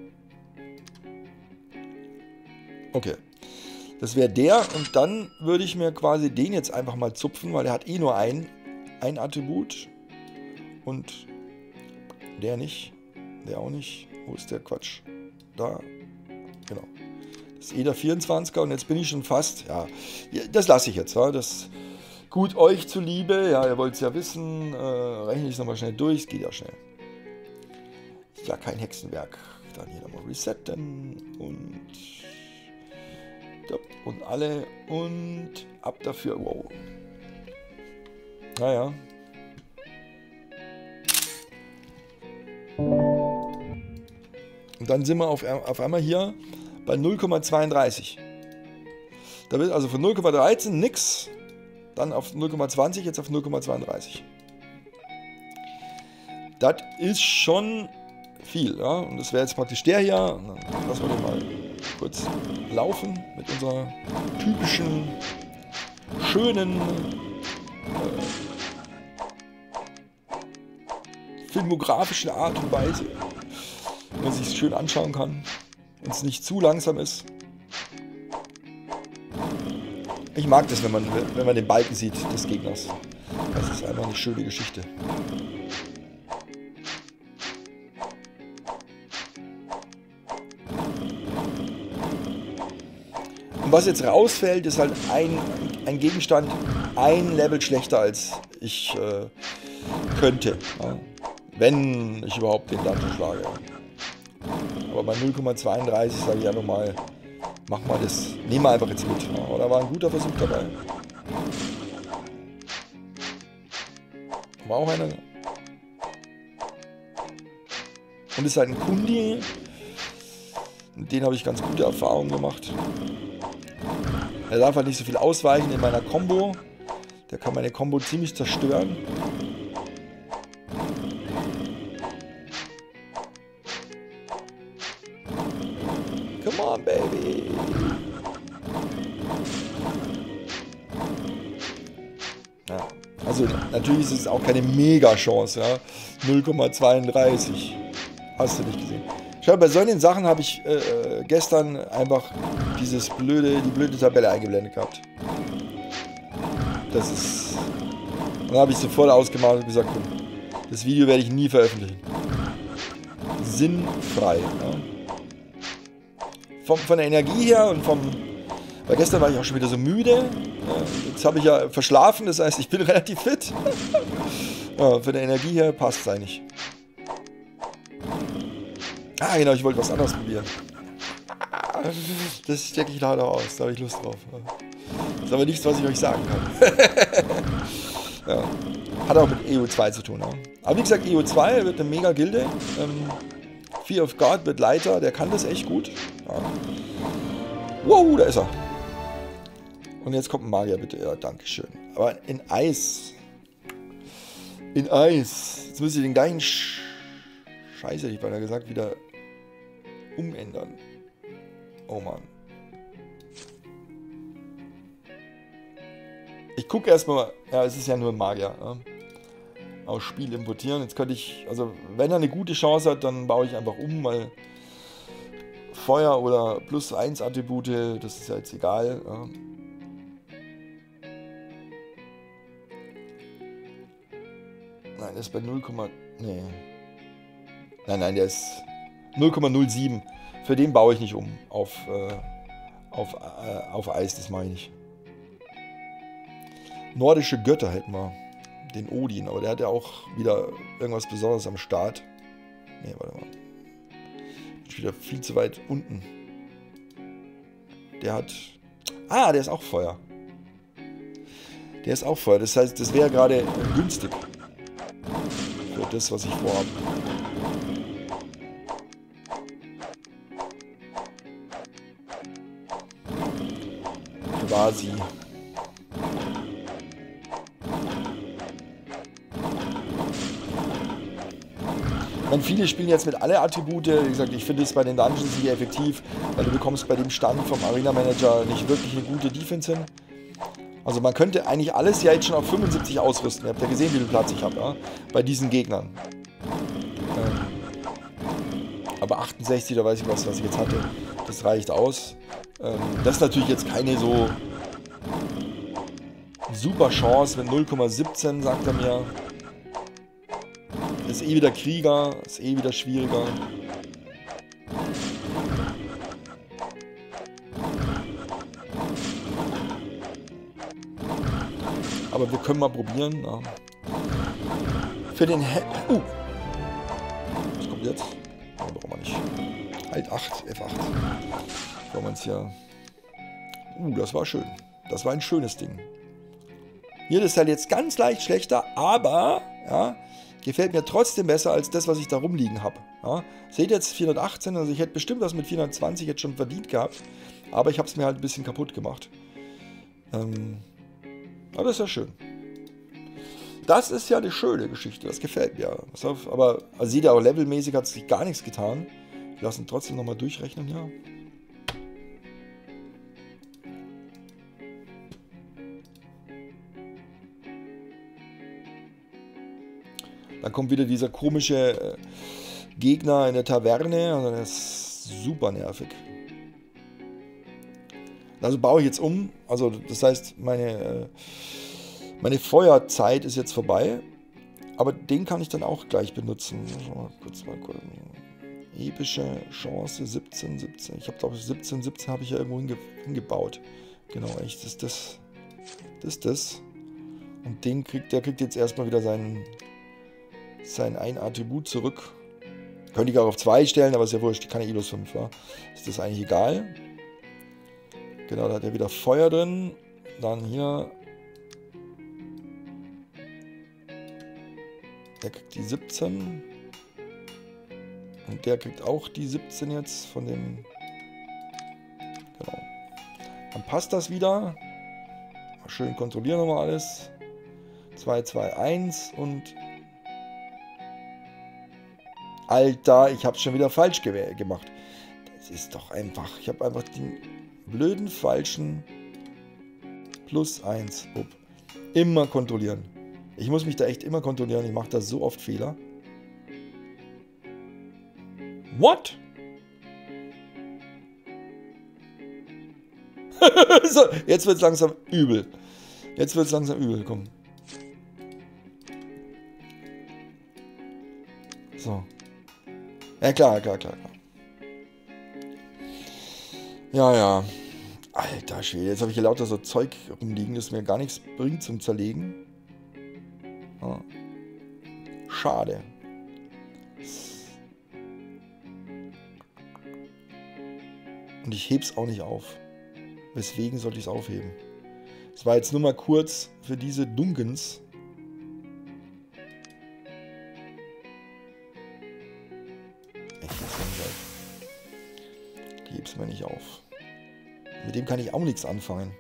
Okay. Das wäre der und dann würde ich mir quasi den jetzt einfach mal zupfen, weil er hat eh nur ein, ein Attribut und der nicht, der auch nicht. Wo ist der Quatsch? Da, genau. Das ist eh der vierundzwanziger und jetzt bin ich schon fast, ja, das lasse ich jetzt, ja, das gut euch zuliebe, ja, ihr wollt es ja wissen, äh, rechne ich es nochmal schnell durch, es geht ja schnell. ja kein Hexenwerk. Dann hier nochmal resetten und und alle und ab dafür. Wow. Naja. Und dann sind wir auf, auf einmal hier bei null Komma zweiunddreißig. Da wird also von null Komma dreizehn nix, dann auf null Komma zwanzig, jetzt auf null Komma zweiunddreißig. Das ist schon viel, ja. Und das wäre jetzt praktisch der hier. Und dann lassen wir den mal kurz laufen mit unserer typischen, schönen äh, filmografischen Art und Weise, wenn man sich schön anschauen kann und es nicht zu langsam ist. Ich mag das, wenn man, wenn man den Balken sieht des Gegners. Das ist einfach eine schöne Geschichte. Und was jetzt rausfällt, ist halt ein, ein Gegenstand ein Level schlechter als ich äh, könnte. Ja. Wenn ich überhaupt den Dungeon schlage. Aber bei null Komma zweiunddreißig sage ich einfach mal, mach mal das, nehm mal einfach jetzt mit. Ja. Oder war ein guter Versuch dabei. War auch einer. Und ist halt ein Kundi. Mit denen habe ich ganz gute Erfahrungen gemacht. Er darf halt nicht so viel ausweichen in meiner Combo. Der kann meine Combo ziemlich zerstören. Come on, baby. Ja, also natürlich ist es auch keine Mega-Chance. Ja? null Komma zweiunddreißig. Hast du nicht gesehen. Schau, bei solchen Sachen habe ich äh, gestern einfach dieses blöde, die blöde Tabelle eingeblendet gehabt. Das ist... Dann habe ich sofort ausgemacht und gesagt, komm, das Video werde ich nie veröffentlichen. Sinnfrei. Ja. Vom, von der Energie her und vom... Weil gestern war ich auch schon wieder so müde. Ja, jetzt habe ich ja verschlafen, das heißt, ich bin relativ fit. Ja, von der Energie her passt es eigentlich. Ah, genau, ich wollte was anderes probieren. Das stecke ich leider aus, da habe ich Lust drauf. Das ist aber nichts, was ich euch sagen kann. Ja. Hat auch mit E O zwei zu tun. Ja. Aber wie gesagt, E O zwei wird eine mega Gilde. Ähm, Fear of God wird Leiter, der kann das echt gut. Ja. Wow, da ist er. Und jetzt kommt ein Magier, bitte. Ja, dankeschön. Aber in Eis. In Eis. Jetzt müsst ihr den gleichen Sch Scheiße, hätte ich beinahe gesagt, wieder umändern. Oh Mann. Ich gucke erstmal, ja, es ist ja nur ein Magier. Ja. Aus Spiel importieren. Jetzt könnte ich, also wenn er eine gute Chance hat, dann baue ich einfach um, weil Feuer oder plus eins Attribute, das ist ja jetzt egal. Ja. Nein, der ist bei null, nee. Nein, nein, der ist null Komma null sieben. Für den baue ich nicht um. Auf, äh, auf, äh, auf Eis, das meine ich. Nordische Götter hätten wir. Den Odin, aber der hat ja auch wieder irgendwas Besonderes am Start. Ne, warte mal. Bin wieder viel zu weit unten. Der hat... Ah, der ist auch Feuer. Der ist auch Feuer. Das heißt, das wäre gerade günstig. Für das, was ich vorhabe. Quasi. Meine, viele spielen jetzt mit alle Attribute. Wie gesagt, ich finde es bei den Dungeons nicht effektiv, weil du bekommst bei dem Stand vom Arena Manager nicht wirklich eine gute Defense hin. Also man könnte eigentlich alles ja jetzt schon auf fünfundsiebzig ausrüsten. Ihr habt ja gesehen, wie viel Platz ich habe, ja? Bei diesen Gegnern. Ähm, aber achtundsechzig, da weiß ich was, was ich jetzt hatte. Das reicht aus. Ähm, das ist natürlich jetzt keine so super Chance mit null Komma siebzehn, sagt er mir. Ist eh wieder Krieger, ist eh wieder schwieriger. Aber wir können mal probieren. Ja. Für den He uh. Was kommt jetzt? Alt acht, F acht. Kann man es ja... Uh, das war schön. Das war ein schönes Ding. Hier ist halt jetzt ganz leicht schlechter, aber ja, gefällt mir trotzdem besser als das, was ich da rumliegen habe. Ja, seht jetzt vierhundertachtzehn, also ich hätte bestimmt was mit vierhundertzwanzig jetzt schon verdient gehabt, aber ich habe es mir halt ein bisschen kaputt gemacht. Ähm, aber das ist ja schön. Das ist ja eine schöne Geschichte, das gefällt mir. Aber also seht ihr auch, levelmäßig hat sich gar nichts getan. Wir lassen trotzdem nochmal durchrechnen hier. Dann kommt wieder dieser komische äh, Gegner in der Taverne. Also das ist super nervig. Also baue ich jetzt um. Also das heißt, meine, äh, meine Feuerzeit ist jetzt vorbei. Aber den kann ich dann auch gleich benutzen. Mal kurz mal gucken. Epische Chance siebzehn, siebzehn. Ich habe glaube siebzehn, siebzehn habe ich ja irgendwo hinge hingebaut. Genau, echt, das ist das. Das ist das. Und den kriegt, der kriegt jetzt erstmal wieder seinen... sein ein Attribut zurück. Könnte ich auch auf zwei stellen, aber ist ja wurscht, keine Ilus fünf war. Ist das eigentlich egal. Genau, da hat er wieder Feuer drin. Dann hier. Der kriegt die siebzehn. Und der kriegt auch die siebzehn jetzt von dem. Genau. Dann passt das wieder. Mal schön kontrollieren nochmal alles. zwei, zwei, eins und Alter, ich habe es schon wieder falsch ge gemacht. Das ist doch einfach. Ich habe einfach den blöden falschen plus eins. Upp. Immer kontrollieren. Ich muss mich da echt immer kontrollieren. Ich mache da so oft Fehler. What? So, jetzt wird es langsam übel. Jetzt wird es langsam übel. Komm. So. Ja, klar, klar, klar, klar. Ja, ja. Alter Schwede, jetzt habe ich hier lauter so Zeug rumliegen, das mir gar nichts bringt zum Zerlegen. Ja. Schade. Und ich heb's auch nicht auf. Weswegen sollte ich es aufheben? Es war jetzt nur mal kurz für diese Dungens. Ich heb's mir nicht auf. Mit dem kann ich auch nichts anfangen.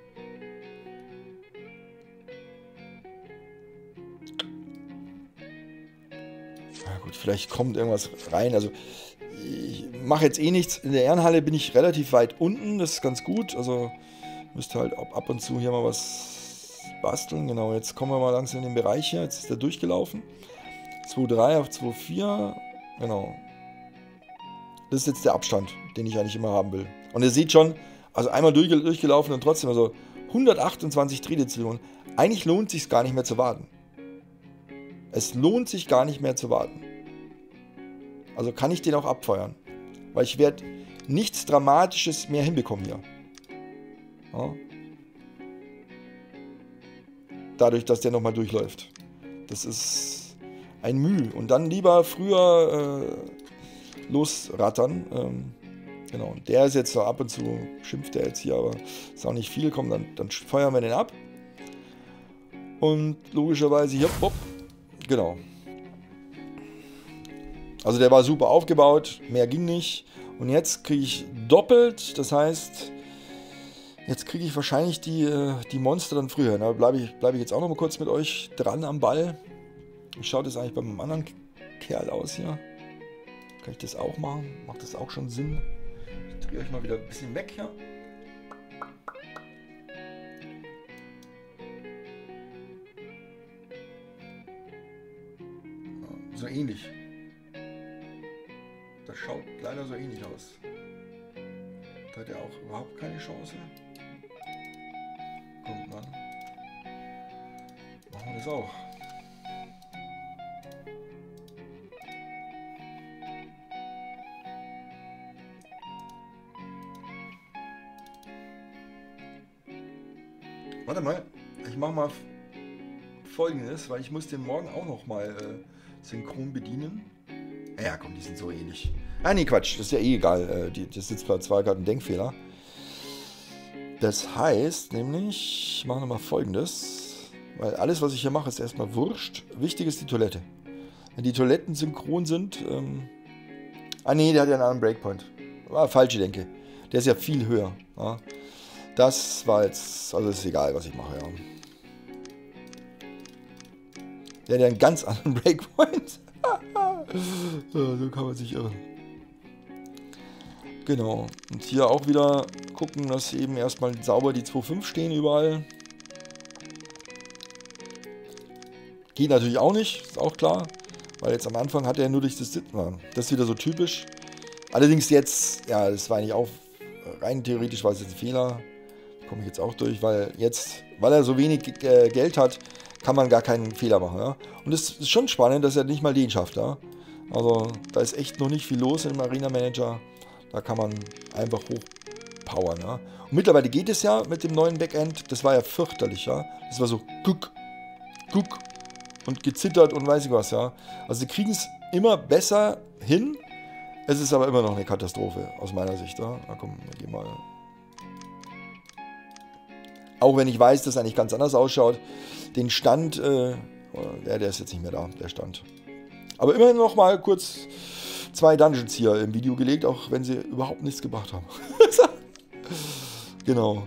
Na gut, vielleicht kommt irgendwas rein. Also ich mache jetzt eh nichts. In der Ehrenhalle bin ich relativ weit unten. Das ist ganz gut. Also müsste halt ab und zu hier mal was basteln. Genau, jetzt kommen wir mal langsam in den Bereich hier. Jetzt ist der durchgelaufen. zwei Komma drei auf zwei Komma vier. Genau. Das ist jetzt der Abstand, den ich eigentlich immer haben will. Und ihr seht schon, also einmal durch, durchgelaufen und trotzdem, also hundertachtundzwanzig Tridezillionen. Eigentlich lohnt es sich gar nicht mehr zu warten. Es lohnt sich gar nicht mehr zu warten. Also kann ich den auch abfeuern. Weil ich werde nichts Dramatisches mehr hinbekommen hier. Ja. Dadurch, dass der nochmal durchläuft. Das ist ein Mühe. Und dann lieber früher äh, losrattern. Ähm, genau. Und der ist jetzt so ab und zu, schimpft der jetzt hier, aber ist auch nicht viel. Komm, dann, dann feuern wir den ab. Und logischerweise hier, hopp, genau. Also der war super aufgebaut, mehr ging nicht. Und jetzt kriege ich doppelt, das heißt, jetzt kriege ich wahrscheinlich die, die Monster dann früher. Da bleibe ich, bleib ich jetzt auch noch mal kurz mit euch dran am Ball. Wie schaut das eigentlich bei meinem anderen Kerl aus hier? Kann ich das auch machen? Macht das auch schon Sinn? Ich drehe euch mal wieder ein bisschen weg hier. So ähnlich. Das schaut leider so ähnlich aus. Da hat er auch überhaupt keine Chance. Kommt man. Machen wir das auch. Warte mal, ich mache mal Folgendes, weil ich muss den morgen auch noch mal äh, synchron bedienen. Ja, komm, die sind so ähnlich. Ah, nee, Quatsch, das ist ja eh egal. Äh, die, das Sitzplatz war gerade ein Denkfehler. Das heißt nämlich, ich mache nochmal Folgendes, weil alles, was ich hier mache, ist erstmal wurscht. Wichtig ist die Toilette. Wenn die Toiletten synchron sind, ähm ah nee, der hat ja einen anderen Breakpoint. War falsche Denke. Der ist ja viel höher. Ja. Das war jetzt, also ist egal, was ich mache, ja. Der hat ja einen ganz anderen Breakpoint. Ja, so kann man sich irren. Genau. Und hier auch wieder gucken, dass eben erstmal sauber die zwei Komma fünf stehen überall. Geht natürlich auch nicht, ist auch klar. Weil jetzt am Anfang hat er nur durch das Sitzen. Das ist wieder so typisch. Allerdings jetzt, ja, das war eigentlich auch rein theoretisch, war es jetzt ein Fehler. Komme ich jetzt auch durch, weil jetzt, weil er so wenig äh, Geld hat, kann man gar keinen Fehler machen. Ja? Und es ist schon spannend, dass er nicht mal den schafft. Ja? Also da ist echt noch nicht viel los im Arena Manager. Da kann man einfach hochpowern. Ja? Und mittlerweile geht es ja mit dem neuen Backend. Das war ja fürchterlich. Ja? Das war so guck, guck und gezittert und weiß ich was. Ja? Also sie kriegen es immer besser hin. Es ist aber immer noch eine Katastrophe aus meiner Sicht. Ja? Na komm, wir gehen mal. Auch wenn ich weiß, dass es eigentlich ganz anders ausschaut. Den Stand, äh, der, der ist jetzt nicht mehr da, der Stand. Aber immerhin noch mal kurz zwei Dungeons hier im Video gelegt, auch wenn sie überhaupt nichts gebracht haben. Genau.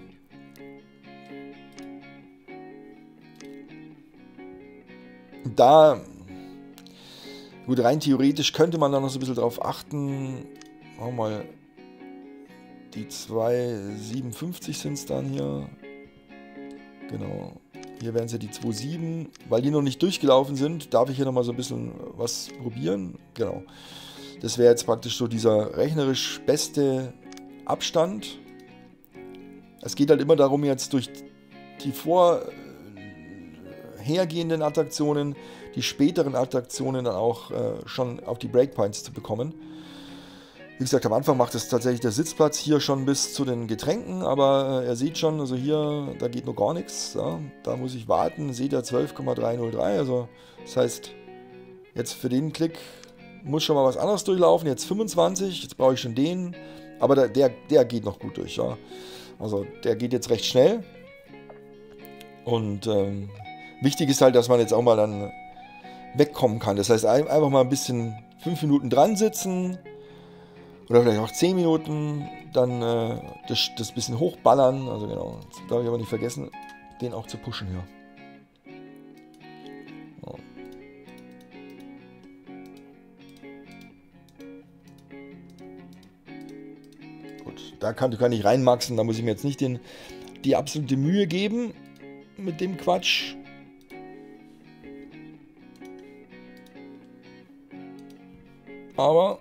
Da, gut, rein theoretisch könnte man da noch so ein bisschen drauf achten. Machen wir mal, die zwei Komma siebenundfünfzig sind es dann hier. Genau. Hier wären es ja die zwei Komma sieben. Weil die noch nicht durchgelaufen sind, darf ich hier nochmal so ein bisschen was probieren. Genau. Das wäre jetzt praktisch so dieser rechnerisch beste Abstand. Es geht halt immer darum, jetzt durch die vorhergehenden Attraktionen, die späteren Attraktionen dann auch äh, schon auf die Breakpoints zu bekommen. Wie gesagt, am Anfang macht es tatsächlich der Sitzplatz hier schon bis zu den Getränken, aber äh, ihr seht schon, also hier, da geht noch gar nichts. Ja, da muss ich warten, seht ihr zwölf Komma dreihundertdrei, also das heißt, jetzt für den Klick muss schon mal was anderes durchlaufen, jetzt fünfundzwanzig, jetzt brauche ich schon den, aber der, der, der geht noch gut durch, ja. Also der geht jetzt recht schnell und ähm, wichtig ist halt, dass man jetzt auch mal dann wegkommen kann, das heißt einfach mal ein bisschen fünf Minuten dran sitzen, oder vielleicht auch zehn Minuten, dann äh, das, das bisschen hochballern. Also genau, jetzt darf ich aber nicht vergessen, den auch zu pushen hier. So. Gut, da kann, kann ich reinmaxen, da muss ich mir jetzt nicht den, die absolute Mühe geben mit dem Quatsch. Aber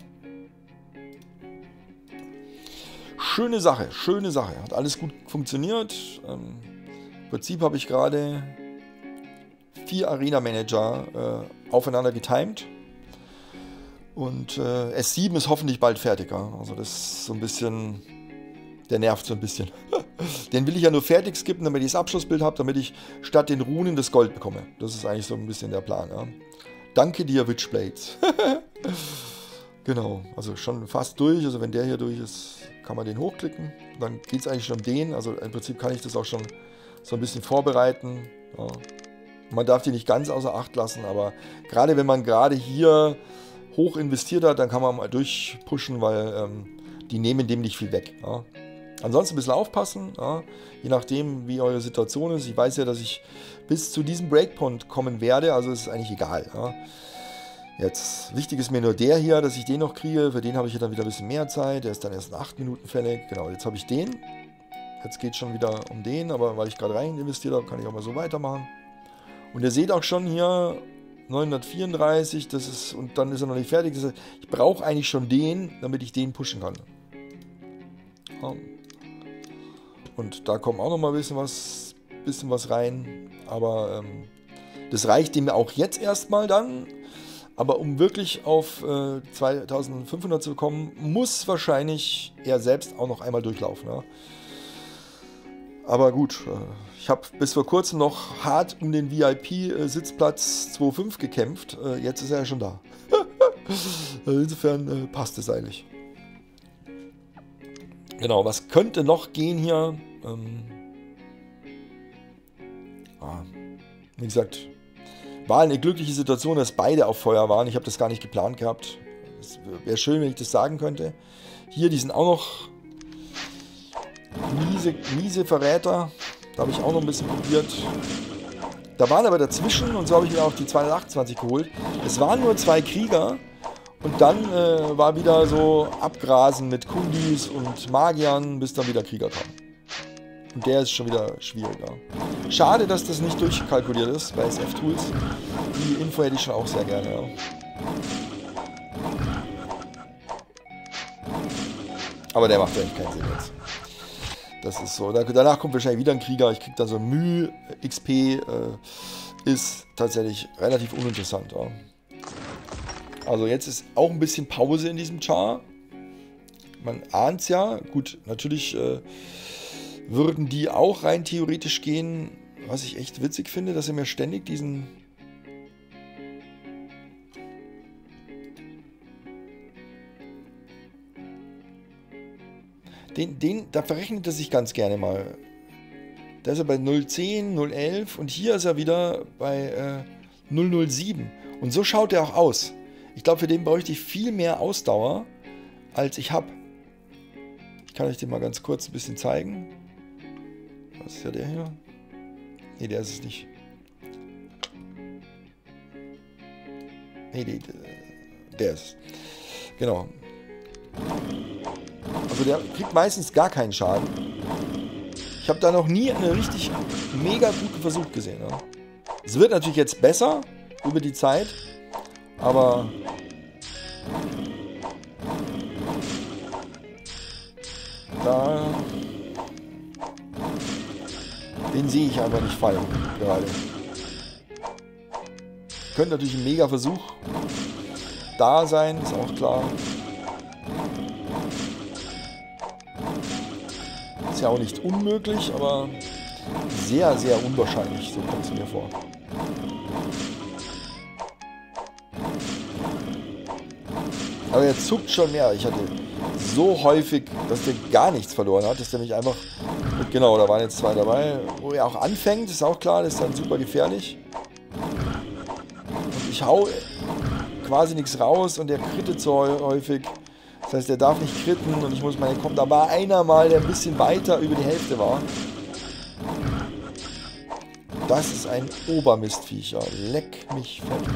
schöne Sache, schöne Sache. Hat alles gut funktioniert. Ähm, Im Prinzip habe ich gerade vier Arena Manager äh, aufeinander getimed. Und äh, S sieben ist hoffentlich bald fertig. Ja? Also das ist so ein bisschen, der nervt so ein bisschen. Den will ich ja nur fertig skippen, damit ich das Abschlussbild habe, damit ich statt den Runen das Gold bekomme. Das ist eigentlich so ein bisschen der Plan. Ja? Danke dir, Witchblades. Genau, also schon fast durch. Also wenn der hier durch ist, kann man den hochklicken. Dann geht es eigentlich schon um den. Also im Prinzip kann ich das auch schon so ein bisschen vorbereiten. Ja. Man darf die nicht ganz außer Acht lassen, aber gerade wenn man gerade hier hoch investiert hat, dann kann man mal durchpushen, weil ähm, die nehmen dem nicht viel weg. Ja. Ansonsten ein bisschen aufpassen, ja. Je nachdem wie eure Situation ist. Ich weiß ja, dass ich bis zu diesem Breakpoint kommen werde, also ist es eigentlich egal. Ja. Jetzt, wichtig ist mir nur der hier, dass ich den noch kriege. Für den habe ich hier dann wieder ein bisschen mehr Zeit. Der ist dann erst in acht Minuten fällig. Genau, jetzt habe ich den. Jetzt geht es schon wieder um den, aber weil ich gerade rein investiert habe, kann ich auch mal so weitermachen. Und ihr seht auch schon hier neunhundertvierunddreißig, das ist, und dann ist er noch nicht fertig. Das heißt, ich brauche eigentlich schon den, damit ich den pushen kann. Ja. Und da kommt auch noch mal ein bisschen was, bisschen was rein. Aber ähm, das reicht ihm auch jetzt erstmal dann. Aber um wirklich auf äh, zweitausendfünfhundert zu kommen, muss wahrscheinlich er selbst auch noch einmal durchlaufen. Ja. Aber gut, äh, ich habe bis vor kurzem noch hart um den V I P-Sitzplatz zwei Komma fünf gekämpft. Äh, jetzt ist er ja schon da. Insofern äh, passt es eigentlich. Genau, was könnte noch gehen hier? Ähm, ah, wie gesagt, war eine glückliche Situation, dass beide auf Feuer waren. Ich habe das gar nicht geplant gehabt. Es wäre schön, wenn ich das sagen könnte. Hier, die sind auch noch miese, miese Verräter. Da habe ich auch noch ein bisschen probiert. Da waren aber dazwischen, und so habe ich mir auch die zweihundertachtundzwanzig geholt. Es waren nur zwei Krieger. Und dann äh, war wieder so Abgrasen mit Kundis und Magiern, bis dann wieder Krieger kam. Und der ist schon wieder schwieriger. Schade, dass das nicht durchkalkuliert ist bei S F Tools. Die Info hätte ich schon auch sehr gerne. Ja. Aber der macht eigentlich keinen Sinn jetzt. Das ist so. Danach kommt wahrscheinlich wieder ein Krieger. Ich kriege dann so Mühe, X P. Äh, ist tatsächlich relativ uninteressant. Ja. Also jetzt ist auch ein bisschen Pause in diesem Char. Man ahnt es ja. Gut, natürlich äh, würden die auch rein theoretisch gehen. Was ich echt witzig finde, dass er mir ständig diesen... Den, den, da verrechnet er sich ganz gerne mal. Da ist er bei null zehn, null elf und hier ist er wieder bei äh, null null sieben. Und so schaut er auch aus. Ich glaube, für den bräuchte ich viel mehr Ausdauer, als ich habe. Ich kann euch den mal ganz kurz ein bisschen zeigen. Was ist ja der hier? Ne, der ist es nicht. Ne, der, der ist. Genau. Also der kriegt meistens gar keinen Schaden. Ich habe da noch nie einen richtig mega guten Versuch gesehen. Ja. Es wird natürlich jetzt besser über die Zeit, aber da den sehe ich einfach nicht fallen gerade. Könnte natürlich ein mega Versuch da sein, ist auch klar. Ist ja auch nicht unmöglich, aber sehr, sehr unwahrscheinlich, so kommt es mir vor. Aber er zuckt schon mehr. Ich hatte so häufig, dass der gar nichts verloren hat, dass der mich einfach... Genau, da waren jetzt zwei dabei. Wo er auch anfängt, ist auch klar, das ist dann super gefährlich. Und ich hau quasi nichts raus und der krittet so häufig. Das heißt, der darf nicht kritten und ich muss meine... Komm, da war einer mal, der ein bisschen weiter über die Hälfte war. Das ist ein Obermistviecher. Leck mich fett.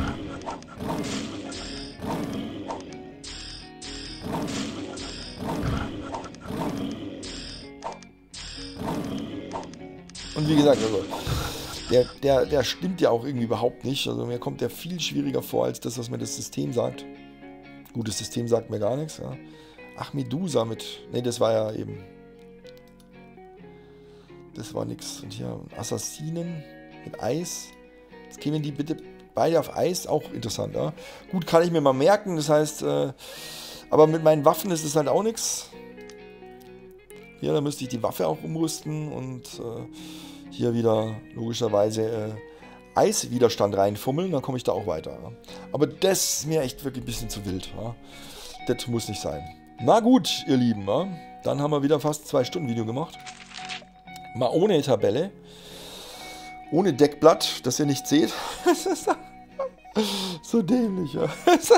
Und wie gesagt, also der, der, der stimmt ja auch irgendwie überhaupt nicht. Also mir kommt der viel schwieriger vor als das, was mir das System sagt. Gut, das System sagt mir gar nichts. Ja. Ach, Medusa mit... Ne, das war ja eben... Das war nix. Und hier Assassinen mit Eis. Jetzt kämen die bitte beide auf Eis. Auch interessant, ja. Gut, kann ich mir mal merken. Das heißt... Äh, aber mit meinen Waffen ist es halt auch nichts. Hier, da müsste ich die Waffe auch umrüsten. Und äh, hier wieder logischerweise... Äh, Eiswiderstand reinfummeln, dann komme ich da auch weiter. Ja. Aber das ist mir echt wirklich ein bisschen zu wild. Ja. Das muss nicht sein. Na gut, ihr Lieben, ja. Dann haben wir wieder fast zwei Stunden Video gemacht. Mal ohne Tabelle. Ohne Deckblatt, das ihr nicht seht. So dämlich, ja.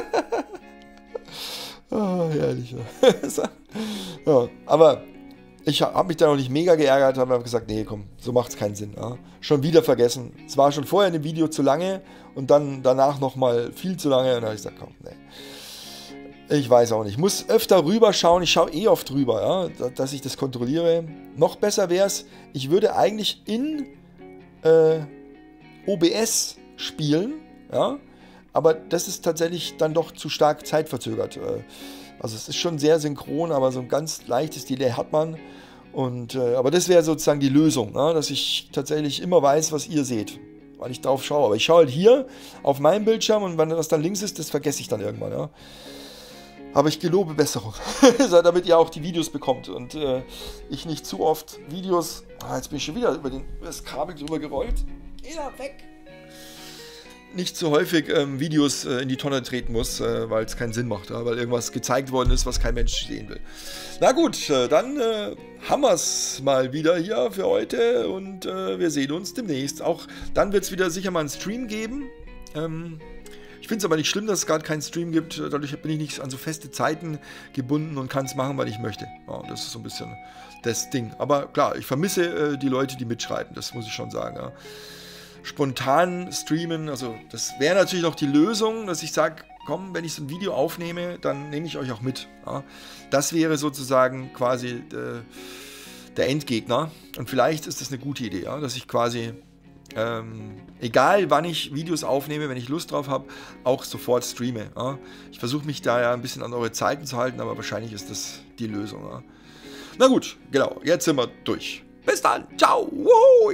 Oh, herrlich, ja. Ja, aber... Ich habe mich da noch nicht mega geärgert, habe einfach gesagt, nee, komm, so macht es keinen Sinn. Ja. Schon wieder vergessen. Es war schon vorher in dem Video zu lange und dann danach nochmal viel zu lange. Und dann habe ich gesagt, komm, nee. Ich weiß auch nicht. Ich muss öfter rüber schauen. Ich schaue eh oft rüber, ja, dass ich das kontrolliere. Noch besser wäre es, ich würde eigentlich in äh, O B S spielen, ja, aber das ist tatsächlich dann doch zu stark zeitverzögert. Also es ist schon sehr synchron, aber so ein ganz leichtes Delay hat man. Und, äh, aber das wäre sozusagen die Lösung, ne? Dass ich tatsächlich immer weiß, was ihr seht, weil ich drauf schaue. Aber ich schaue halt hier auf meinem Bildschirm und wenn das dann links ist, das vergesse ich dann irgendwann. Ja? Aber ich gelobe Besserung, damit ihr auch die Videos bekommt und äh, ich nicht zu oft Videos... Ah, jetzt bin ich schon wieder über, den, über das Kabel drüber gerollt. Geh da weg! nicht so häufig ähm, Videos äh, in die Tonne treten muss, äh, weil es keinen Sinn macht, ja? Weil irgendwas gezeigt worden ist, was kein Mensch sehen will. Na gut, äh, dann äh, haben wir es mal wieder hier für heute und äh, wir sehen uns demnächst. Auch dann wird es wieder sicher mal einen Stream geben. Ähm, ich finde es aber nicht schlimm, dass es gerade keinen Stream gibt. Dadurch bin ich nicht an so feste Zeiten gebunden und kann es machen, weil ich möchte. Ja, das ist so ein bisschen das Ding. Aber klar, ich vermisse äh, die Leute, die mitschreiben, das muss ich schon sagen. Ja. Spontan streamen, also das wäre natürlich noch die Lösung, dass ich sage, komm, wenn ich so ein Video aufnehme, dann nehme ich euch auch mit. Ja. Das wäre sozusagen quasi äh, der Endgegner und vielleicht ist das eine gute Idee, ja, dass ich quasi, ähm, egal wann ich Videos aufnehme, wenn ich Lust drauf habe, auch sofort streame. Ja. Ich versuche mich da ja ein bisschen an eure Zeiten zu halten, aber wahrscheinlich ist das die Lösung. Ja. Na gut, genau, jetzt sind wir durch. Bis dann. Ciao. Wow.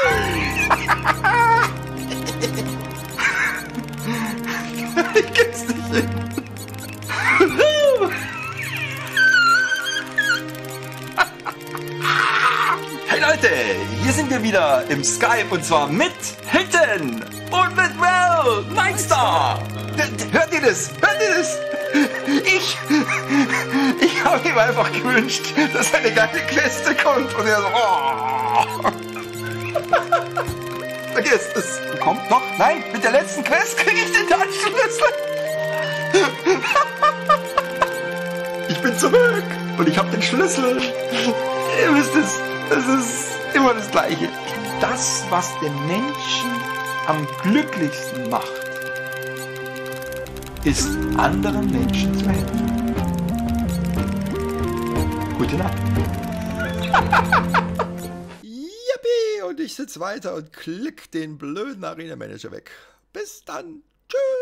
Ich krieg's nicht hin. Hey Leute, hier sind wir wieder im Skype und zwar mit Hilton und mit Well, Nightstar. Hört ihr das? Hört ihr das? Ich, ich habe ihm einfach gewünscht, dass eine geile Queste kommt und er so, oh. Vergiss es. Kommt noch? Nein, mit der letzten Quest kriege ich den Taschenschlüssel. Ich bin zurück und ich habe den Schlüssel. Ihr wisst es, es ist immer das Gleiche. Das, was den Menschen am glücklichsten macht, ist anderen Menschen zu helfen. Gute Nacht. Yippie! Und ich sitze weiter und klick den blöden Arena Manager weg. Bis dann. Tschüss.